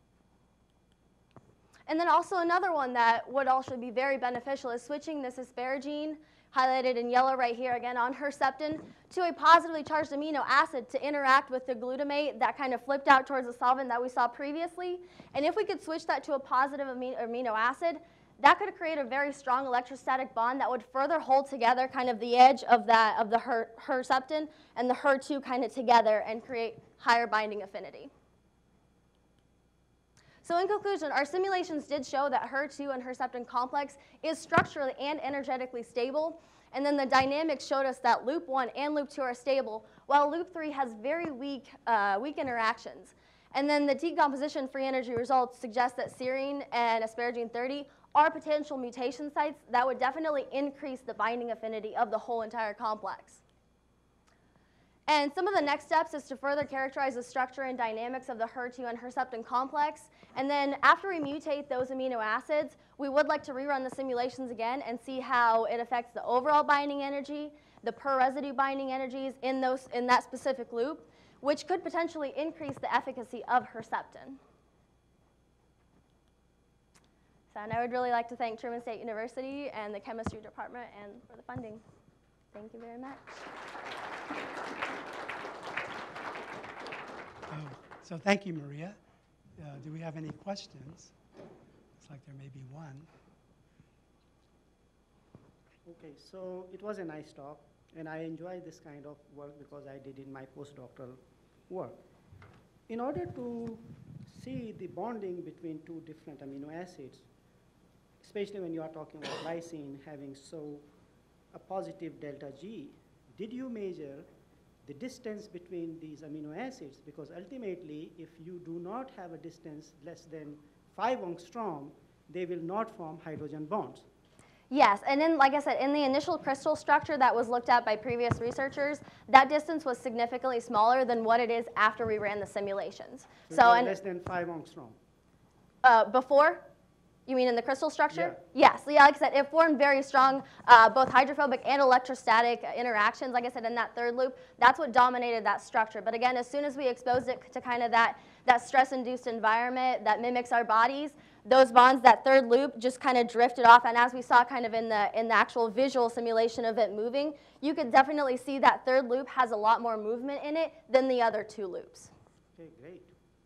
And then also another one that would also be very beneficial is switching this asparagine, highlighted in yellow right here again on Herceptin, to a positively charged amino acid to interact with the glutamate that kind of flipped out towards the solvent that we saw previously. And if we could switch that to a positive amino acid, that could create a very strong electrostatic bond that would further hold together kind of the edge of the Herceptin and the HER2 kind of together and create higher binding affinity. So in conclusion, our simulations did show that HER2 and Herceptin complex is structurally and energetically stable. And then the dynamics showed us that loop 1 and loop 2 are stable, while loop 3 has very weak interactions. And then the decomposition free energy results suggest that serine and asparagine 30 are potential mutation sites that would definitely increase the binding affinity of the whole entire complex. And some of the next steps is to further characterize the structure and dynamics of the HER2 and Herceptin complex. And then after we mutate those amino acids, we would like to rerun the simulations again and see how it affects the overall binding energy, the per residue binding energies in that specific loop, which could potentially increase the efficacy of Herceptin. So, and I would really like to thank Truman State University and the chemistry department and for the funding. Thank you very much. So thank you, Maria. Do we have any questions? Looks like there may be one. Okay, so it was a nice talk, and I enjoy this kind of work because I did in my postdoctoral work. In order to see the bonding between two different amino acids, especially when you are talking about lysine having a positive delta G, did you measure the distance between these amino acids? Because ultimately, if you do not have a distance less than 5 angstrom, they will not form hydrogen bonds. Yes, and then, like I said, in the initial crystal structure that was looked at by previous researchers, that distance was significantly smaller than what it is after we ran the simulations. So less than 5 angstrom. Before? You mean in the crystal structure? Yeah. Yes. Yeah, like I said, it formed very strong both hydrophobic and electrostatic interactions. Like I said, in that third loop, that's what dominated that structure. But again, as soon as we exposed it to kind of that stress-induced environment that mimics our bodies, those bonds, that third loop, just kind of drifted off. And as we saw kind of in the actual visual simulation of it moving, you could definitely see that third loop has a lot more movement in it than the other two loops. Okay, great.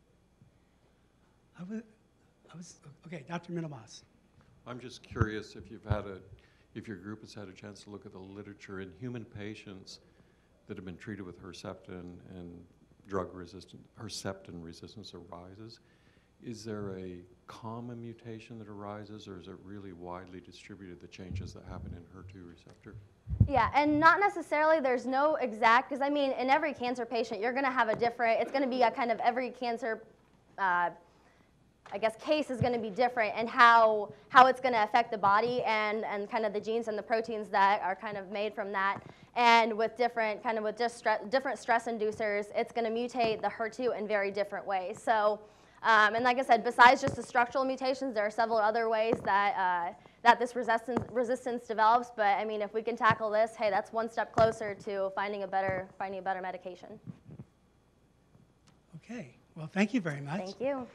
Okay, Dr. Minimas. I'm just curious if if your group has had a chance to look at the literature in human patients that have been treated with Herceptin and drug resistance, Herceptin resistance arises. Is there a common mutation that arises, or is it really widely distributed, the changes that happen in HER2 receptor? Yeah, and not necessarily, there's no exact, because I mean, in every cancer patient, you're going to have a different, it's going to be a kind of every cancer, I guess, case is going to be different, and how it's going to affect the body and kind of the genes and the proteins that are kind of made from that. And with different, kind of with just different stress inducers, it's going to mutate the HER2 in very different ways. So, and like I said, besides just the structural mutations, there are several other ways that that this resistance develops. But I mean, if we can tackle this, hey, that's one step closer to finding a better medication. Okay. Well, thank you very much. Thank you.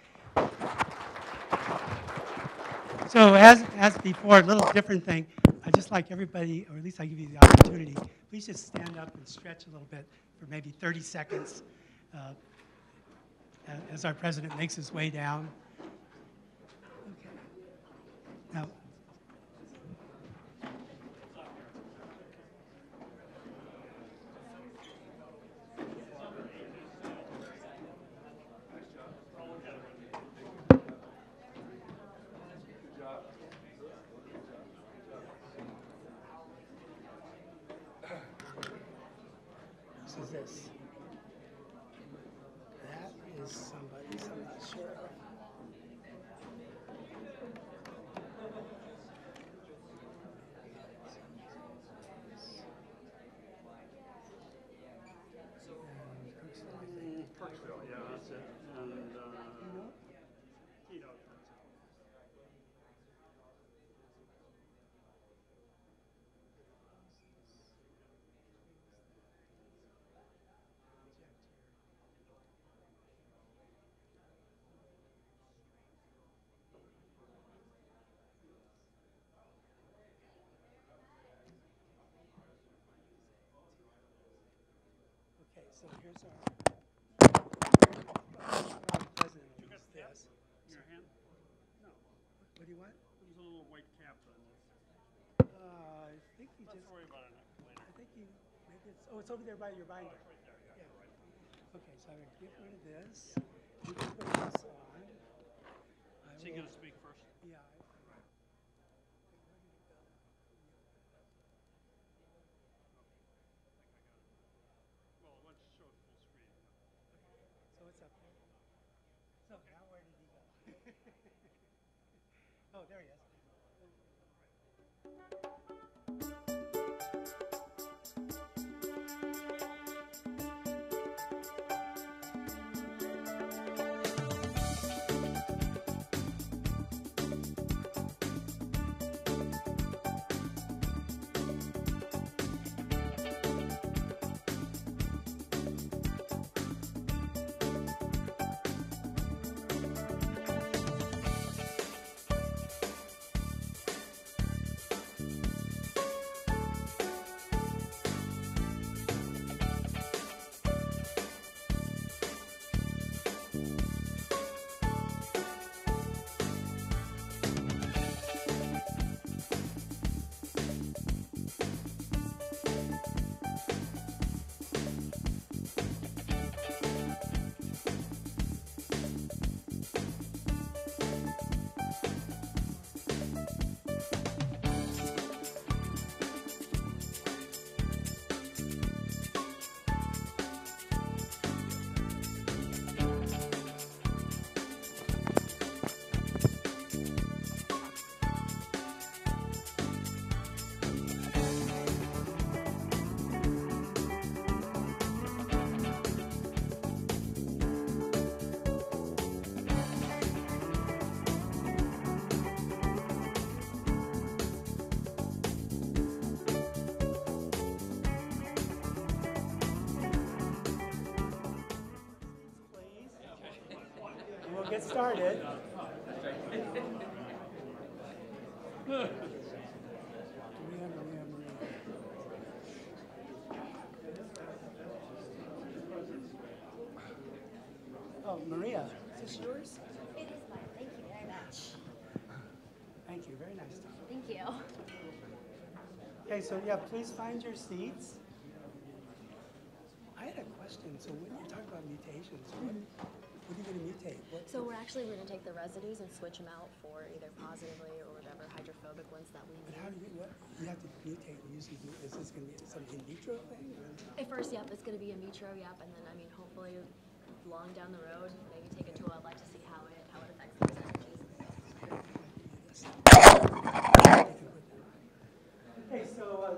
So as before, a little different thing. I'd just like everybody, or at least I give you the opportunity, please just stand up and stretch a little bit for maybe 30 seconds as our president makes his way down. Okay. Now, this is this. That is somebody's, I'm not sure. Kirksville, yeah, that's it. And, Keto. Okay, so here's our president will use this. In your hand? No. What do you want? There's a little white cap on this. I think you Let's just. worry about it later. I think you. Maybe it's. Oh, it's over there by your binder. Oh, it's right there, yeah. Yeah. Okay, so I'm gonna get rid of this. You can put this on. So you're gonna speak first? Yeah. Well, let's show it full screen. So it's up there. So now where did he go? Oh, there he is. We'll get started. Oh, Maria, is this yours? It is mine. Thank you very much. Thank you. Very nice. Thank you. Okay, so yeah, please find your seats. I had a question. question. So when you talk about mutations, what are you going to mutate? So we're going to take the residues and switch them out for either positively or whatever hydrophobic ones that we need. But how do you have to mutate using, is this going to be some in vitro thing? At first, yep, it's going to be in vitro, yep, and then, I mean, hopefully, long down the road, maybe take it to a lab to see how it affects those energies. Okay, so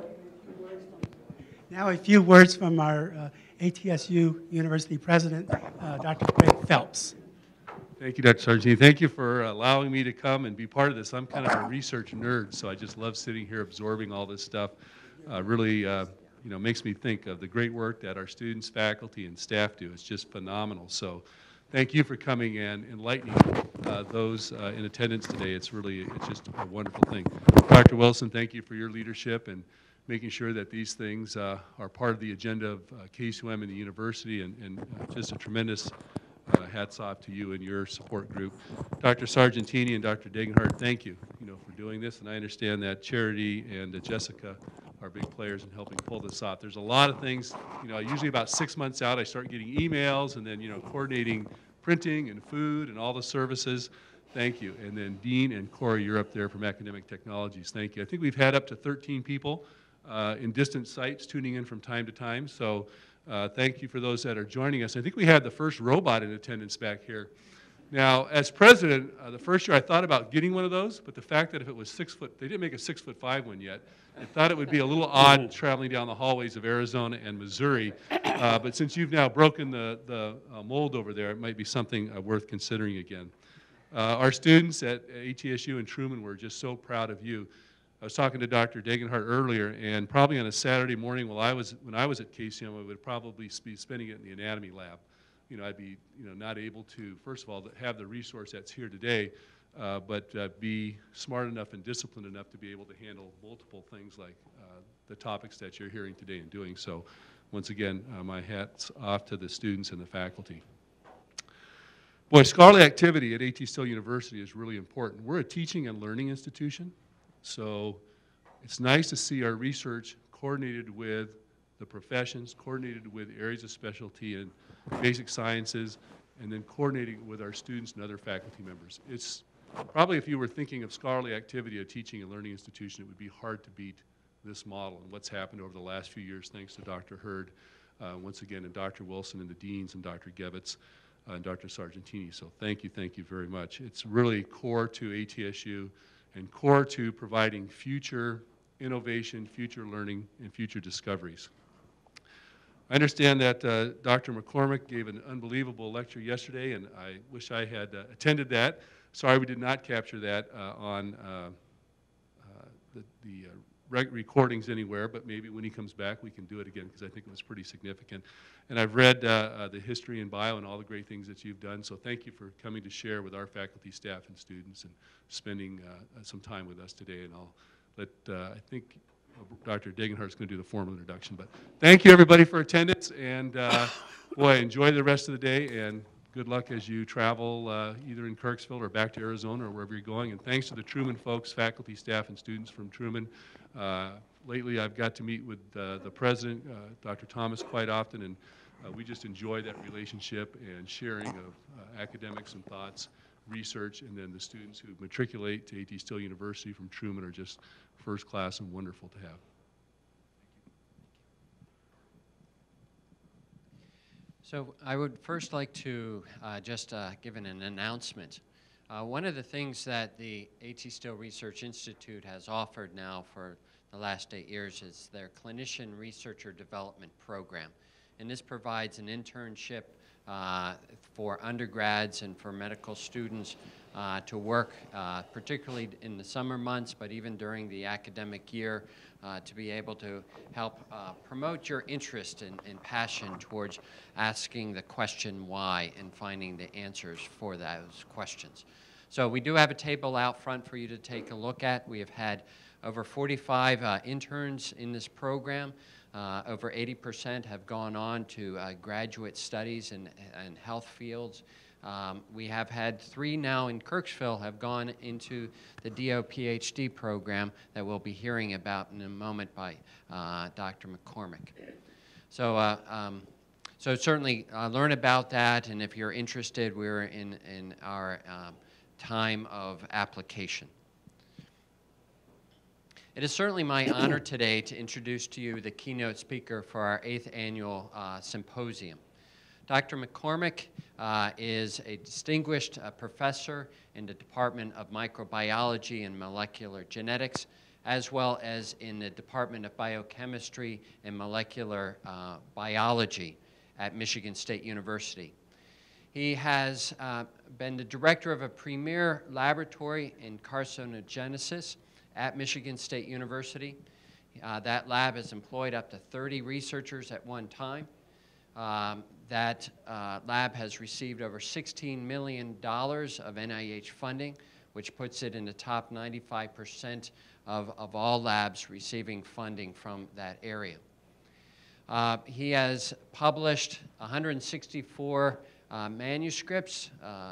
now a few words from our ATSU University President, Dr. Craig Phelps. Thank you, Dr. Sargentini. Thank you for allowing me to come and be part of this. I'm kind of a research nerd, so I just love sitting here absorbing all this stuff. Really, makes me think of the great work that our students, faculty, and staff do. It's just phenomenal. So thank you for coming and enlightening those in attendance today. It's just a wonderful thing. Dr. Wilson, thank you for your leadership and making sure that these things are part of the agenda of KCUM and the university, and just a tremendous hats off to you and your support group. Dr. Sargentini and Dr. Degenhardt, thank you, for doing this, and I understand that Charity and Jessica are big players in helping pull this off. There's a lot of things, usually about 6 months out, I start getting emails and then, coordinating printing and food and all the services. Thank you. And then Dean and Corey, you're up there from Academic Technologies. Thank you. I think we've had up to 13 people in distant sites tuning in from time to time. So thank you for those that are joining us. I think we had the first robot in attendance back here. Now, as president, the first year I thought about getting one of those, but the fact that if it was 6 foot, they didn't make a 6'5" one yet. I thought it would be a little odd traveling down the hallways of Arizona and Missouri. But since you've now broken the mold over there, it might be something worth considering again. Our students at ATSU and Truman were just so proud of you. I was talking to Dr. Degenhardt earlier, and probably on a Saturday morning when I was at KCUM, I would probably be spending it in the anatomy lab. I'd be not able to, first of all, have the resource that's here today, but be smart enough and disciplined enough to be able to handle multiple things like the topics that you're hearing today and doing. So once again, my hat's off to the students and the faculty. Boy, scholarly activity at A.T. Still University is really important. We're a teaching and learning institution, so it's nice to see our research coordinated with the professions, coordinated with areas of specialty and basic sciences, and then coordinating with our students and other faculty members. It's probably, if you were thinking of scholarly activity at a teaching and learning institution, it would be hard to beat this model and what's happened over the last few years, thanks to Dr. Hurd, once again, and Dr. Wilson and the deans and Dr. Gebetz and Dr. Sargentini. So thank you very much. It's really core to ATSU and core to providing future innovation, future learning, and future discoveries. I understand that Dr. McCormick gave an unbelievable lecture yesterday, and I wish I had attended that. Sorry we did not capture that on the recordings anywhere, but maybe when he comes back we can do it again, because I think it was pretty significant. And I've read the history and bio and all the great things that you've done, so thank you for coming to share with our faculty, staff, and students and spending some time with us today. And I'll let, I think, Dr. Degenhardt is going to do the formal introduction. But thank you, everybody, for attendance. And, boy, enjoy the rest of the day. And good luck as you travel either in Kirksville or back to Arizona or wherever you're going. And thanks to the Truman folks, faculty, staff, and students from Truman. Lately, I've got to meet with the president, Dr. Thomas, quite often. And we just enjoy that relationship and sharing of academics and thoughts, research, and then the students who matriculate to A.T. Still University from Truman are just first class and wonderful to have. So I would first like to just give an announcement. One of the things that the A.T. Still Research Institute has offered now for the last 8 years is their Clinician Researcher Development Program. And this provides an internship for undergrads and for medical students to work, particularly in the summer months, but even during the academic year, to be able to help promote your interest and passion towards asking the question why and finding the answers for those questions. So we do have a table out front for you to take a look at. We have had over 45 interns in this program. Over 80% have gone on to graduate studies in health fields. We have had 3 now in Kirksville have gone into the DO PhD program that we'll be hearing about in a moment by Dr. McCormick. So So certainly learn about that, and if you're interested, we're in our time of application. It is certainly my honor today to introduce to you the keynote speaker for our 8th annual symposium. Dr. McCormick is a distinguished professor in the Department of Microbiology and Molecular Genetics, as well as in the Department of Biochemistry and Molecular Biology at Michigan State University. He has been the director of a premier laboratory in carcinogenesis at Michigan State University. That lab has employed up to 30 researchers at one time. That lab has received over $16 million of NIH funding, which puts it in the top 95% of all labs receiving funding from that area. He has published 164 manuscripts,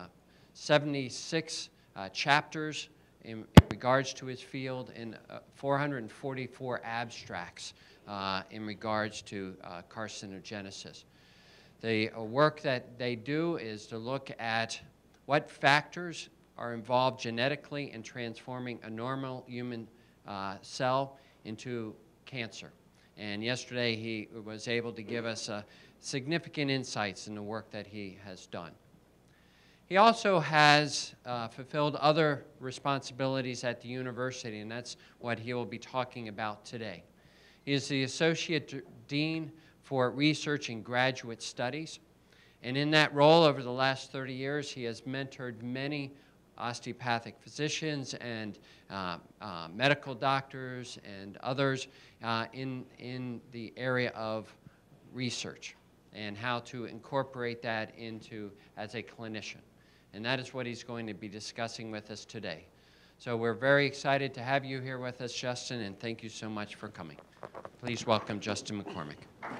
76 chapters in regards to his field, and 444 abstracts in regards to carcinogenesis. The work that they do is to look at what factors are involved genetically in transforming a normal human cell into cancer. And yesterday he was able to give us significant insights in the work that he has done. He also has fulfilled other responsibilities at the university, and that's what he will be talking about today. He is the Associate Dean for Research and Graduate Studies, and in that role over the last 30 years, he has mentored many osteopathic physicians and medical doctors and others in the area of research and how to incorporate that into as a clinician. And that is what he's going to be discussing with us today. So we're very excited to have you here with us, Justin, and thank you so much for coming. Please welcome Justin McCormick.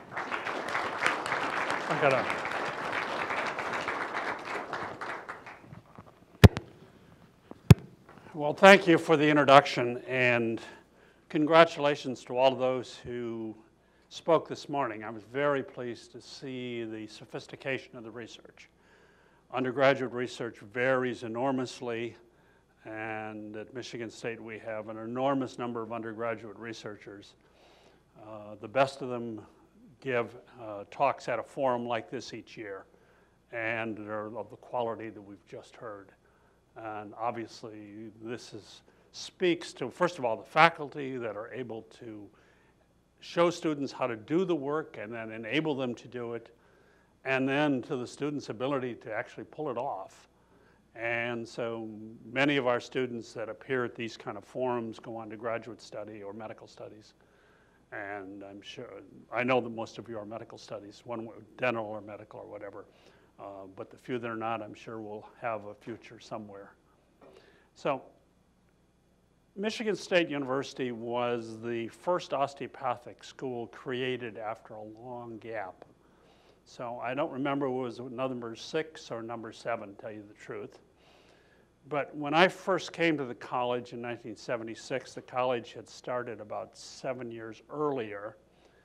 Well, thank you for the introduction, and congratulations to all of those who spoke this morning. I was very pleased to see the sophistication of the research. Undergraduate research varies enormously, and at Michigan State we have an enormous number of undergraduate researchers. The best of them give talks at a forum like this each year, and they're of the quality that we've just heard. And obviously this speaks to, first of all, the faculty that are able to show students how to do the work and then enable them to do it, and then to the students' ability to actually pull it off. And so many of our students that appear at these kind of forums go on to graduate study or medical studies. And I'm sure, I know that most of you are medical studies, one dental or medical or whatever. But the few that are not, I'm sure will have a future somewhere. So Michigan State University was the first osteopathic school created after a long gap. So I don't remember if it was number 6 or number 7, to tell you the truth. But when I first came to the college in 1976, the college had started about 7 years earlier.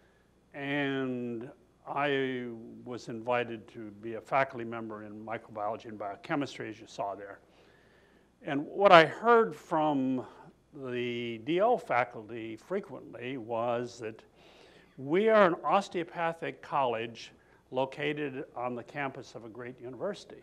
And I was invited to be a faculty member in microbiology and biochemistry, as you saw there. And what I heard from the DO faculty frequently was that we are an osteopathic college located on the campus of a great university.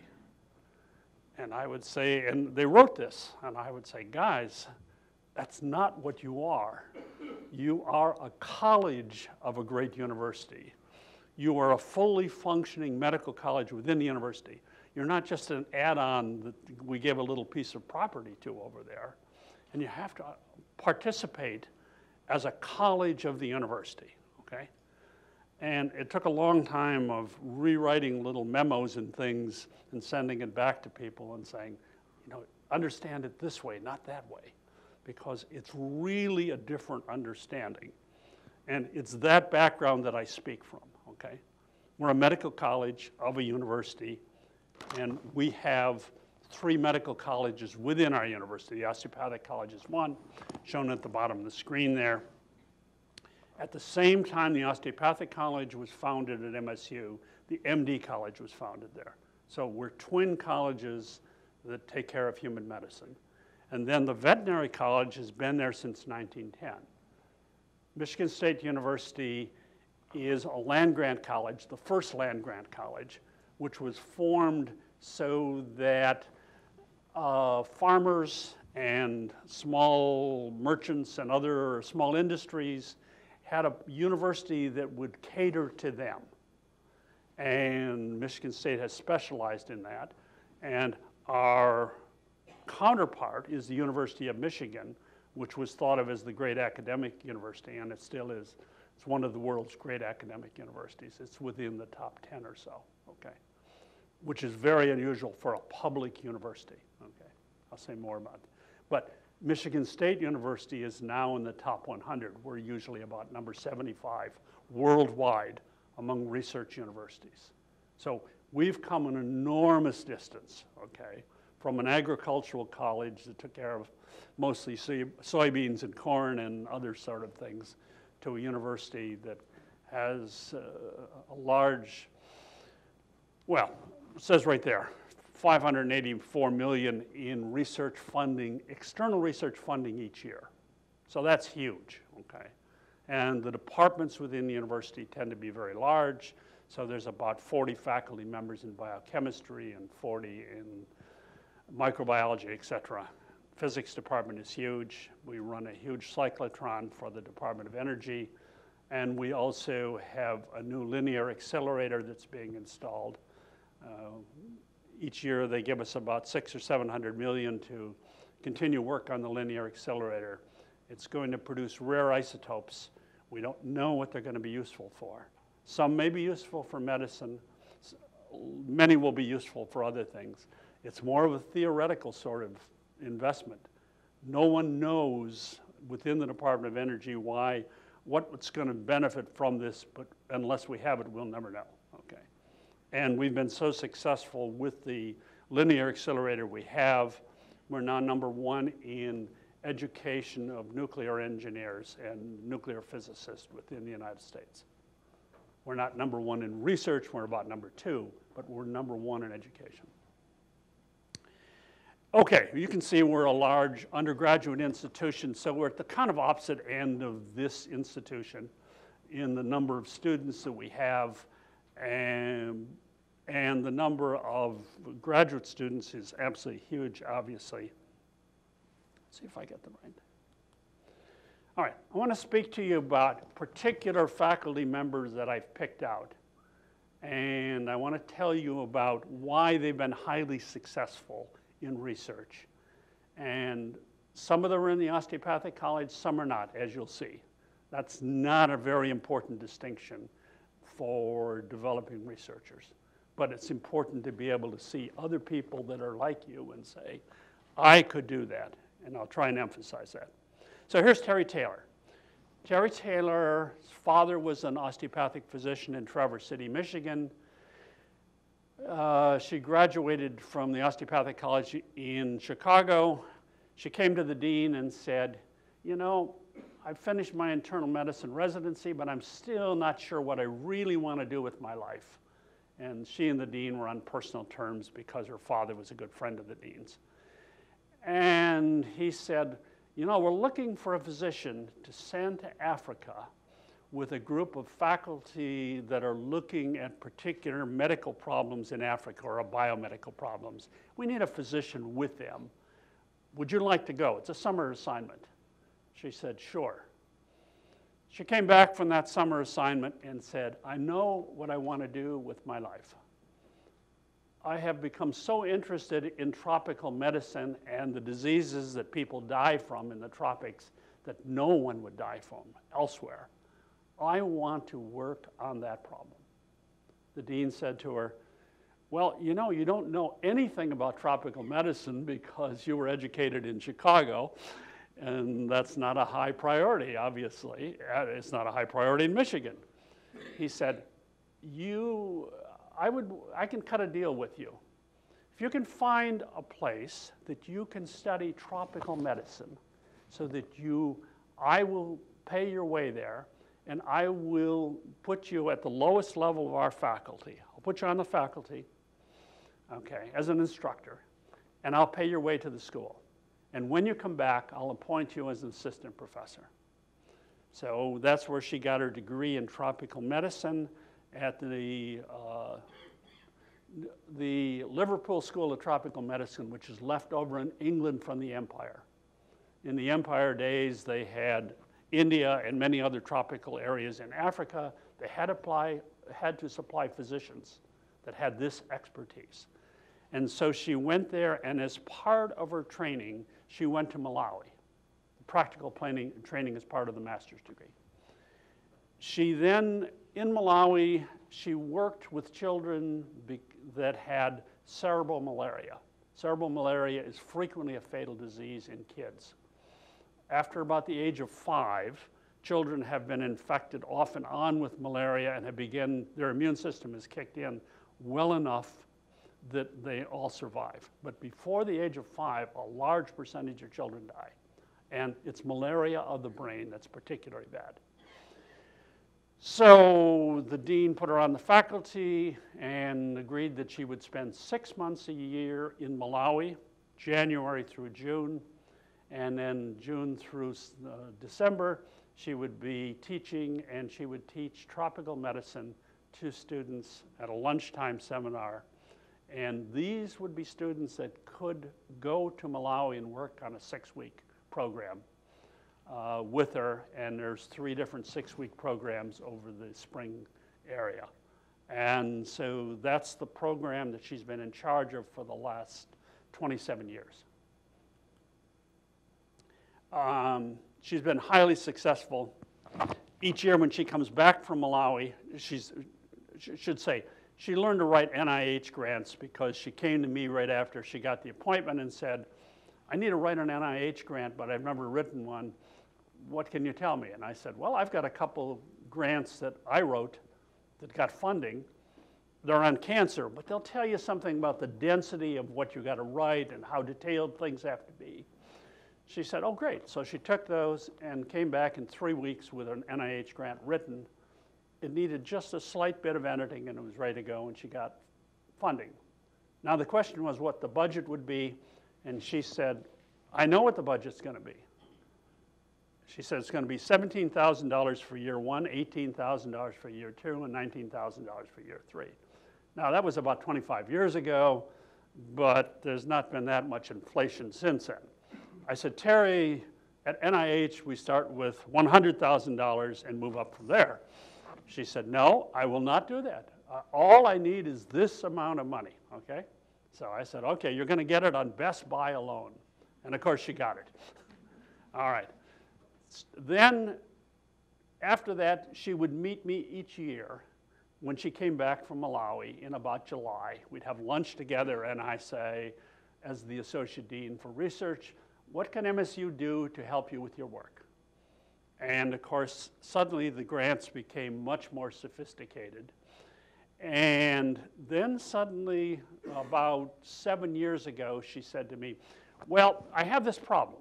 And I would say, and they wrote this, and I would say, guys, that's not what you are. You are a college of a great university. You are a fully functioning medical college within the university. You're not just an add-on that we give a little piece of property to over there. And you have to participate as a college of the university, okay? And it took a long time of rewriting little memos and things and sending it back to people and saying, you know, understand it this way, not that way, because it's really a different understanding. And it's that background that I speak from, okay? We're a medical college of a university, and we have 3 medical colleges within our university. The Osteopathic College is one, shown at the bottom of the screen there. At the same time the Osteopathic College was founded at MSU, The MD college was founded there. So we're twin colleges that take care of human medicine. And then the veterinary college has been there since 1910. Michigan State University is a land-grant college, the first land-grant college, which was formed so that farmers and small merchants and other small industries had a university that would cater to them. And Michigan State has specialized in that. And our counterpart is the University of Michigan, which was thought of as the great academic university, and it still is. It's one of the world's great academic universities. It's within the top 10 or so, okay? Which is very unusual for a public university, okay? I'll say more about it. But Michigan State University is now in the top 100. We're usually about number 75 worldwide among research universities. So we've come an enormous distance, okay, from an agricultural college that took care of mostly soybeans and corn and other sort of things to a university that has a large, well, it says right there, $584 million in research funding, external research funding each year. So that's huge, okay? And the departments within the university tend to be very large. So there's about 40 faculty members in biochemistry and 40 in microbiology, et cetera. Physics department is huge. We run a huge cyclotron for the Department of Energy. And we also have a new linear accelerator that's being installed. Each year they give us about $600 or $700 million to continue work on the linear accelerator. It's going to produce rare isotopes. We don't know what they're going to be useful for. Some may be useful for medicine. Many will be useful for other things. It's more of a theoretical sort of investment. No one knows within the Department of Energy what's going to benefit from this, but unless we have it, we'll never know, okay? And we've been so successful with the linear accelerator we have. We're now #1 in education of nuclear engineers and nuclear physicists within the United States. We're not #1 in research, we're about #2, but we're #1 in education. Okay, you can see we're a large undergraduate institution, so we're at the kind of opposite end of this institution in the number of students that we have, and the number of graduate students is absolutely huge, obviously. Let's see if I get the right. All right, I want to speak to you about particular faculty members that I've picked out. And I want to tell you about why they've been highly successful in research. And some of them are in the osteopathic college, some are not, as you'll see. That's not a very important distinction for developing researchers. But it's important to be able to see other people that are like you and say, I could do that. And I'll try and emphasize that. So here's Terry Taylor. Terry Taylor's father was an osteopathic physician in Traverse City, Michigan. She graduated from the osteopathic college in Chicago. She came to the dean and said, you know, I finished my internal medicine residency, but I'm still not sure what I really want to do with my life. And she and the dean were on personal terms because her father was a good friend of the dean's. And he said, you know, we're looking for a physician to send to Africa with a group of faculty that are looking at particular medical problems in Africa or biomedical problems. We need a physician with them. Would you like to go? It's a summer assignment. She said, sure. She came back from that summer assignment and said, I know what I want to do with my life. I have become so interested in tropical medicine and the diseases that people die from in the tropics that no one would die from elsewhere. I want to work on that problem. The dean said to her, well, you know, you don't know anything about tropical medicine because you were educated in Chicago, and that's not a high priority, obviously. It's not a high priority in Michigan. He said, I can cut a deal with you. If you can find a place that you can study tropical medicine so that I will pay your way there, and I will put you at the lowest level of our faculty. I'll put you on the faculty, okay, as an instructor, and I'll pay your way to the school. And when you come back, I'll appoint you as an assistant professor. So that's where she got her degree in tropical medicine at the Liverpool School of Tropical Medicine, which is left over in England from the Empire. In the Empire days, they had India and many other tropical areas in Africa. They had to supply physicians that had this expertise. And so she went there, and as part of her training, she went to Malawi. Practical training is part of the master's degree. She then, in Malawi, she worked with children that had cerebral malaria. Cerebral malaria is frequently a fatal disease in kids. After about the age of 5, children have been infected off and on with malaria and their immune system has kicked in well enough that they all survive. But before the age of 5, a large percentage of children die. And it's malaria of the brain that's particularly bad. So the dean put her on the faculty and agreed that she would spend 6 months a year in Malawi, January through June, and then June through December, she would be teaching, and she would teach tropical medicine to students at a lunchtime seminar. And these would be students that could go to Malawi and work on a 6-week program with her, and there's 3 different 6-week programs over the spring area. And so that's the program that she's been in charge of for the last 27 years. She's been highly successful. Each year when she comes back from Malawi, she learned to write NIH grants because she came to me right after she got the appointment and said, I need to write an NIH grant, but I've never written one. What can you tell me? And I said, well, I've got a couple grants that I wrote that got funding. They're on cancer, but they'll tell you something about the density of what you got to write and how detailed things have to be. She said, oh, great. So she took those and came back in 3 weeks with an NIH grant written. It needed just a slight bit of editing, and it was ready to go, and she got funding. Now, the question was what the budget would be, and she said, I know what the budget's going to be. She said it's going to be $17,000 for year 1, $18,000 for year 2, and $19,000 for year 3. Now, that was about 25 years ago, but there's not been that much inflation since then. I said, Terry, at NIH, we start with $100,000 and move up from there. She said, no, I will not do that. All I need is this amount of money, okay? So I said, okay, you're going to get it on Best Buy alone. And of course, she got it. All right. Then, after that, she would meet me each year when she came back from Malawi in about July. We'd have lunch together, and I say, as the Associate Dean for Research, what can MSU do to help you with your work? And of course, suddenly the grants became much more sophisticated. And then suddenly, about 7 years ago, she said to me, well, I have this problem.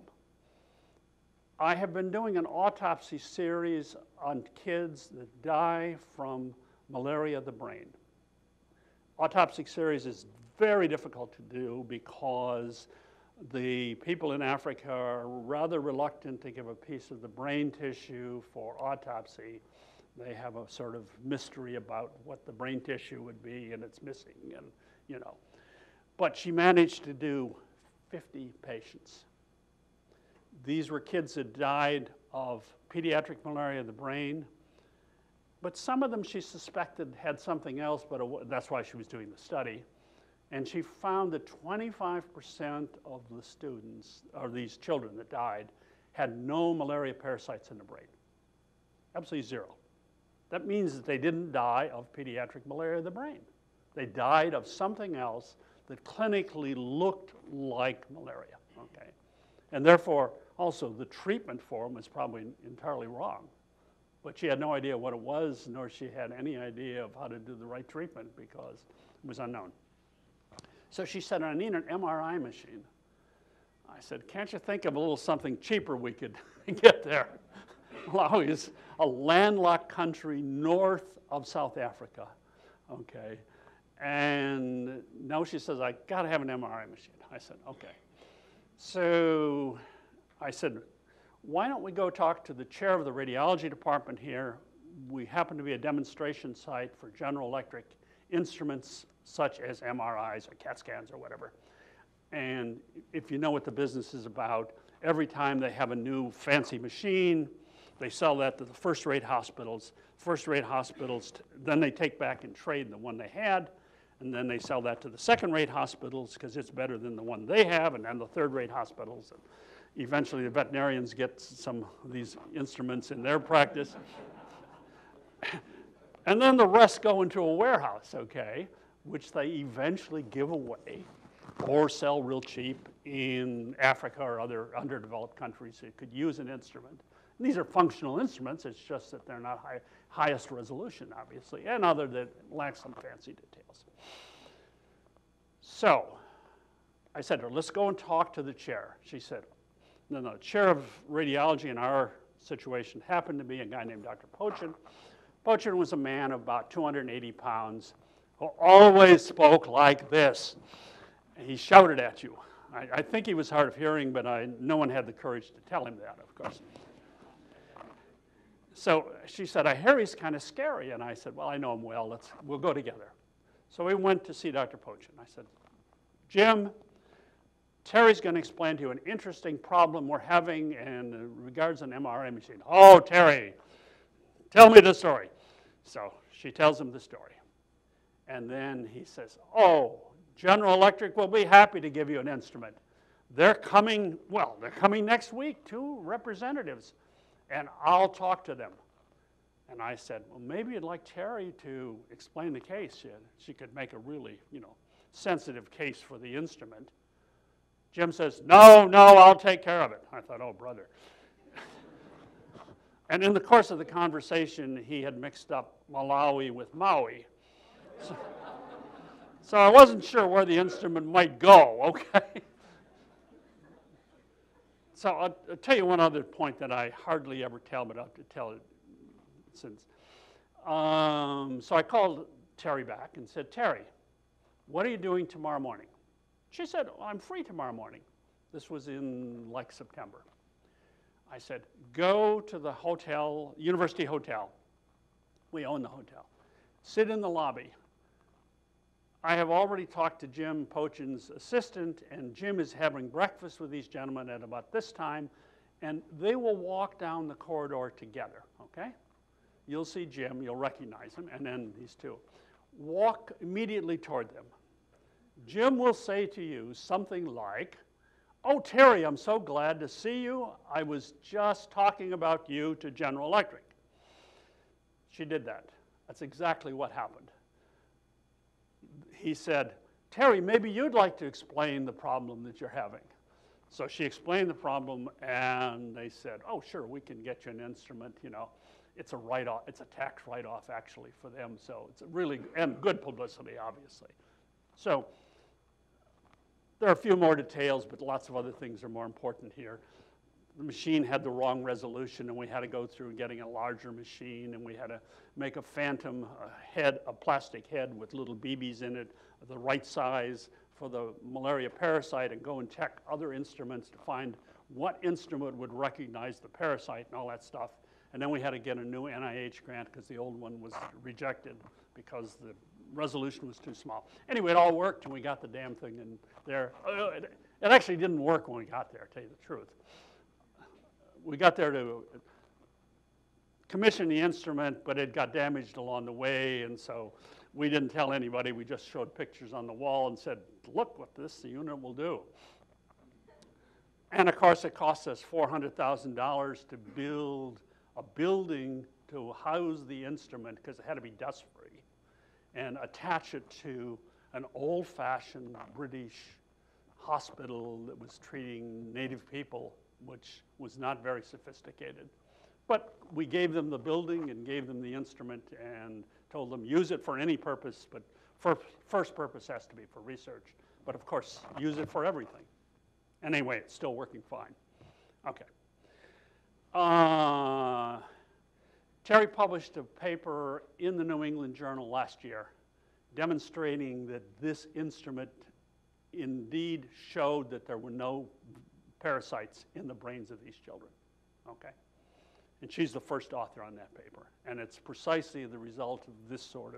I have been doing an autopsy series on kids that die from malaria of the brain. Autopsy series is very difficult to do because the people in Africa are rather reluctant to give a piece of the brain tissue for autopsy. They have a sort of mystery about what the brain tissue would be, and it's missing, and you know. But she managed to do 50 patients. These were kids that died of pediatric malaria of the brain, but some of them she suspected had something else, but that's why she was doing the study. And she found that 25% of the students, or these children that died, had no malaria parasites in the brain. Absolutely zero. That means that they didn't die of pediatric malaria of the brain. They died of something else that clinically looked like malaria, okay? And therefore, also the treatment for them was probably entirely wrong. But she had no idea what it was, nor she had any idea of how to do the right treatment because it was unknown. So she said, I need an MRI machine. I said, can't you think of a little something cheaper we could get there? Malawi is a landlocked country north of South Africa, okay? And no, she says, I got to have an MRI machine. I said, okay. So I said, why don't we go talk to the chair of the radiology department here? We happen to be a demonstration site for General Electric instruments such as MRIs or CAT scans or whatever. And if you know what the business is about, every time they have a new fancy machine, they sell that to the first-rate hospitals. First-rate hospitals, then they take back and trade the one they had, and then they sell that to the second-rate hospitals because it's better than the one they have, and then the third-rate hospitals. And eventually the veterinarians get some of these instruments in their practice. And then the rest go into a warehouse, okay, which they eventually give away or sell real cheap in Africa or other underdeveloped countries that could use an instrument. And these are functional instruments, it's just that they're not highest resolution, obviously, and other that lack some fancy details. So I said to her, let's go and talk to the chair. She said, no, the chair of radiology in our situation happened to be a guy named Dr. Pochin. Pochin was a man of about 280 pounds who always spoke like this. And he shouted at you. I think he was hard of hearing, but no one had the courage to tell him that, of course. So she said, I hear he's kind of scary. And I said, well, I know him well. We'll go together. So we went to see Dr. Pochin. I said, Jim, Terry's going to explain to you an interesting problem we're having in regards to an MRI machine. Oh, Terry, tell me the story. So she tells him the story. And then he says, oh, General Electric will be happy to give you an instrument. They're coming next week, 2 representatives, and I'll talk to them. And I said, well, maybe you'd like Terry to explain the case. She could make a really, sensitive case for the instrument. Jim says, no, I'll take care of it. I thought, oh, brother. And in the course of the conversation, he had mixed up Malawi with Maui. So I wasn't sure where the instrument might go, okay? So I'll tell you one other point that I hardly ever tell, but I have to tell it since. So I called Terry back and said, Terry, what are you doing tomorrow morning? She said, well, I'm free tomorrow morning. This was in like September. I said, go to the hotel, University Hotel. We own the hotel. Sit in the lobby. I have already talked to Jim Pochin's assistant, and Jim is having breakfast with these gentlemen at about this time, and they will walk down the corridor together, okay? You'll see Jim, you'll recognize him, and then these two. Walk immediately toward them. Jim will say to you something like, oh, Terry, I'm so glad to see you. I was just talking about you to General Electric. She did that. That's exactly what happened. He said, Terry, maybe you'd like to explain the problem that you're having. So she explained the problem, and they said, oh, sure, we can get you an instrument. It's a write-off. It's a tax write-off, actually, for them. So it's really, and good publicity, obviously. So there are a few more details, but lots of other things are more important here. The machine had the wrong resolution, and we had to go through getting a larger machine, and we had to make a phantom head, a plastic head with little BBs in it, the right size for the malaria parasite, and go and check other instruments to find what instrument would recognize the parasite and all that stuff. And then we had to get a new NIH grant because the old one was rejected because the resolution was too small. Anyway, it all worked, and we got the damn thing in there. It actually didn't work when we got there, to tell you the truth. We got there to commission the instrument, but it got damaged along the way, and so we didn't tell anybody. We just showed pictures on the wall and said, look what this unit will do. And of course, it cost us $400,000 to build a building to house the instrument because it had to be dust-free and attach it to an old-fashioned British hospital that was treating native people, which was not very sophisticated. But we gave them the building and gave them the instrument and told them use it for any purpose, but first purpose has to be for research. But of course, use it for everything. Anyway, it's still working fine. Okay. Terry published a paper in the New England Journal last year demonstrating that this instrument indeed showed that there were no parasites in the brains of these children, okay? And she's the first author on that paper. And it's precisely the result of this sort of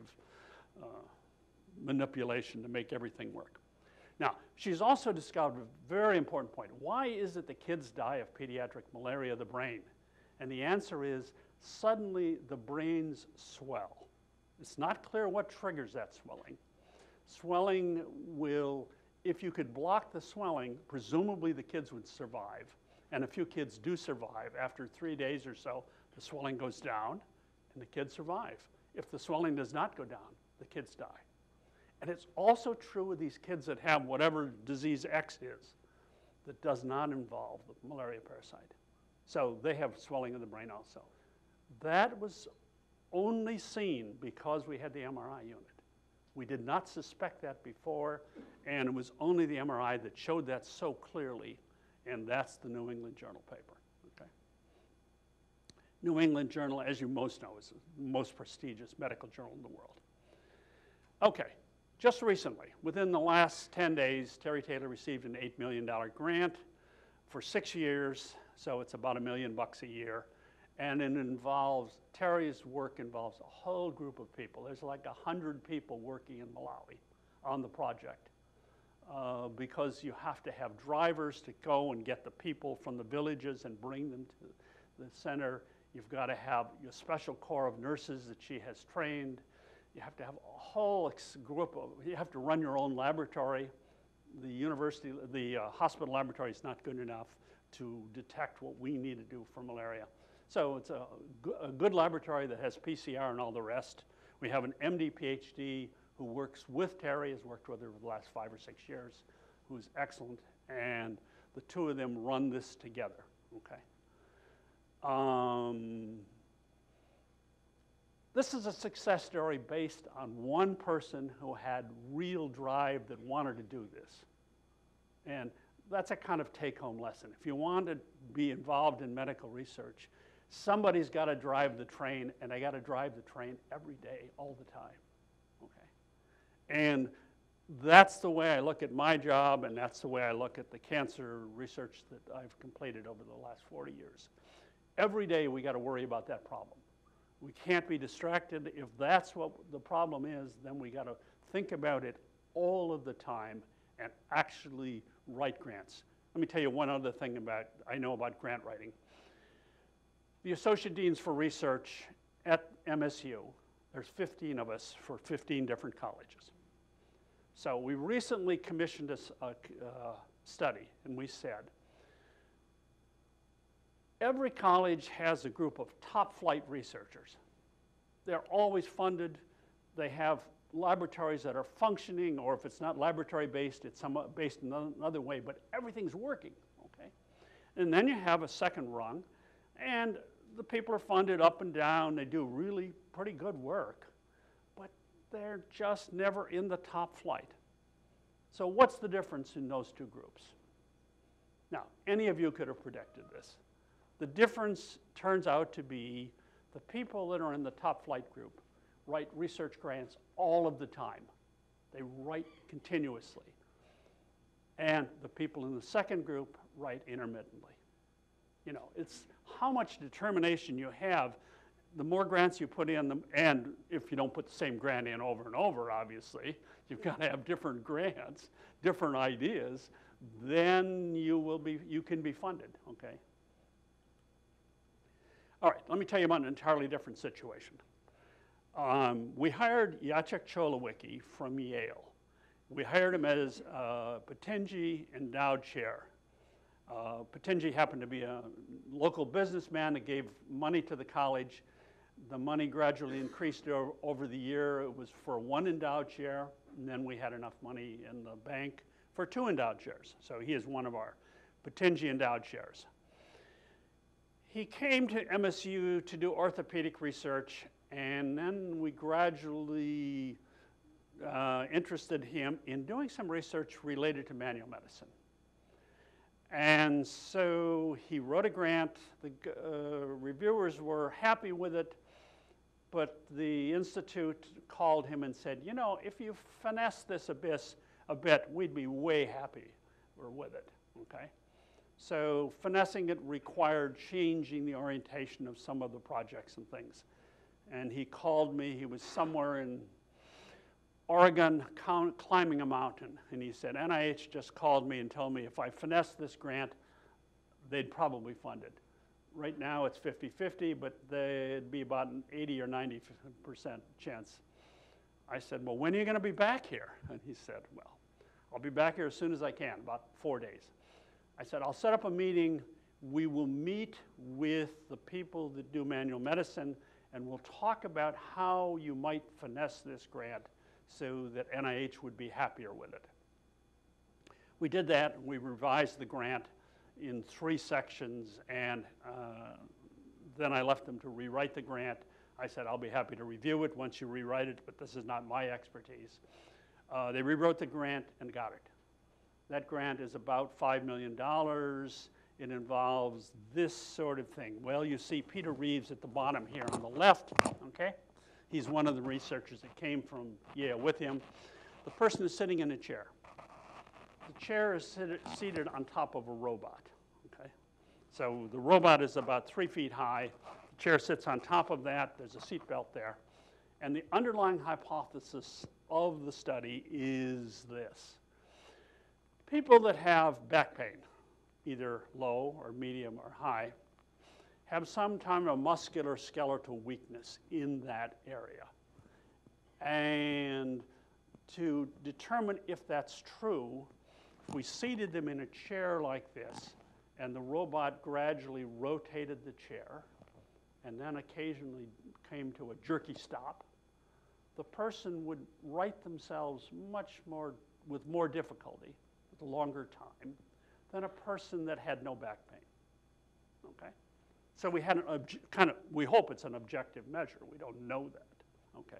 manipulation to make everything work. Now, she's also discovered a very important point. Why is it that kids die of pediatric malaria of the brain? And the answer is, suddenly the brains swell. It's not clear what triggers that swelling. Swelling will, if you could block the swelling, presumably the kids would survive. And a few kids do survive. After 3 days or so, the swelling goes down and the kids survive. If the swelling does not go down, the kids die. And it's also true with these kids that have whatever disease X is that does not involve the malaria parasite. So they have swelling of the brain also. That was only seen because we had the MRI unit. We did not suspect that before, and it was only the MRI that showed that so clearly, and that's the New England Journal paper. Okay? New England Journal, as you most know, is the most prestigious medical journal in the world. Okay, just recently, within the last 10 days, Terry Taylor received an $8 million grant for 6 years, so it's about $1 million a year. And it involves, Terry's work involves a whole group of people. There's like 100 people working in Malawi on the project because you have to have drivers to go and get the people from the villages and bring them to the center. You've got to have your special corps of nurses that she has trained. You have to have a whole group of, you have to run your own laboratory. The university, the hospital laboratory is not good enough to detect what we need to do for malaria. So it's a good laboratory that has PCR and all the rest. We have an MD, PhD who works with Terry, has worked with her for the last 5 or 6 years, who's excellent, and the two of them run this together, okay? This is a success story based on one person who had real drive that wanted to do this. And that's a kind of take-home lesson. If you want to be involved in medical research, somebody's got to drive the train, and they got to drive the train every day, all the time, okay? And that's the way I look at my job, and that's the way I look at the cancer research that I've completed over the last 40 years. Every day we got to worry about that problem. We can't be distracted. If that's what the problem is, then we got to think about it all of the time and actually write grants. Let me tell you one other thing I know about grant writing. The Associate Deans for Research at MSU, there's 15 of us for 15 different colleges. So we recently commissioned a study, and we said, every college has a group of top-flight researchers. They're always funded. They have laboratories that are functioning, or if it's not laboratory-based, it's somewhat based in another way, but everything's working, okay? And then you have a second rung, and the people are funded up and down. They do really pretty good work, but they're just never in the top flight. So what's the difference in those two groups? Now, any of you could have predicted this. The difference turns out to be the people that are in the top flight group write research grants all of the time. They write continuously. And the people in the second group write intermittently. You know, it's how much determination you have. The more grants you put in, and if you don't put the same grant in over and over, obviously, you've got to have different grants, different ideas, then you can be funded, okay? All right, let me tell you about an entirely different situation. We hired Jacek Cholowicki from Yale. We hired him as Potengi Endowed Chair. Potengi happened to be a local businessman that gave money to the college. The money gradually increased over the year. It was for one endowed chair, and then we had enough money in the bank for 2 endowed chairs. So he is one of our Potengi Endowed Chairs. He came to MSU to do orthopedic research, and then we gradually interested him in doing some research related to manual medicine. And so he wrote a grant. The reviewers were happy with it, but the Institute called him and said, you know, if you finesse this a bit, we'd be way happy with it, okay? So finessing it required changing the orientation of some of the projects and things. And he called me, he was somewhere in Oregon climbing a mountain, and he said, NIH just called me and told me if I finesse this grant, they'd probably fund it. Right now it's 50-50, but it'd be about an 80 or 90% chance. I said, well, when are you going to be back here? And he said, well, I'll be back here as soon as I can, about 4 days. I said, I'll set up a meeting. We will meet with the people that do manual medicine, and we'll talk about how you might finesse this grant so that NIH would be happier with it. We did that. We revised the grant in 3 sections, and then I left them to rewrite the grant. I said, I'll be happy to review it once you rewrite it, but this is not my expertise. They rewrote the grant and got it. That grant is about $5 million. It involves this sort of thing. Well, you see Peter Reeves at the bottom here on the left, okay? He's one of the researchers that came from Yale with him. The person is sitting in a chair. The chair is seated on top of a robot, okay? So the robot is about 3 feet high. The chair sits on top of that. There's a seat belt there. And the underlying hypothesis of the study is this. People that have back pain, either low or medium or high, have some kind of muscular skeletal weakness in that area. And to determine if that's true, if we seated them in a chair like this, and the robot gradually rotated the chair, and then occasionally came to a jerky stop, the person would right themselves much more, with more difficulty, with a longer time, than a person that had no back pain, okay? So we had we hope it's an objective measure. We don't know that, okay?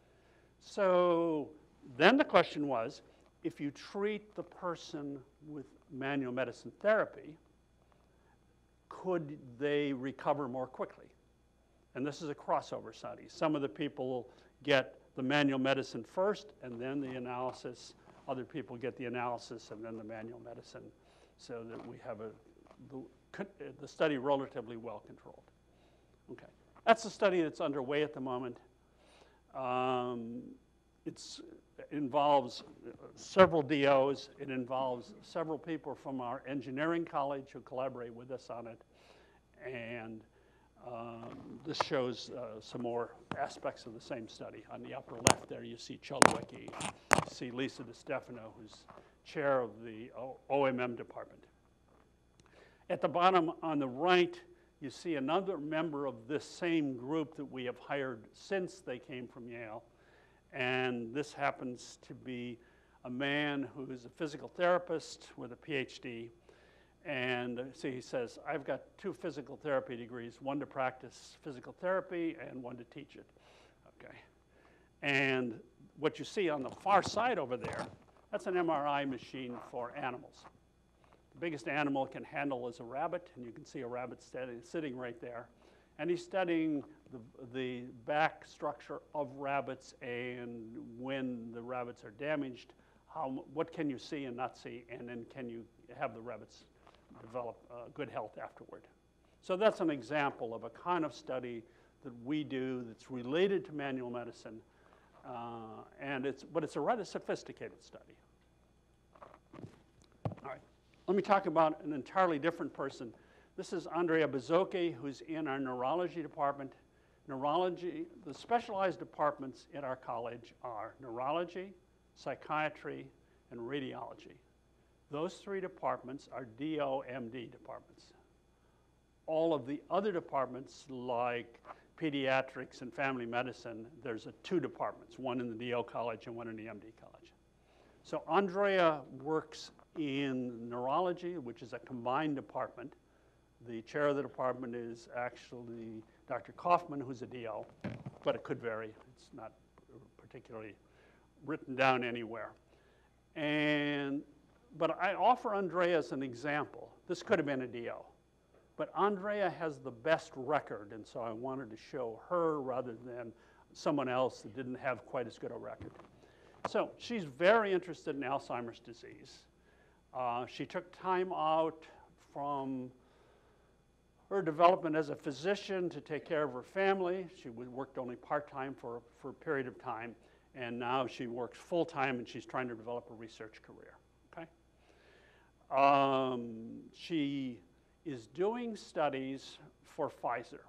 So then the question was, if you treat the person with manual medicine therapy, could they recover more quickly? And this is a crossover study. Some of the people get the manual medicine first and then the analysis. Other people get the analysis and then the manual medicine, so that we have the study relatively well controlled. Okay, that's the study that's underway at the moment. It involves several DOs. It involves several people from our engineering college who collaborate with us on it. And this shows some more aspects of the same study. On the upper left there, you see Chudowicki. You see Lisa DiStefano, who's chair of the OMM department. At the bottom on the right, you see another member of this same group that we have hired since they came from Yale. And this happens to be a man who is a physical therapist with a PhD. And so he says, I've got 2 physical therapy degrees, one to practice physical therapy and one to teach it. Okay. And what you see on the far side over there, that's an MRI machine for animals. The biggest animal it can handle is a rabbit, and you can see a rabbit sitting right there. And he's studying the back structure of rabbits, and when the rabbits are damaged, what can you see and not see, and then can you have the rabbits develop good health afterward. So that's an example of a kind of study that we do that's related to manual medicine, but it's a rather sophisticated study. All right, let me talk about an entirely different person. This is Andrea Bazzocchi, who's in our neurology department. Neurology, the specialized departments in our college are neurology, psychiatry, and radiology. Those 3 departments are DO-MD departments. All of the other departments, like pediatrics and family medicine, there's 2 departments, one in the DO college and one in the MD college. So Andrea works in neurology, which is a combined department. The chair of the department is actually Dr. Kaufman, who's a DO, but it could vary. It's not particularly written down anywhere. But I offer Andrea as an example. This could have been a DO. But Andrea has the best record, and so I wanted to show her rather than someone else that didn't have quite as good a record. So she's very interested in Alzheimer's disease. She took time out from her development as a physician to take care of her family. She worked only part-time for a period of time, and now she works full-time and she's trying to develop a research career, okay? She is doing studies for Pfizer.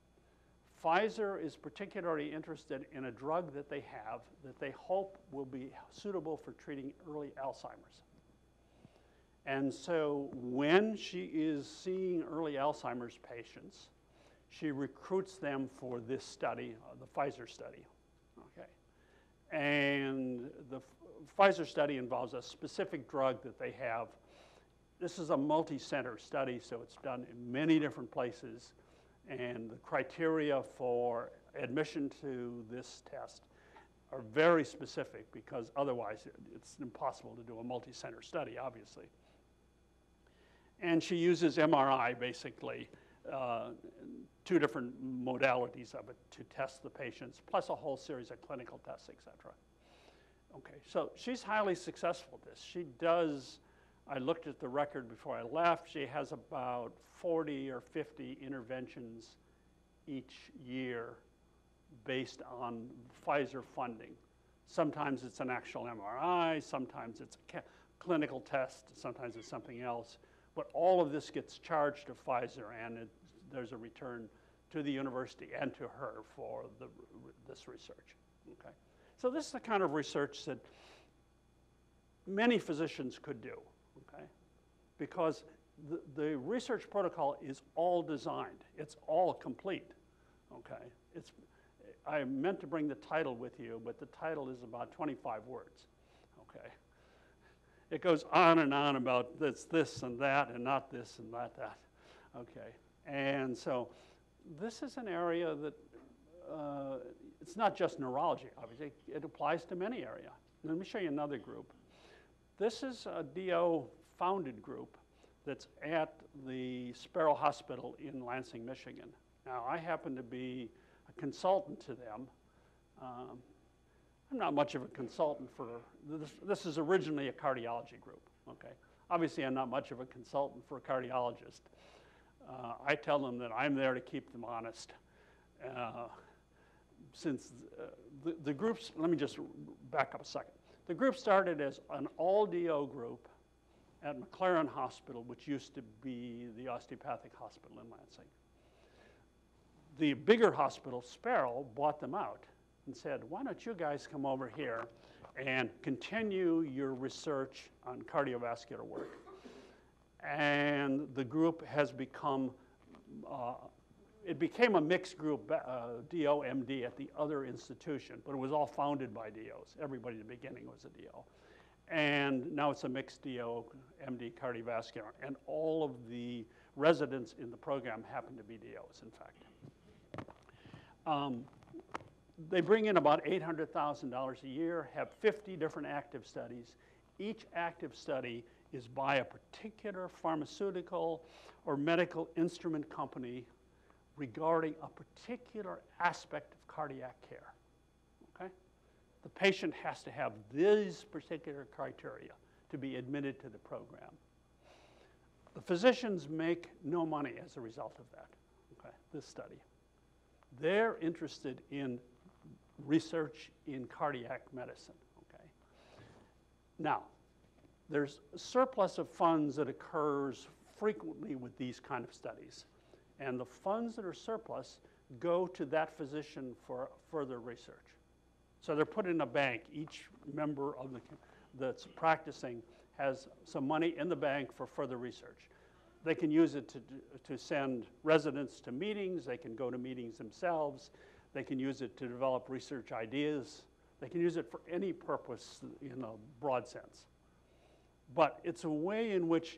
Pfizer is particularly interested in a drug that they have that they hope will be suitable for treating early Alzheimer's. And so when she is seeing early Alzheimer's patients, she recruits them for this study, the Pfizer study, okay? And the Pfizer study involves a specific drug that they have. This is a multi-center study, so it's done in many different places. And the criteria for admission to this test are very specific because otherwise it's impossible to do a multi-center study, obviously. And she uses MRI, basically, 2 different modalities of it to test the patients, plus a whole series of clinical tests, et cetera. Okay, so she's highly successful at this. She does, I looked at the record before I left, she has about 40 or 50 interventions each year based on Pfizer funding. Sometimes it's an actual MRI, sometimes it's a clinical test, sometimes it's something else. But all of this gets charged to Pfizer, and there's a return to the university and to her for this research. Okay? So this is the kind of research that many physicians could do, okay? Because the research protocol is all designed. It's all complete, okay? I meant to bring the title with you, but the title is about 25 words, okay? It goes on and on about this and that, and not this and not that, okay? And so this is an area that, it's not just neurology, obviously. It applies to many areas. Let me show you another group. This is a DO-founded group that's at the Sparrow Hospital in Lansing, Michigan. Now, I happen to be a consultant to them. I'm not much of a consultant for this. This is originally a cardiology group, okay? Obviously, I'm not much of a consultant for a cardiologist. I tell them that I'm there to keep them honest. Since the groups, let me just back up a second. The group started as an all-DO group at McLaren Hospital, which used to be the osteopathic hospital in Lansing. The bigger hospital, Sparrow, bought them out and said, why don't you guys come over here and continue your research on cardiovascular work? And the group has become, it became a mixed group, DO-MD at the other institution, but it was all founded by DOs. Everybody at the beginning was a DO. And now it's a mixed DO-MD cardiovascular, and all of the residents in the program happen to be DOs, in fact. They bring in about $800,000 a year, have 50 different active studies. Each active study is by a particular pharmaceutical or medical instrument company regarding a particular aspect of cardiac care, okay? The patient has to have these particular criteria to be admitted to the program. The physicians make no money as a result of that, okay, this study. They're interested in research in cardiac medicine, okay? Now, there's a surplus of funds that occurs frequently with these kind of studies. And the funds that are surplus go to that physician for further research. So they're put in a bank. Each member of that's practicing has some money in the bank for further research. They can use it to send residents to meetings. They can go to meetings themselves. They can use it to develop research ideas. They can use it for any purpose in a broad sense. But it's a way in which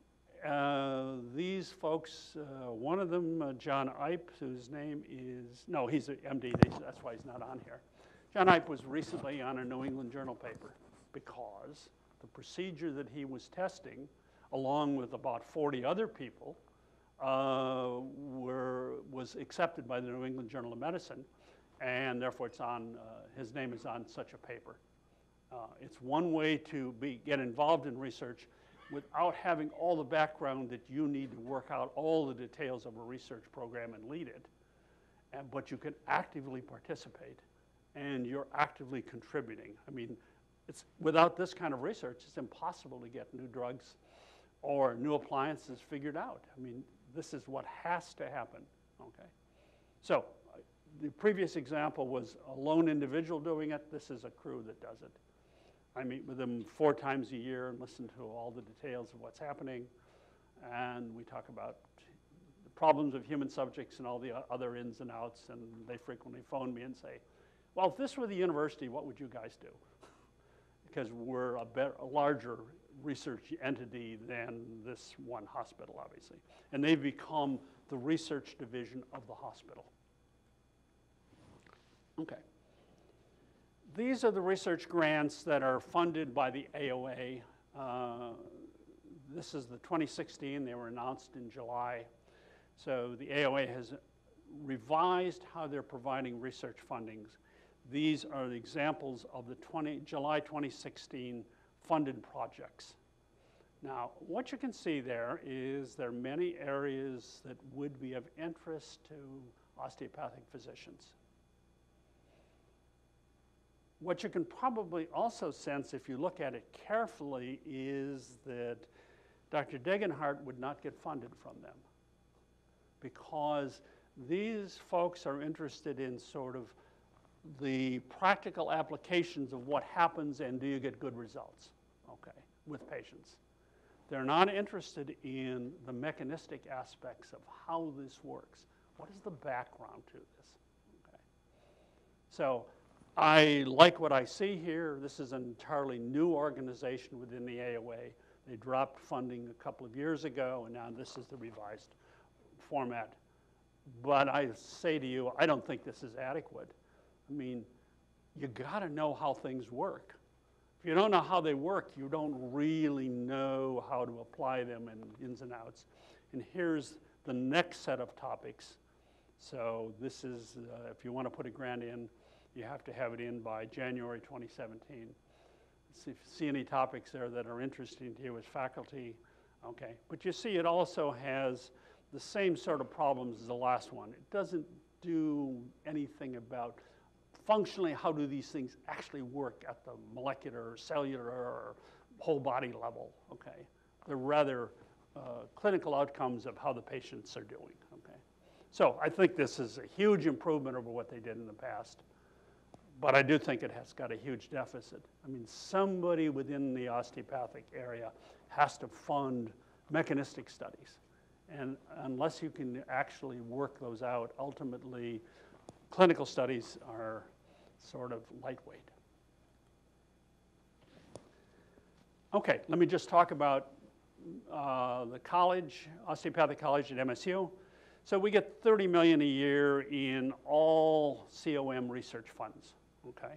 these folks, one of them, John Ipe, whose name is, no, he's an MD, that's why he's not on here. John Ipe was recently on a New England Journal paper because the procedure that he was testing, along with about 40 other people, was accepted by the New England Journal of Medicine, and therefore it's on, his name is on such a paper. It's one way to get involved in research without having all the background that you need to work out all the details of a research program and lead it, but you can actively participate and you're actively contributing. I mean, without this kind of research, it's impossible to get new drugs or new appliances figured out. I mean, this is what has to happen, okay? So the previous example was a lone individual doing it. This is a crew that does it. I meet with them 4 times a year and listen to all the details of what's happening. And we talk about the problems of human subjects and all the other ins and outs. And they frequently phone me and say, well, if this were the university, what would you guys do? Because we're a larger research entity than this one hospital, obviously. And they've become the research division of the hospital. Okay. These are the research grants that are funded by the AOA. This is the 2016. They were announced in July. So the AOA has revised how they're providing research fundings. These are the examples of the July 2016 funded projects. Now, what you can see there is there are many areas that would be of interest to osteopathic physicians. What you can probably also sense if you look at it carefully is that Dr. Degenhardt would not get funded from them because these folks are interested in sort of the practical applications of what happens and do you get good results, okay, with patients. They're not interested in the mechanistic aspects of how this works. What is the background to this, okay? So I like what I see here. This is an entirely new organization within the AOA. They dropped funding a couple of years ago, and now this is the revised format. But I say to you, I don't think this is adequate. I mean, you got to know how things work. If you don't know how they work, you don't really know how to apply them in ins and outs. And here's the next set of topics. So this is, if you want to put a grant in, you have to have it in by January 2017. Let's see if you see any topics there that are interesting to you as faculty. Okay, but you see it also has the same sort of problems as the last one. It doesn't do anything about functionally how do these things actually work at the molecular, cellular, or whole body level, okay? They're rather clinical outcomes of how the patients are doing, okay? So I think this is a huge improvement over what they did in the past, but I do think it has got a huge deficit. I mean, somebody within the osteopathic area has to fund mechanistic studies, and unless you can actually work those out, ultimately, clinical studies are sort of lightweight. Okay, let me just talk about the college, Osteopathic College at MSU. So we get $30 million a year in all COM research funds, okay?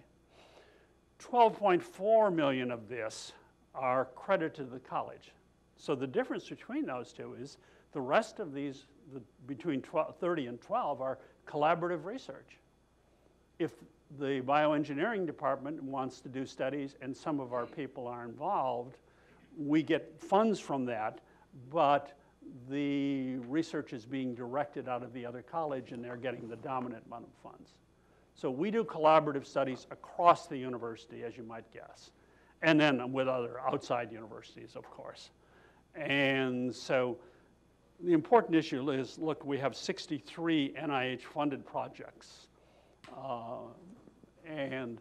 12.4 million of this are credited to the college. So the difference between those two is the rest of these, between 30 and 12, are collaborative research. If the bioengineering department wants to do studies and some of our people are involved, we get funds from that, but the research is being directed out of the other college and they're getting the dominant amount of funds. So we do collaborative studies across the university, as you might guess, and then with other outside universities, of course. And so the important issue is, look, we have 63 NIH-funded projects. And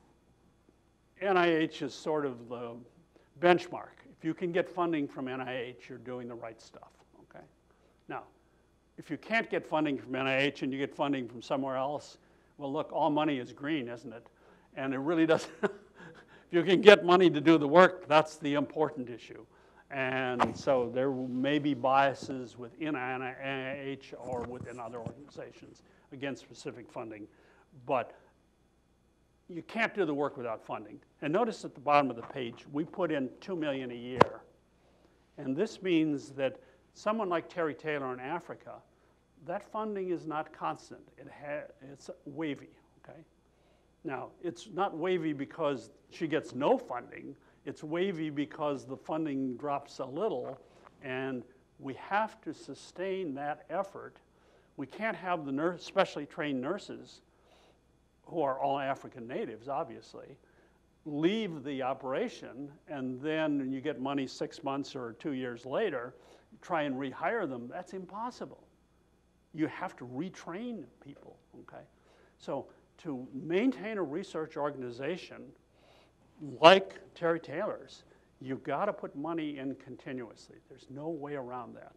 NIH is sort of the benchmark. If you can get funding from NIH, you're doing the right stuff, okay? Now, if you can't get funding from NIH and you get funding from somewhere else, well, look, all money is green, isn't it? And it really doesn't. If you can get money to do the work, that's the important issue. And so there may be biases within NIH or within other organizations against specific funding. But you can't do the work without funding. And notice at the bottom of the page, we put in $2 million a year. And this means that someone like Terry Taylor in Africa, that funding is not constant. It's wavy, okay? Now, it's not wavy because she gets no funding. It's wavy because the funding drops a little, and we have to sustain that effort. We can't have the specially trained nurses, who are all African natives, obviously, leave the operation, and then you get money 6 months or 2 years later, try and rehire them. That's impossible. You have to retrain people, okay? So to maintain a research organization like Terry Taylor's, you've got to put money in continuously. There's no way around that.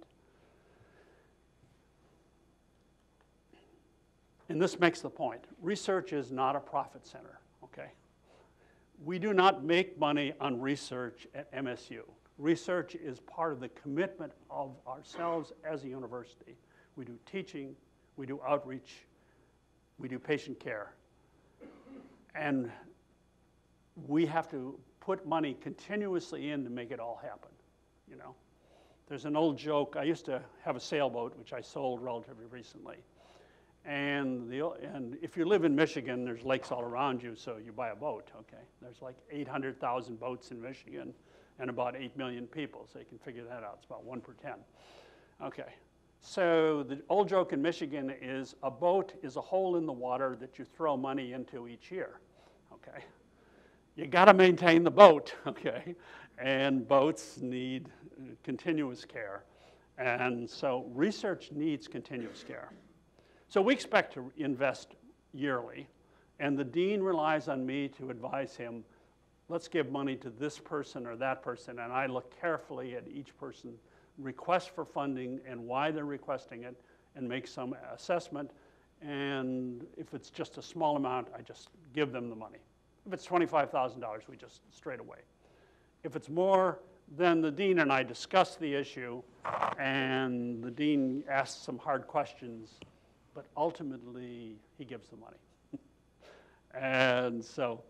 And this makes the point. Research is not a profit center, okay? We do not make money on research at MSU. Research is part of the commitment of ourselves as a university. We do teaching, we do outreach, we do patient care. And we have to put money continuously in to make it all happen, you know? There's an old joke. I used to have a sailboat, which I sold relatively recently. And if you live in Michigan, there's lakes all around you, so you buy a boat, okay? There's like 800,000 boats in Michigan and about 8 million people, so you can figure that out. It's about 1 per 10. Okay, so the old joke in Michigan is a boat is a hole in the water that you throw money into each year, okay? You gotta maintain the boat, okay? And boats need continuous care. And so research needs continuous care. So we expect to invest yearly, and the dean relies on me to advise him, let's give money to this person or that person, and I look carefully at each person's request for funding and why they're requesting it, and make some assessment, and if it's just a small amount, I just give them the money. If it's $25,000, we just straight away. If it's more, then the dean and I discuss the issue, and the dean asks some hard questions, but ultimately, he gives the money. And so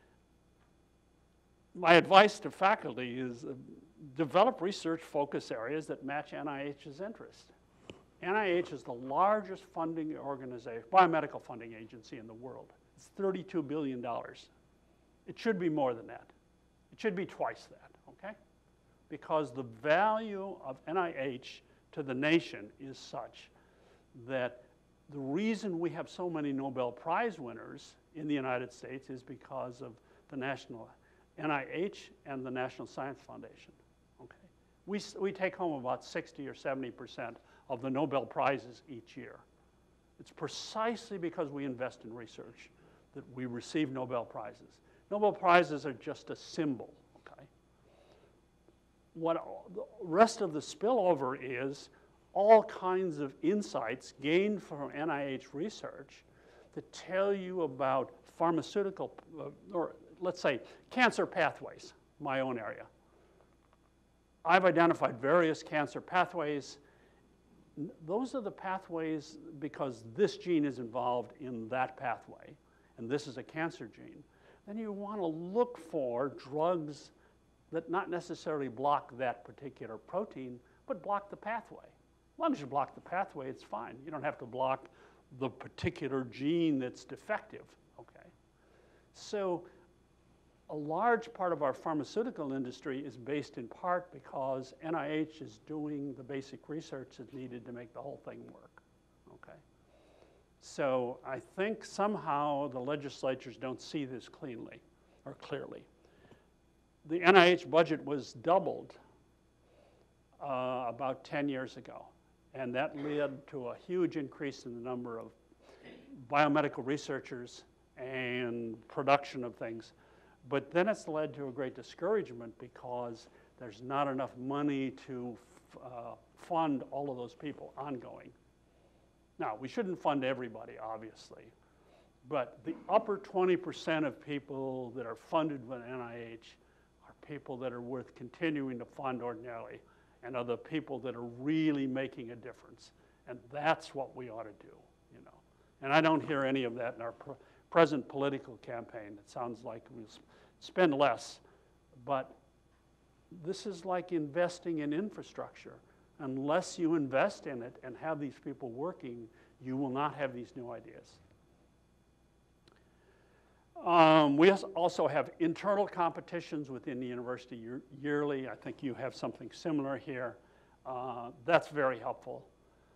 my advice to faculty is develop research focus areas that match NIH's interest. NIH is the largest funding organization, biomedical funding agency in the world. It's $32 billion. It should be more than that. It should be twice that, okay? Because the value of NIH to the nation is such that the reason we have so many Nobel Prize winners in the United States is because of the national NIH and the National Science Foundation. Okay, we take home about 60 or 70% of the Nobel Prizes each year. It's precisely because we invest in research that we receive Nobel Prizes. Nobel Prizes are just a symbol. Okay, what the rest of the spillover is all kinds of insights gained from NIH research that tell you about pharmaceutical, or let's say cancer pathways, my own area. I've identified various cancer pathways. Those are the pathways because this gene is involved in that pathway, and this is a cancer gene. Then you want to look for drugs that not necessarily block that particular protein, but block the pathway. As long as you block the pathway, it's fine. You don't have to block the particular gene that's defective, okay? So a large part of our pharmaceutical industry is based in part because NIH is doing the basic research that's needed to make the whole thing work, okay? So I think somehow the legislatures don't see this cleanly or clearly. The NIH budget was doubled about 10 years ago. And that led to a huge increase in the number of biomedical researchers and production of things. But then it's led to a great discouragement because there's not enough money to fund all of those people ongoing. Now, we shouldn't fund everybody, obviously. But the upper 20% of people that are funded by NIH are people that are worth continuing to fund ordinarily, and are the people that are really making a difference. And that's what we ought to do, you know. And I don't hear any of that in our present political campaign. It sounds like we spend less, but this is like investing in infrastructure. Unless you invest in it and have these people working, you will not have these new ideas. We also have internal competitions within the university yearly. I think you have something similar here. That's very helpful.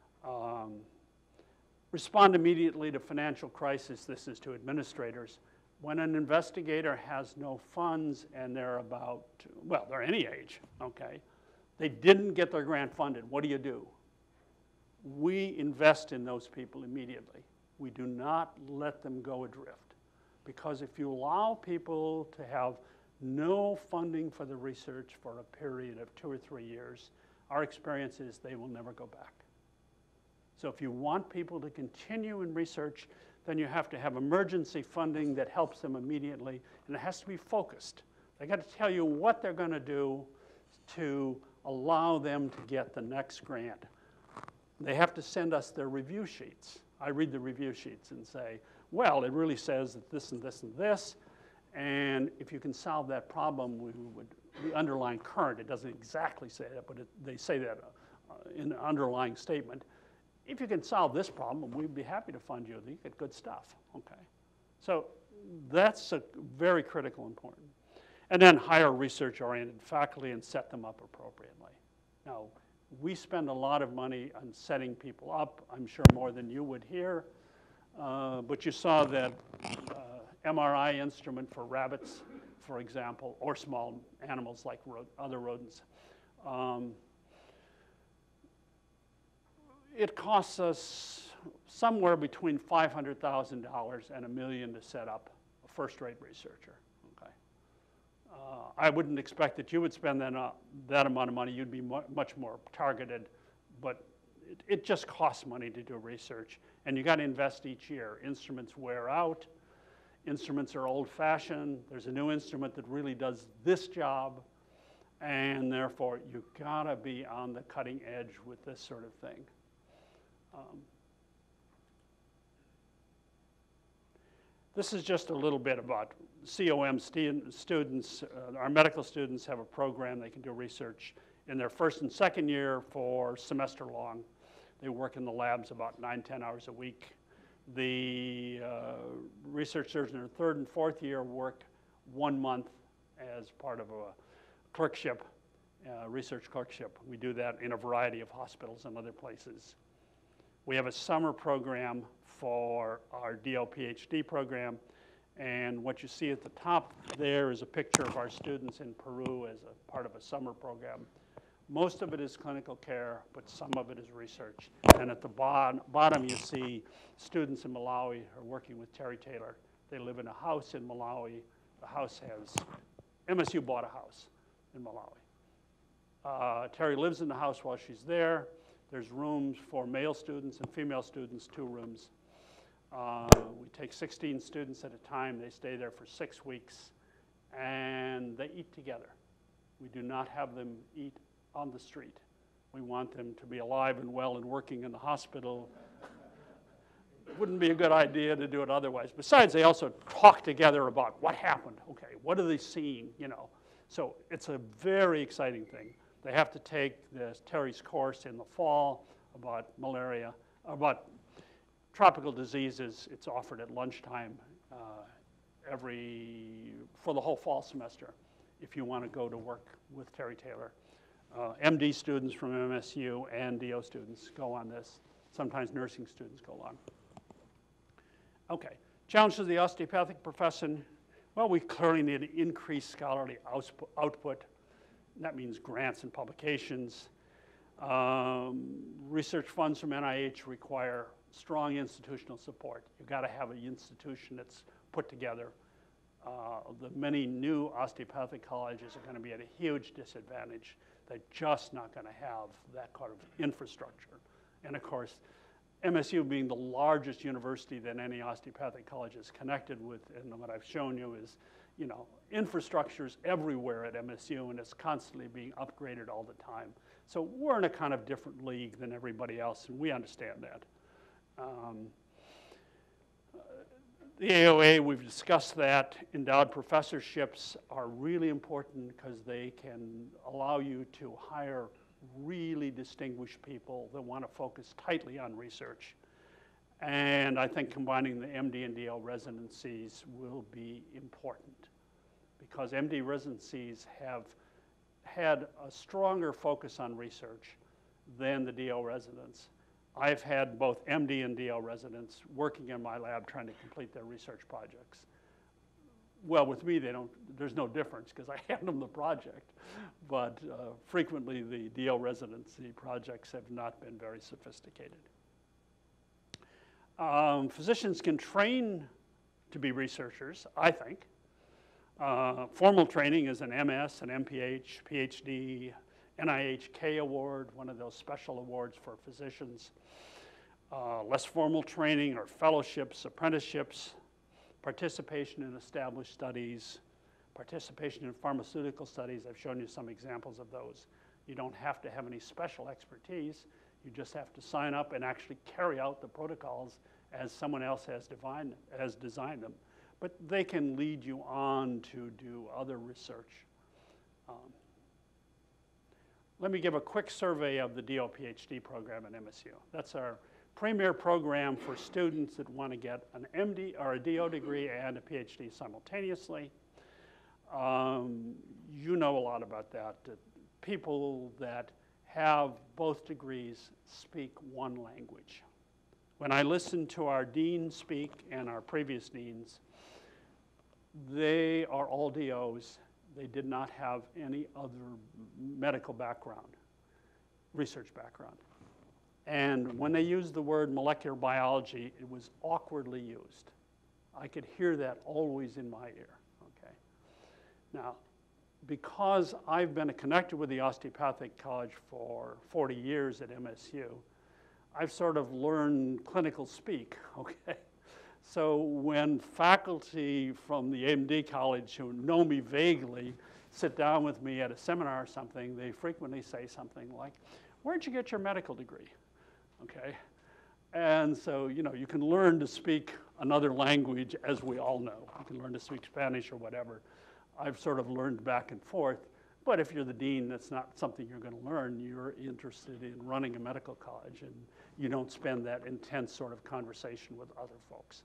Respond immediately to financial crisis. This is to administrators. When an investigator has no funds and they're about, well, they're any age, okay? They didn't get their grant funded. What do? We invest in those people immediately. We do not let them go adrift. Because if you allow people to have no funding for the research for a period of 2 or 3 years, our experience is they will never go back. So if you want people to continue in research, then you have to have emergency funding that helps them immediately, and it has to be focused. They got to tell you what they're going to do to allow them to get the next grant. They have to send us their review sheets. I read the review sheets and say, well, it really says that this and this and this, and if you can solve that problem, the underlying current, it doesn't exactly say that, but they say that in the underlying statement. If you can solve this problem, we'd be happy to fund you. You get good stuff, okay? So that's very critical and important. And then hire research-oriented faculty and set them up appropriately. Now, we spend a lot of money on setting people up, I'm sure more than you would here. But you saw that MRI instrument for rabbits, for example, or small animals like other rodents. It costs us somewhere between $500,000 and $1 million to set up a first-rate researcher. Okay. I wouldn't expect that you would spend that amount of money. You'd be much more targeted, but it just costs money to do research. And you got to invest each year. Instruments wear out. Instruments are old-fashioned. There's a new instrument that really does this job. And therefore, you got to be on the cutting edge with this sort of thing. This is just a little bit about COM students. Our medical students have a program. They can do research in their first and second year for semester long. They work in the labs about 9-10 hours a week. The researchers in their third and fourth year work 1 month as part of a clerkship, research clerkship. We do that in a variety of hospitals and other places. We have a summer program for our DO PhD program, and what you see at the top there is a picture of our students in Peru as a part of a summer program. Most of it is clinical care, but some of it is research. And at the bottom you see students in Malawi who are working with Terry Taylor. They live in a house in Malawi. The house has, MSU bought a house in Malawi. Terry lives in the house while she's there. There's rooms for male students and female students, 2 rooms. We take 16 students at a time. They stay there for 6 weeks, and they eat together. We do not have them eat on the street. We want them to be alive and well and working in the hospital. It wouldn't be a good idea to do it otherwise. Besides, they also talk together about what happened. Okay, what are they seeing, you know? So it's a very exciting thing. They have to take Terry's course in the fall about malaria, about tropical diseases. It's offered at lunchtime for the whole fall semester if you want to go to work with Terry Taylor. MD students from MSU and DO students go on this. Sometimes nursing students go along. Okay, challenges of the osteopathic profession. Well, we clearly need to increase scholarly output. That means grants and publications. Research funds from NIH require strong institutional support. You've got to have an institution that's put together. The many new osteopathic colleges are going to be at a huge disadvantage. They're just not going to have that kind of infrastructure. And of course, MSU being the largest university that any osteopathic college is connected with, and what I've shown you is, you know, infrastructure's everywhere at MSU, and it's constantly being upgraded all the time. So we're in a kind of different league than everybody else, and we understand that. The AOA, we've discussed that. Endowed professorships are really important because they can allow you to hire really distinguished people that want to focus tightly on research. And I think combining the MD and DL residencies will be important because MD residencies have had a stronger focus on research than the DL residents. I've had both MD and DL residents working in my lab trying to complete their research projects. Well, with me, there's no difference because I hand them the project. But frequently, the DL residency projects have not been very sophisticated. Physicians can train to be researchers, I think. Formal training is an MS, an MPH, PhD, NIHK award, one of those special awards for physicians. Less formal training are fellowships, apprenticeships, participation in established studies, participation in pharmaceutical studies. I've shown you some examples of those. You don't have to have any special expertise. You just have to sign up and actually carry out the protocols as someone else has designed them. But they can lead you on to do other research. Let me give a quick survey of the DO PhD program at MSU. That's our premier program for students that want to get an MD or a DO degree and a PhD simultaneously. You know a lot about that. People that have both degrees speak one language. When I listen to our dean speak and our previous deans, they are all DOs. They did not have any other medical background, research background. And when they used the word molecular biology, it was awkwardly used. I could hear that always in my ear, okay? Now, because I've been connected with the Osteopathic College for 40 years at MSU, I've sort of learned clinical speak, okay? So when faculty from the MD college who know me vaguely sit down with me at a seminar or something, they frequently say something like, "Where'd you get your medical degree?" Okay? And so, you know, you can learn to speak another language, as we all know. You can learn to speak Spanish or whatever. I've sort of learned back and forth. But if you're the dean, that's not something you're going to learn. You're interested in running a medical college, and you don't spend that intense sort of conversation with other folks.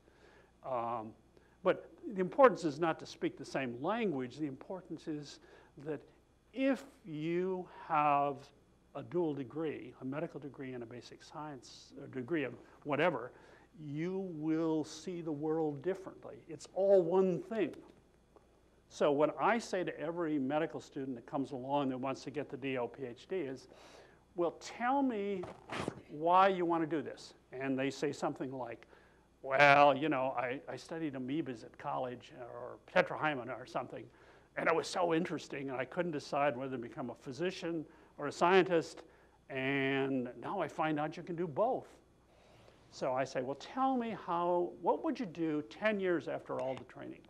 But the importance is not to speak the same language. The importance is that if you have a dual degree, a medical degree and a basic science, a degree of whatever, you will see the world differently. It's all one thing. So what I say to every medical student that comes along that wants to get the DO PhD is, well, tell me why you want to do this. And they say something like, well, you know, I studied amoebas at college or tetrahymena or something, and it was so interesting, and I couldn't decide whether to become a physician or a scientist, and now I find out you can do both. So I say, well, tell me what would you do 10 years after all the training?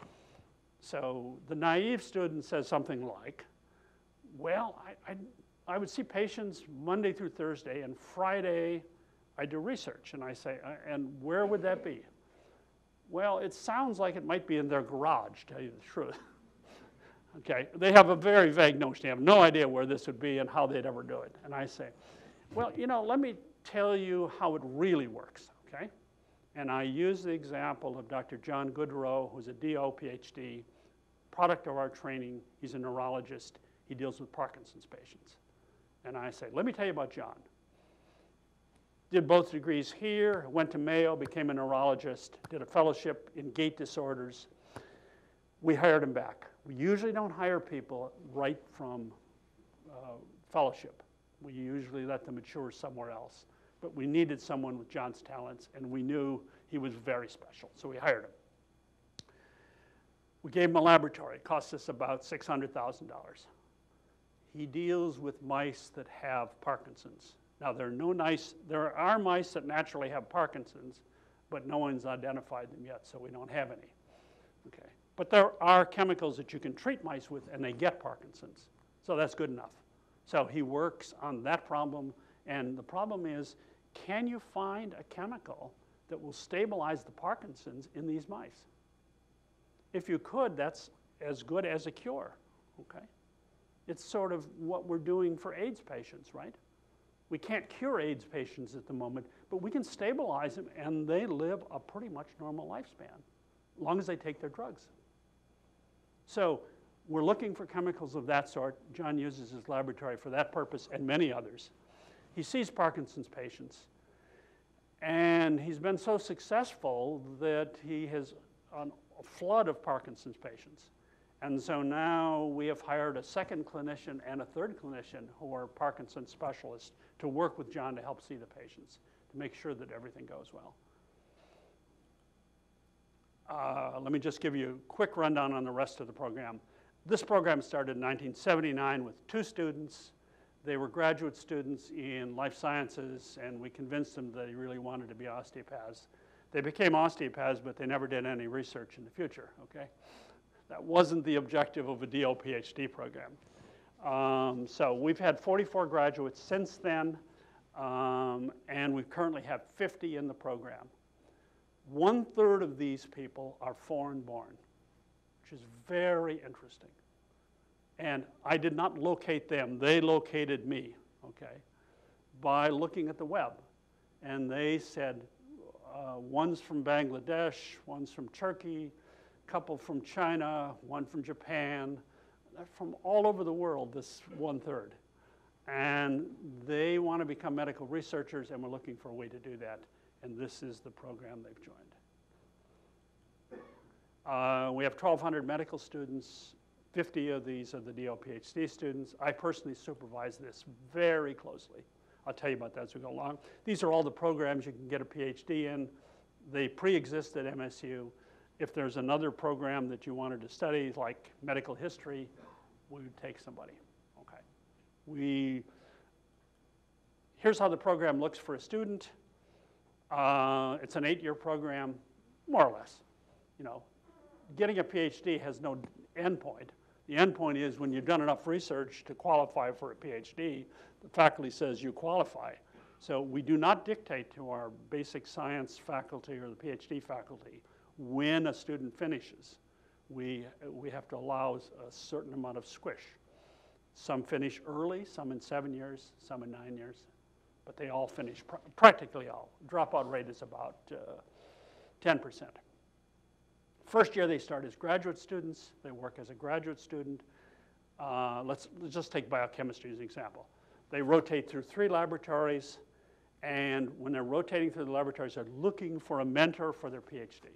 So the naive student says something like, well, I would see patients Monday through Thursday, and Friday I do research. And I say, and where would that be? Well, it sounds like it might be in their garage, to tell you the truth. Okay, they have a very vague notion. They have no idea where this would be and how they'd ever do it. And I say, well, you know, let me tell you how it really works, okay? And I use the example of Dr. John Goodrow, who's a DO PhD, product of our training. He's a neurologist. He deals with Parkinson's patients. And I say, let me tell you about John. Did both degrees here, went to Mayo, became a neurologist, did a fellowship in gait disorders. We hired him back. We usually don't hire people right from fellowship. We usually let them mature somewhere else. But we needed someone with John's talents, and we knew he was very special, so we hired him. We gave him a laboratory. It cost us about $600,000. He deals with mice that have Parkinson's. Now, there are mice that naturally have Parkinson's, but no one's identified them yet, so we don't have any. Okay. But there are chemicals that you can treat mice with, and they get Parkinson's. So that's good enough. So he works on that problem, and the problem is, can you find a chemical that will stabilize the Parkinson's in these mice? If you could, that's as good as a cure, okay? It's sort of what we're doing for AIDS patients, right? We can't cure AIDS patients at the moment, but we can stabilize them and they live a pretty much normal lifespan, as long as they take their drugs. So we're looking for chemicals of that sort. John uses his laboratory for that purpose and many others. He sees Parkinson's patients, and he's been so successful that he has a flood of Parkinson's patients. And so now we have hired a second clinician and a third clinician who are Parkinson's specialists to work with John to help see the patients, to make sure that everything goes well. Let me just give you a quick rundown on the rest of the program. This program started in 1979 with 2 students. They were graduate students in life sciences, and we convinced them that they really wanted to be osteopaths. They became osteopaths, but they never did any research in the future, okay? That wasn't the objective of a DO PhD program. So we've had 44 graduates since then, and we currently have 50 in the program. 1/3 of these people are foreign-born, which is very interesting. And I did not locate them. They located me, okay, by looking at the web. And they said, one's from Bangladesh, one's from Turkey, a couple from China, one from Japan, from all over the world, this 1/3. And they want to become medical researchers, and we're looking for a way to do that. And this is the program they've joined. We have 1,200 medical students. 50 of these are the DO PhD students. I personally supervise this very closely. I'll tell you about that as we go along. These are all the programs you can get a PhD in. They pre-exist at MSU. If there's another program that you wanted to study, like medical history, we would take somebody. Okay. Here's how the program looks for a student. It's an 8-year program, more or less. You know, getting a PhD has no end point. The end point is when you've done enough research to qualify for a PhD, the faculty says you qualify. So we do not dictate to our basic science faculty or the PhD faculty when a student finishes. We have to allow a certain amount of squish. Some finish early, some in 7 years, some in 9 years, but they all finish, practically all. Dropout rate is about 10%. First year they start as graduate students. They work as a graduate student. Let's just take biochemistry as an example. They rotate through 3 laboratories, and when they're rotating through the laboratories, they're looking for a mentor for their PhD.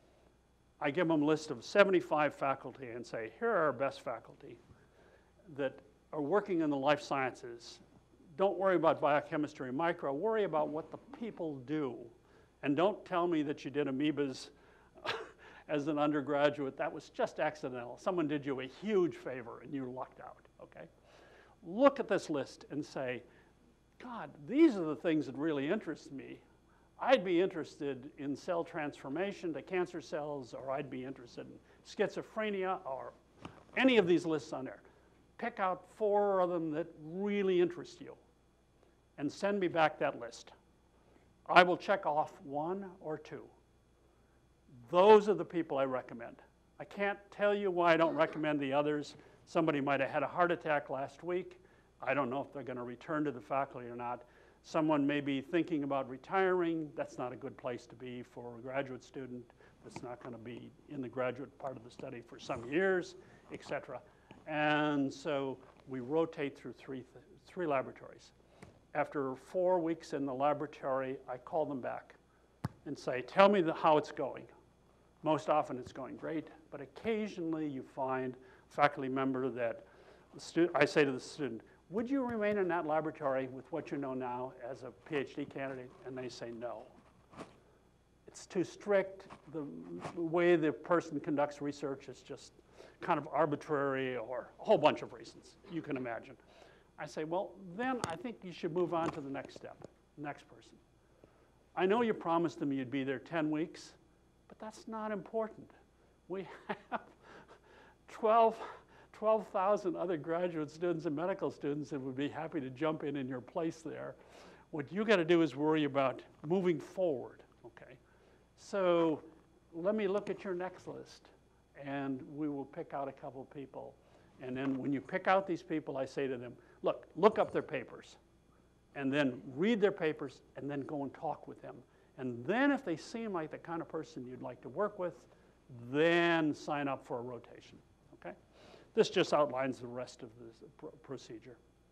I give them a list of 75 faculty and say, here are our best faculty that are working in the life sciences. Don't worry about biochemistry and micro. Worry about what the people do. And don't tell me that you did amoebas as an undergraduate. That was just accidental. Someone did you a huge favor and you lucked out, okay? Look at this list and say, God, these are the things that really interest me. I'd be interested in cell transformation to cancer cells, or I'd be interested in schizophrenia, or any of these lists on there. Pick out 4 of them that really interest you and send me back that list. I will check off 1 or 2. Those are the people I recommend. I can't tell you why I don't recommend the others. Somebody might have had a heart attack last week. I don't know if they're going to return to the faculty or not. Someone may be thinking about retiring. That's not a good place to be for a graduate student that's not going to be in the graduate part of the study for some years, et cetera. And so we rotate through three laboratories. After 4 weeks in the laboratory, I call them back and say, tell me how it's going. Most often it's going great, but occasionally you find a faculty member that I say to the student, would you remain in that laboratory with what you know now as a PhD candidate? And they say no. It's too strict. The way the person conducts research is just kind of arbitrary, or a whole bunch of reasons you can imagine. I say, well, then I think you should move on to the next step, next person. I know you promised them you'd be there 10 weeks, but that's not important. We have 12,000 other graduate students and medical students that would be happy to jump in your place there. What you got to do is worry about moving forward, okay? So let me look at your next list, and we will pick out a couple people And then when you pick out these people, I say to them, look up their papers, and then read their papers, and then go and talk with them. And then if they seem like the kind of person you'd like to work with, then sign up for a rotation, okay? This just outlines the rest of the procedure.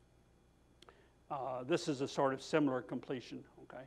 This is a sort of similar completion, okay?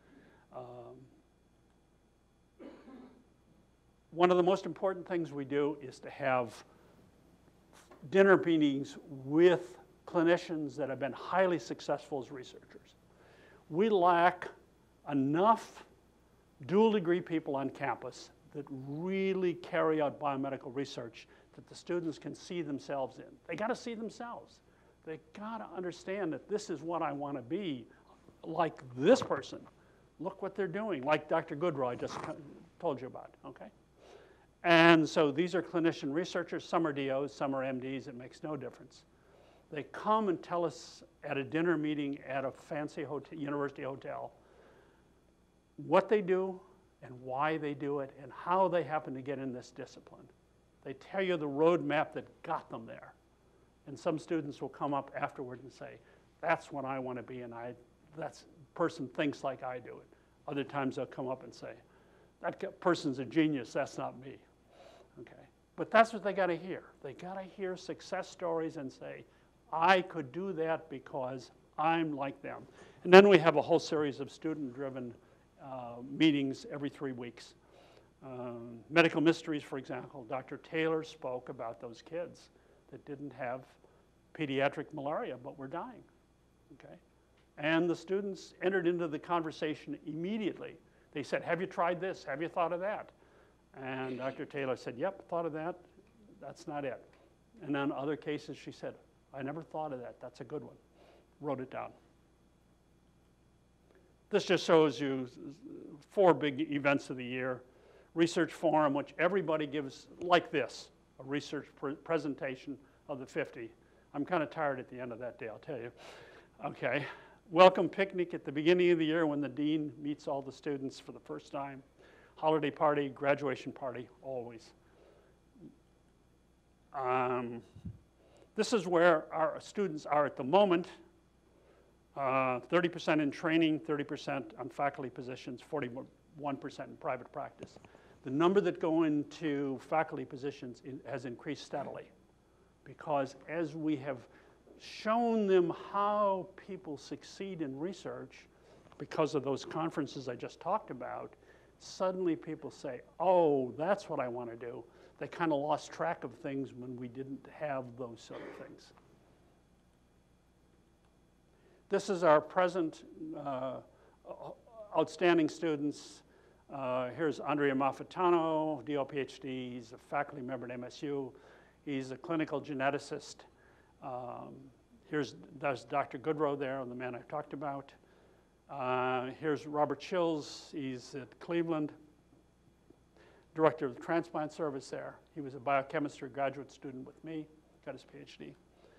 One of the most important things we do is to have dinner meetings with clinicians that have been highly successful as researchers. We lack enough dual degree people on campus that really carry out biomedical research that the students can see themselves in. They got to see themselves. They got to understand that this is what I want to be, like this person. Look what they're doing, like Dr. Goodrow I just told you about, okay? And so these are clinician researchers. Some are DOs, some are MDs. It makes no difference. They come and tell us at a dinner meeting at a fancy hotel, university hotel what they do and why they do it and how they happen to get in this discipline. They tell you the roadmap that got them there. And some students will come up afterward and say, that's what I want to be, and that person thinks like I do it. Other times they'll come up and say, that person's a genius, that's not me. Okay. But that's what they got to hear. They got to hear success stories and say, I could do that because I'm like them. And then we have a whole series of student-driven meetings every 3 weeks. Medical Mysteries, for example, Dr. Taylor spoke about those kids that didn't have pediatric malaria but were dying. Okay? And the students entered into the conversation immediately. They said, have you tried this? Have you thought of that? And Dr. Taylor said, yep, thought of that. That's not it. And then other cases, she said, I never thought of that. That's a good one. Wrote it down. This just shows you 4 big events of the year. Research forum, which everybody gives like this, a research presentation of the 50. I'm kind of tired at the end of that day, I'll tell you. Okay. Welcome picnic at the beginning of the year when the dean meets all the students for the first time. Holiday party, graduation party, always. This is where our students are at the moment. 30% in training, 30% on faculty positions, 41% in private practice. The number that go into faculty positions has increased steadily because as we have shown them how people succeed in research because of those conferences I just talked about, suddenly people say, oh, that's what I want to do. They kind of lost track of things when we didn't have those sort of things. This is our present outstanding students. Here's Andrea Maffetano, DO PhD. He's a faculty member at MSU. He's a clinical geneticist. There's Dr. Goodrow there, the man I talked about. Here's Robert Chills. He's at Cleveland, director of the transplant service there. He was a biochemistry graduate student with me, got his PhD.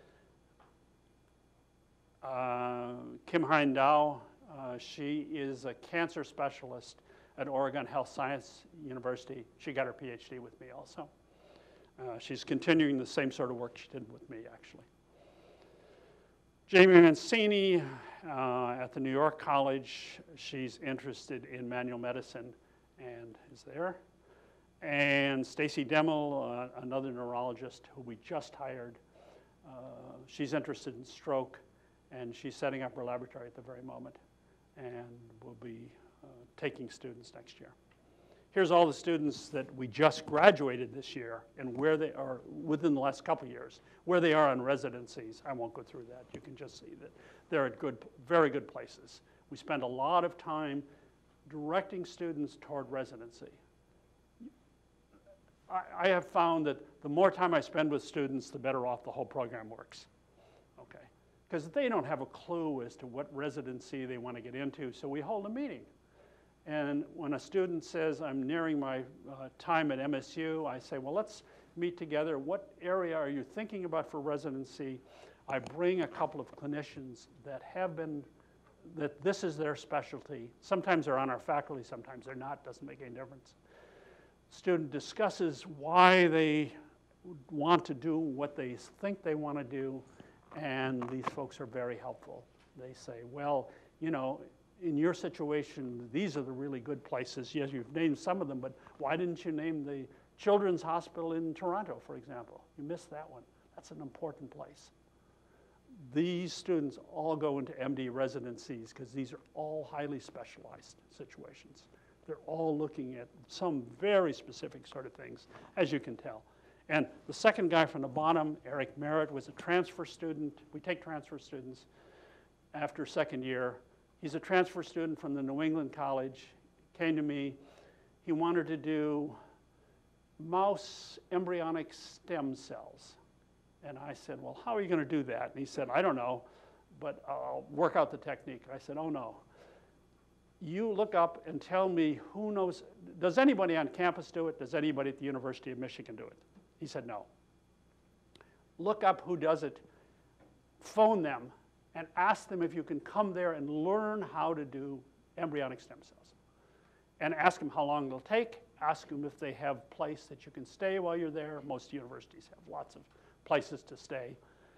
Kim Hein Dao, she is a cancer specialist at Oregon Health Science University. She got her PhD with me also. She's continuing the same sort of work she did with me, actually. Jamie Mancini at the New York College. She's interested in manual medicine and is there. And Stacy Demmel, another neurologist who we just hired. She's interested in stroke, and she's setting up her laboratory at the very moment and will be taking students next year. Here's all the students that we just graduated this year and where they are within the last couple of years, where they are in residencies. I won't go through that. You can just see that they're at very good places. We spend a lot of time directing students toward residency. I have found that the more time I spend with students, the better off the whole program works, okay? Because they don't have a clue as to what residency they want to get into, so we hold a meeting. And when a student says, I'm nearing my time at MSU, I say, well, let's meet together. What area are you thinking about for residency? I bring a couple of clinicians that have been, that this is their specialty. Sometimes they're on our faculty, sometimes they're not, doesn't make any difference. Student discusses why they want to do what they think they want to do, and these folks are very helpful. They say, well, you know, in your situation, these are the really good places. Yes, you've named some of them, but why didn't you name the Children's Hospital in Toronto, for example? You missed that one. That's an important place. These students all go into MD residencies because these are all highly specialized situations. They're all looking at some very specific sort of things, as you can tell. And the second guy from the bottom, Eric Merritt, was a transfer student. We take transfer students after second year. He's a transfer student from the New England College, came to me. He wanted to do mouse embryonic stem cells. And I said, well, how are you going to do that? And he said, I don't know, but I'll work out the technique. I said, oh, no. You look up and tell me who knows. Does anybody on campus do it? Does anybody at the University of Michigan do it? He said, no. Look up who does it, phone them, and ask them if you can come there and learn how to do embryonic stem cells. And ask them how long it'll take. Ask them if they have a place that you can stay while you're there. Most universities have lots of places to stay.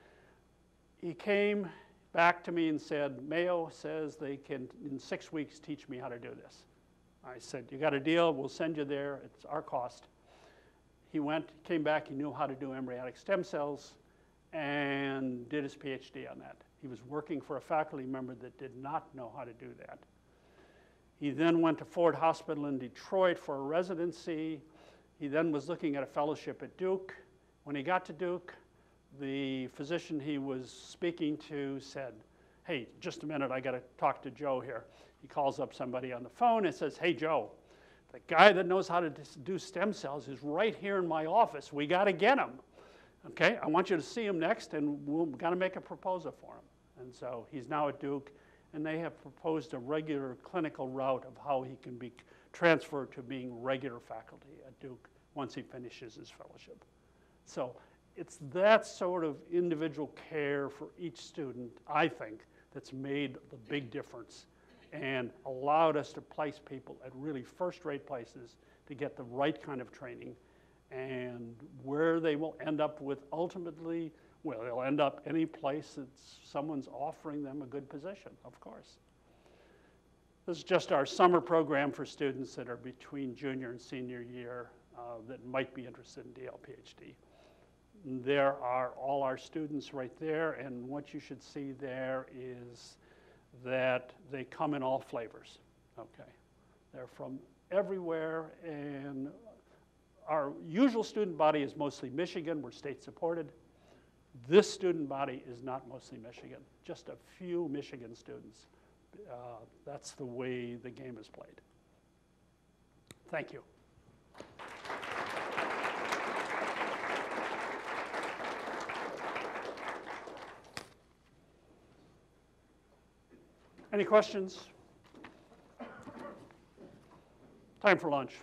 He came back to me and said, Mayo says they can, in 6 weeks, teach me how to do this. I said, you got a deal, we'll send you there, it's our cost. He went, came back, he knew how to do embryonic stem cells, and did his PhD on that. He was working for a faculty member that did not know how to do that. He then went to Ford Hospital in Detroit for a residency. He then was looking at a fellowship at Duke. When he got to Duke, the physician he was speaking to said, hey, just a minute, I got to talk to Joe here. He calls up somebody on the phone and says, hey, Joe, the guy that knows how to do stem cells is right here in my office. We got to get him. Okay, I want you to see him next, and we've got to make a proposal for him. And so he's now at Duke, and they have proposed a regular clinical route of how he can be transferred to being regular faculty at Duke once he finishes his fellowship. So it's that sort of individual care for each student, I think, that's made the big difference and allowed us to place people at really first-rate places to get the right kind of training. And where they will end up with ultimately, well, they'll end up any place that someone's offering them a good position, of course. This is just our summer program for students that are between junior and senior year that might be interested in DL PhD. There are all our students right there, and what you should see there is that they come in all flavors, okay? They're from everywhere, and our usual student body is mostly Michigan. We're state supported. This student body is not mostly Michigan, just a few Michigan students. That's the way the game is played. Thank you. Any questions? Time for lunch.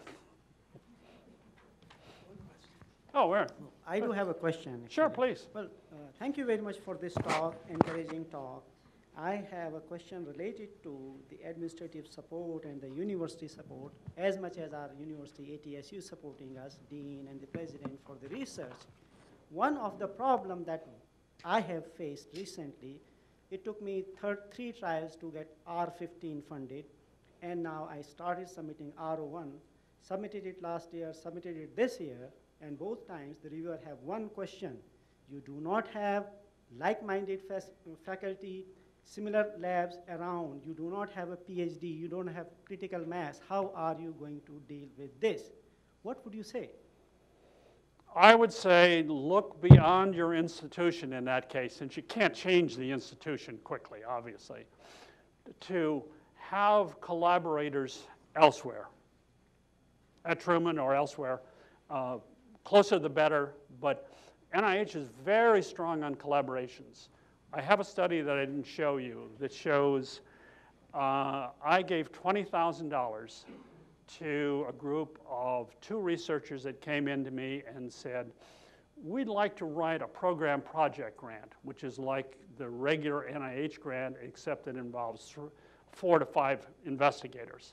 Oh, where? I do have a question. Actually. Sure, please. Well, thank you very much for this talk, encouraging talk. I have a question related to the administrative support and the university support, as much as our university, ATSU, supporting us, dean and the president for the research. One of the problems that I have faced recently, it took me 3 trials to get R15 funded, and now I started submitting R01, submitted it last year, submitted it this year, and both times the reviewer have one question. You do not have like-minded faculty, similar labs around. You do not have a PhD. You don't have critical mass. How are you going to deal with this? What would you say? I would say look beyond your institution in that case, since you can't change the institution quickly, obviously, to have collaborators elsewhere, at Truman or elsewhere. Closer the better, but NIH is very strong on collaborations. I have a study that I didn't show you that shows I gave $20,000 to a group of 2 researchers that came into me and said, we'd like to write a program project grant, which is like the regular NIH grant, except it involves 4 to 5 investigators.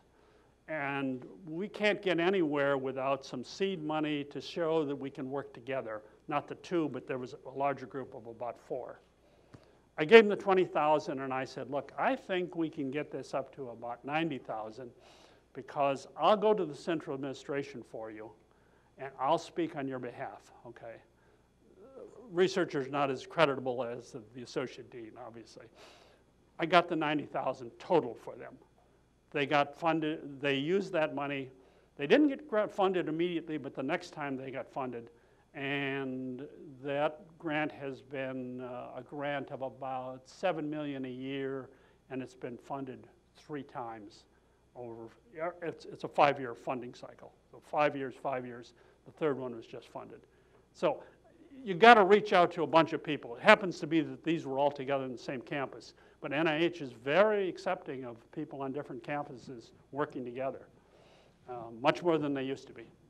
And we can't get anywhere without some seed money to show that we can work together. not the 2, but there was a larger group of about 4. I gave them the 20,000 and I said, look, I think we can get this up to about 90,000 because I'll go to the central administration for you and I'll speak on your behalf, okay? Researcher's not as creditable as the associate dean, obviously. I got the 90,000 total for them. They got funded, they used that money. They didn't get funded immediately, but the next time they got funded. And that grant has been a grant of about $7 million a year, and it's been funded 3 times over, it's a 5-year funding cycle. So 5 years, 5 years. The third one was just funded. So you got to reach out to a bunch of people. It happens to be that these were all together in the same campus, but NIH is very accepting of people on different campuses working together, much more than they used to be.